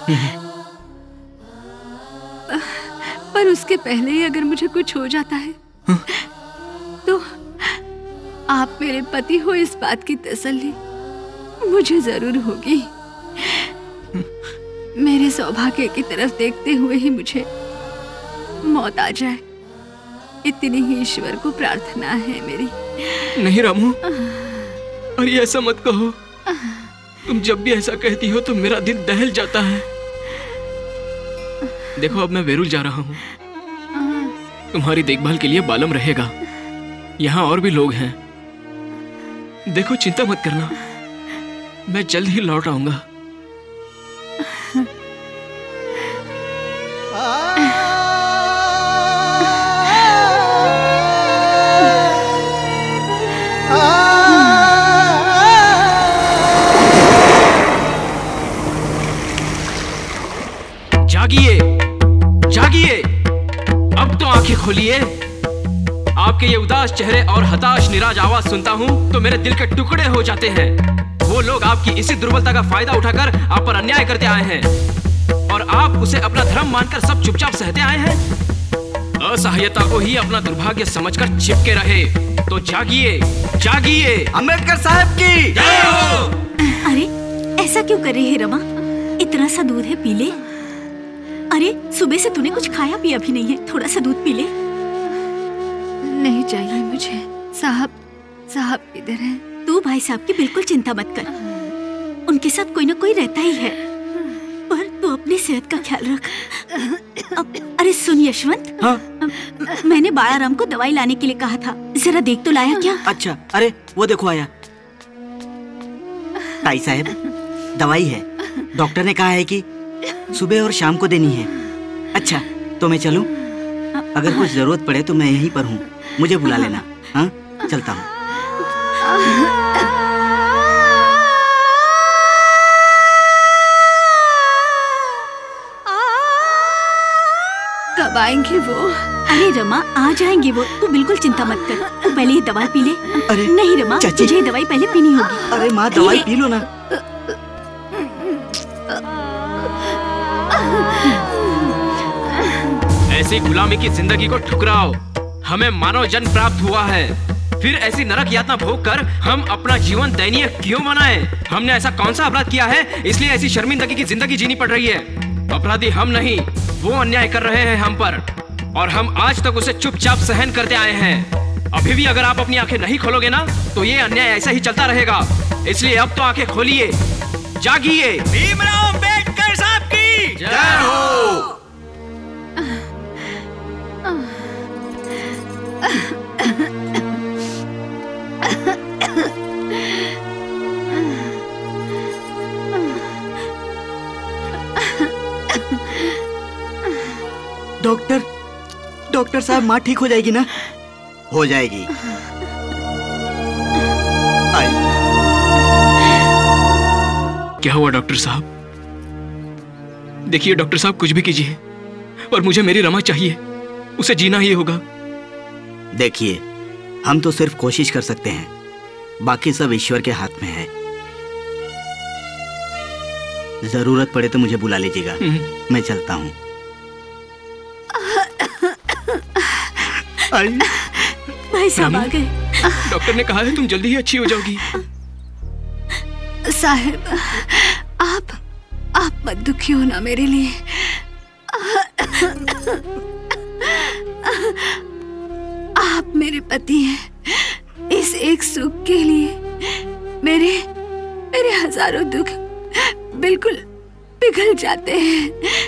पर उसके पहले ही अगर मुझे कुछ हो जाता है, तो आप मेरे पति हो, इस बात की तसल्ली मुझे जरूर होगी। मेरे सौभाग्य की तरफ देखते हुए ही मुझे मौत आ जाए, इतनी ही ईश्वर को प्रार्थना है मेरी। नहीं रामू, अरे ऐसा मत कहो। तुम जब भी ऐसा कहती हो तो मेरा दिल दहल जाता है। देखो, अब मैं वेरुल जा रहा हूँ। तुम्हारी देखभाल के लिए बालम रहेगा। यहाँ और भी लोग हैं। देखो, चिंता मत करना। मैं जल्द ही लौट आऊंगा। जागिए, जागिए, अब तो आंखें खोलिए। आपके ये उदास चेहरे और हताश निराश आवाज सुनता हूँ तो मेरे दिल के टुकड़े हो जाते हैं। वो लोग आपकी इसी दुर्बलता का फायदा उठाकर आप पर अन्याय करते आए हैं और आप उसे अपना धर्म मानकर सब चुपचाप सहते आए हैं। असहायता को ही अपना दुर्भाग्य समझकर चिपके रहे। तो जागिए, जागिए। अम्बेडकर साहब की जय हो। अरे ऐसा क्यों कर रही है रमा? इतना सा दूध है, पी ले। अरे सुबह से तूने कुछ खाया पिया भी नहीं है, थोड़ा सा दूध पी ले। नहीं चाहिए मुझे। साहब इधर है। तू भाई साहब की बिल्कुल चिंता मत कर, उनके साथ कोई ना कोई रहता ही है, पर तू अपनी सेहत का ख्याल रख। अरे सुन यशवंत, हाँ? मैंने बाळाराम को दवाई लाने के लिए कहा था, जरा देख तो लाया क्या? अच्छा, अरे वो देखो आया। ताई साहब, दवाई है, डॉक्टर ने कहा है कि सुबह और शाम को देनी है। अच्छा तो मैं चलूं? अगर कुछ जरूरत पड़े तो मैं यहीं पर हूँ, मुझे बुला लेना। हाँ, चलता हूँ। कब आएंगे वो? अरे रमा, आ जाएंगे वो, तू बिल्कुल चिंता मत कर। तू पहले ये दवाई पी ले। अरे नहीं रमा, तुझे ये दवाई पहले पीनी होगी। अरे माँ, दवाई पी लो ना। ऐसी गुलामी की जिंदगी को ठुकराओ। हमें मानव जन्म प्राप्त हुआ है, फिर ऐसी नरक यातना भोग कर हम अपना जीवन दयनीय क्यों बनाए? हमने ऐसा कौन सा अपराध किया है इसलिए ऐसी शर्मिंदगी की जिंदगी जीनी पड़ रही है? अपराधी हम नहीं, वो अन्याय कर रहे हैं हम पर, और हम आज तक उसे चुपचाप सहन करते आए हैं। अभी भी अगर आप अपनी आंखें नहीं खोलोगे ना तो ये अन्याय ऐसा ही चलता रहेगा। इसलिए अब तो आंखें खोलिए, जागिए। भीमराव अम्बेडकर साहब की जय हो। डॉक्टर साहब, माँ ठीक हो जाएगी ना? हो जाएगी। क्या हुआ डॉक्टर साहब? देखिए डॉक्टर साहब, कुछ भी कीजिए और मुझे मेरी रमा चाहिए, उसे जीना ही होगा। देखिए, हम तो सिर्फ कोशिश कर सकते हैं, बाकी सब ईश्वर के हाथ में है। जरूरत पड़े तो मुझे बुला लीजिएगा, मैं चलता हूँ। भाई साहब आ गए। डॉक्टर ने कहा है तुम जल्दी ही अच्छी हो जाओगी। साहब, आप मत दुखी हो ना मेरे लिए। आप मेरे पति हैं। इस एक सुख के लिए मेरे हजारों दुख बिल्कुल पिघल जाते हैं।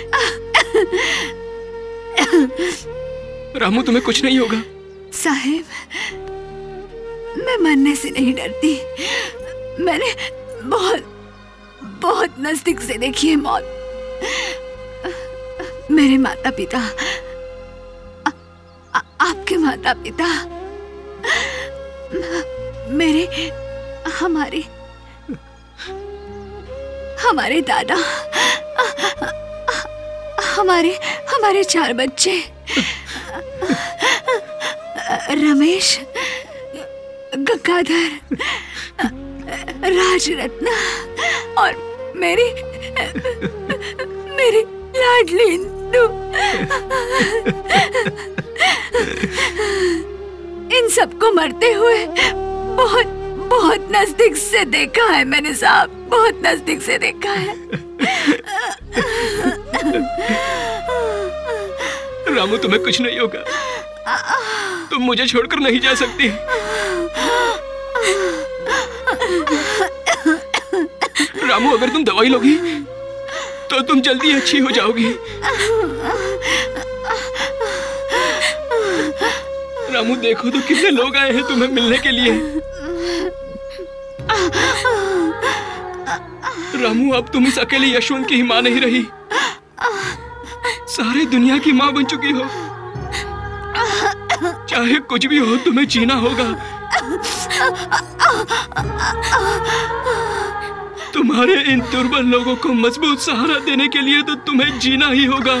रामू, तुम्हें कुछ नहीं होगा। साहिब, मैं मरने से नहीं डरती। मैंने बहुत नजदीक से देखी है मौत। मेरे माता पिता, आपके माता पिता, हमारे दादा, हमारे 4 बच्चे, रमेश, गंगाधर, राजरत्ना और मेरी लाडली इंदु। इन सबको मरते हुए बहुत नजदीक से देखा है मैंने साहब, बहुत नजदीक से देखा है। रामू, तुम्हें कुछ नहीं होगा, तुम मुझे छोड़कर नहीं जा सकती। रामू, अगर तुम दवाई लोगी तो तुम जल्दी अच्छी हो जाओगी। रामू, देखो तो कितने लोग आए हैं तुम्हें मिलने के लिए। रामू, अब तुम इस अकेले यशवंत की ही माँ नहीं रही, सारी दुनिया की माँ बन चुकी हो। चाहे कुछ भी हो, तुम्हें जीना होगा। तुम्हारे इन दुर्बल लोगों को मजबूत सहारा देने के लिए तो तुम्हें जीना ही होगा।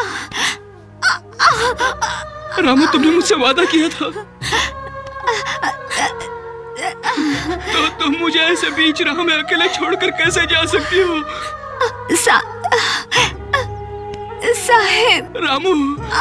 रामू, तुमने मुझसे वादा किया था, तो तुम मुझे ऐसे बीच राह में अकेले छोड़कर कैसे जा सकती हो? साहेब। रामू।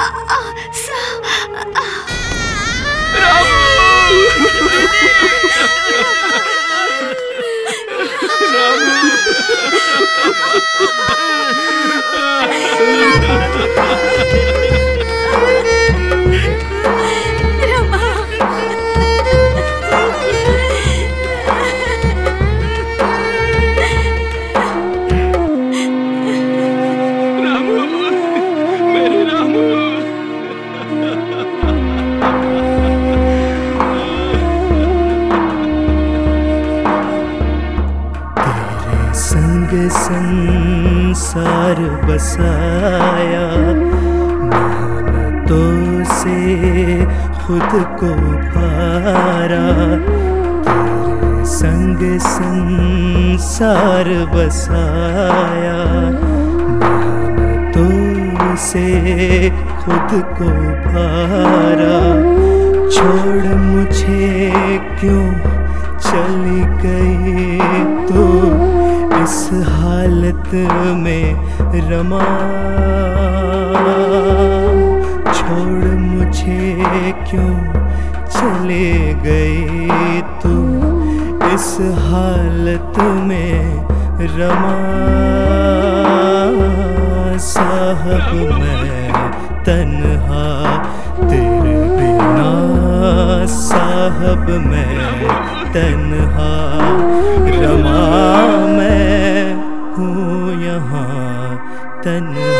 संसार बसाया, मेहनतों से खुद को भारा। तेरे संग संसार बसाया, मेहनतों से खुद को भारा। छोड़ मुझे क्यों चली गई तू इस हालत में रमा। छोड़ मुझे क्यों चले गई तू इस हालत में रमा। साहब मैं तन्हा तेरे बिना, साहब मैं तन्हा रमा। मैं हूँ यहाँ तन्हा।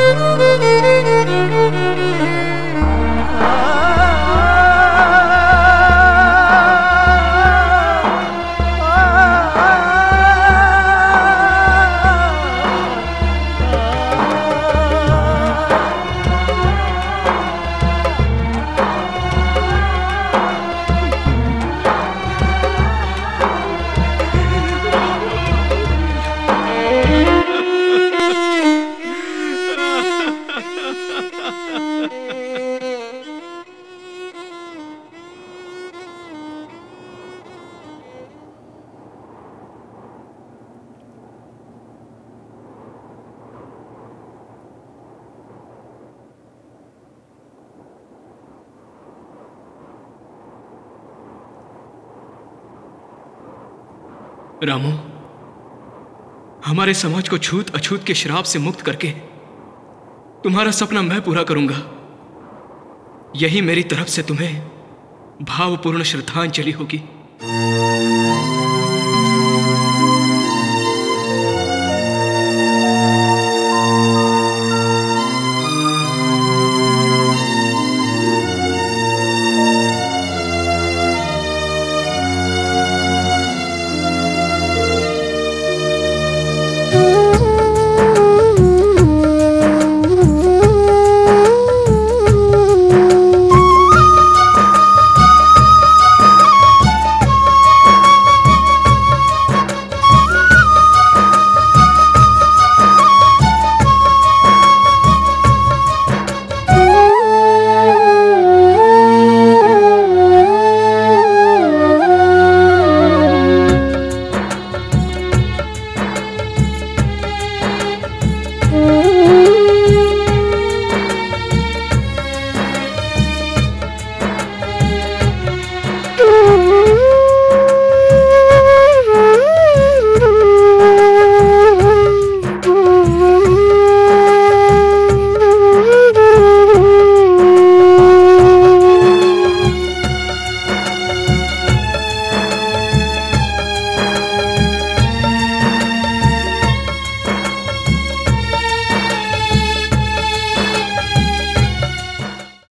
रामू, हमारे समाज को छूत अछूत के श्राप से मुक्त करके तुम्हारा सपना मैं पूरा करूंगा। यही मेरी तरफ से तुम्हें भावपूर्ण श्रद्धांजलि होगी।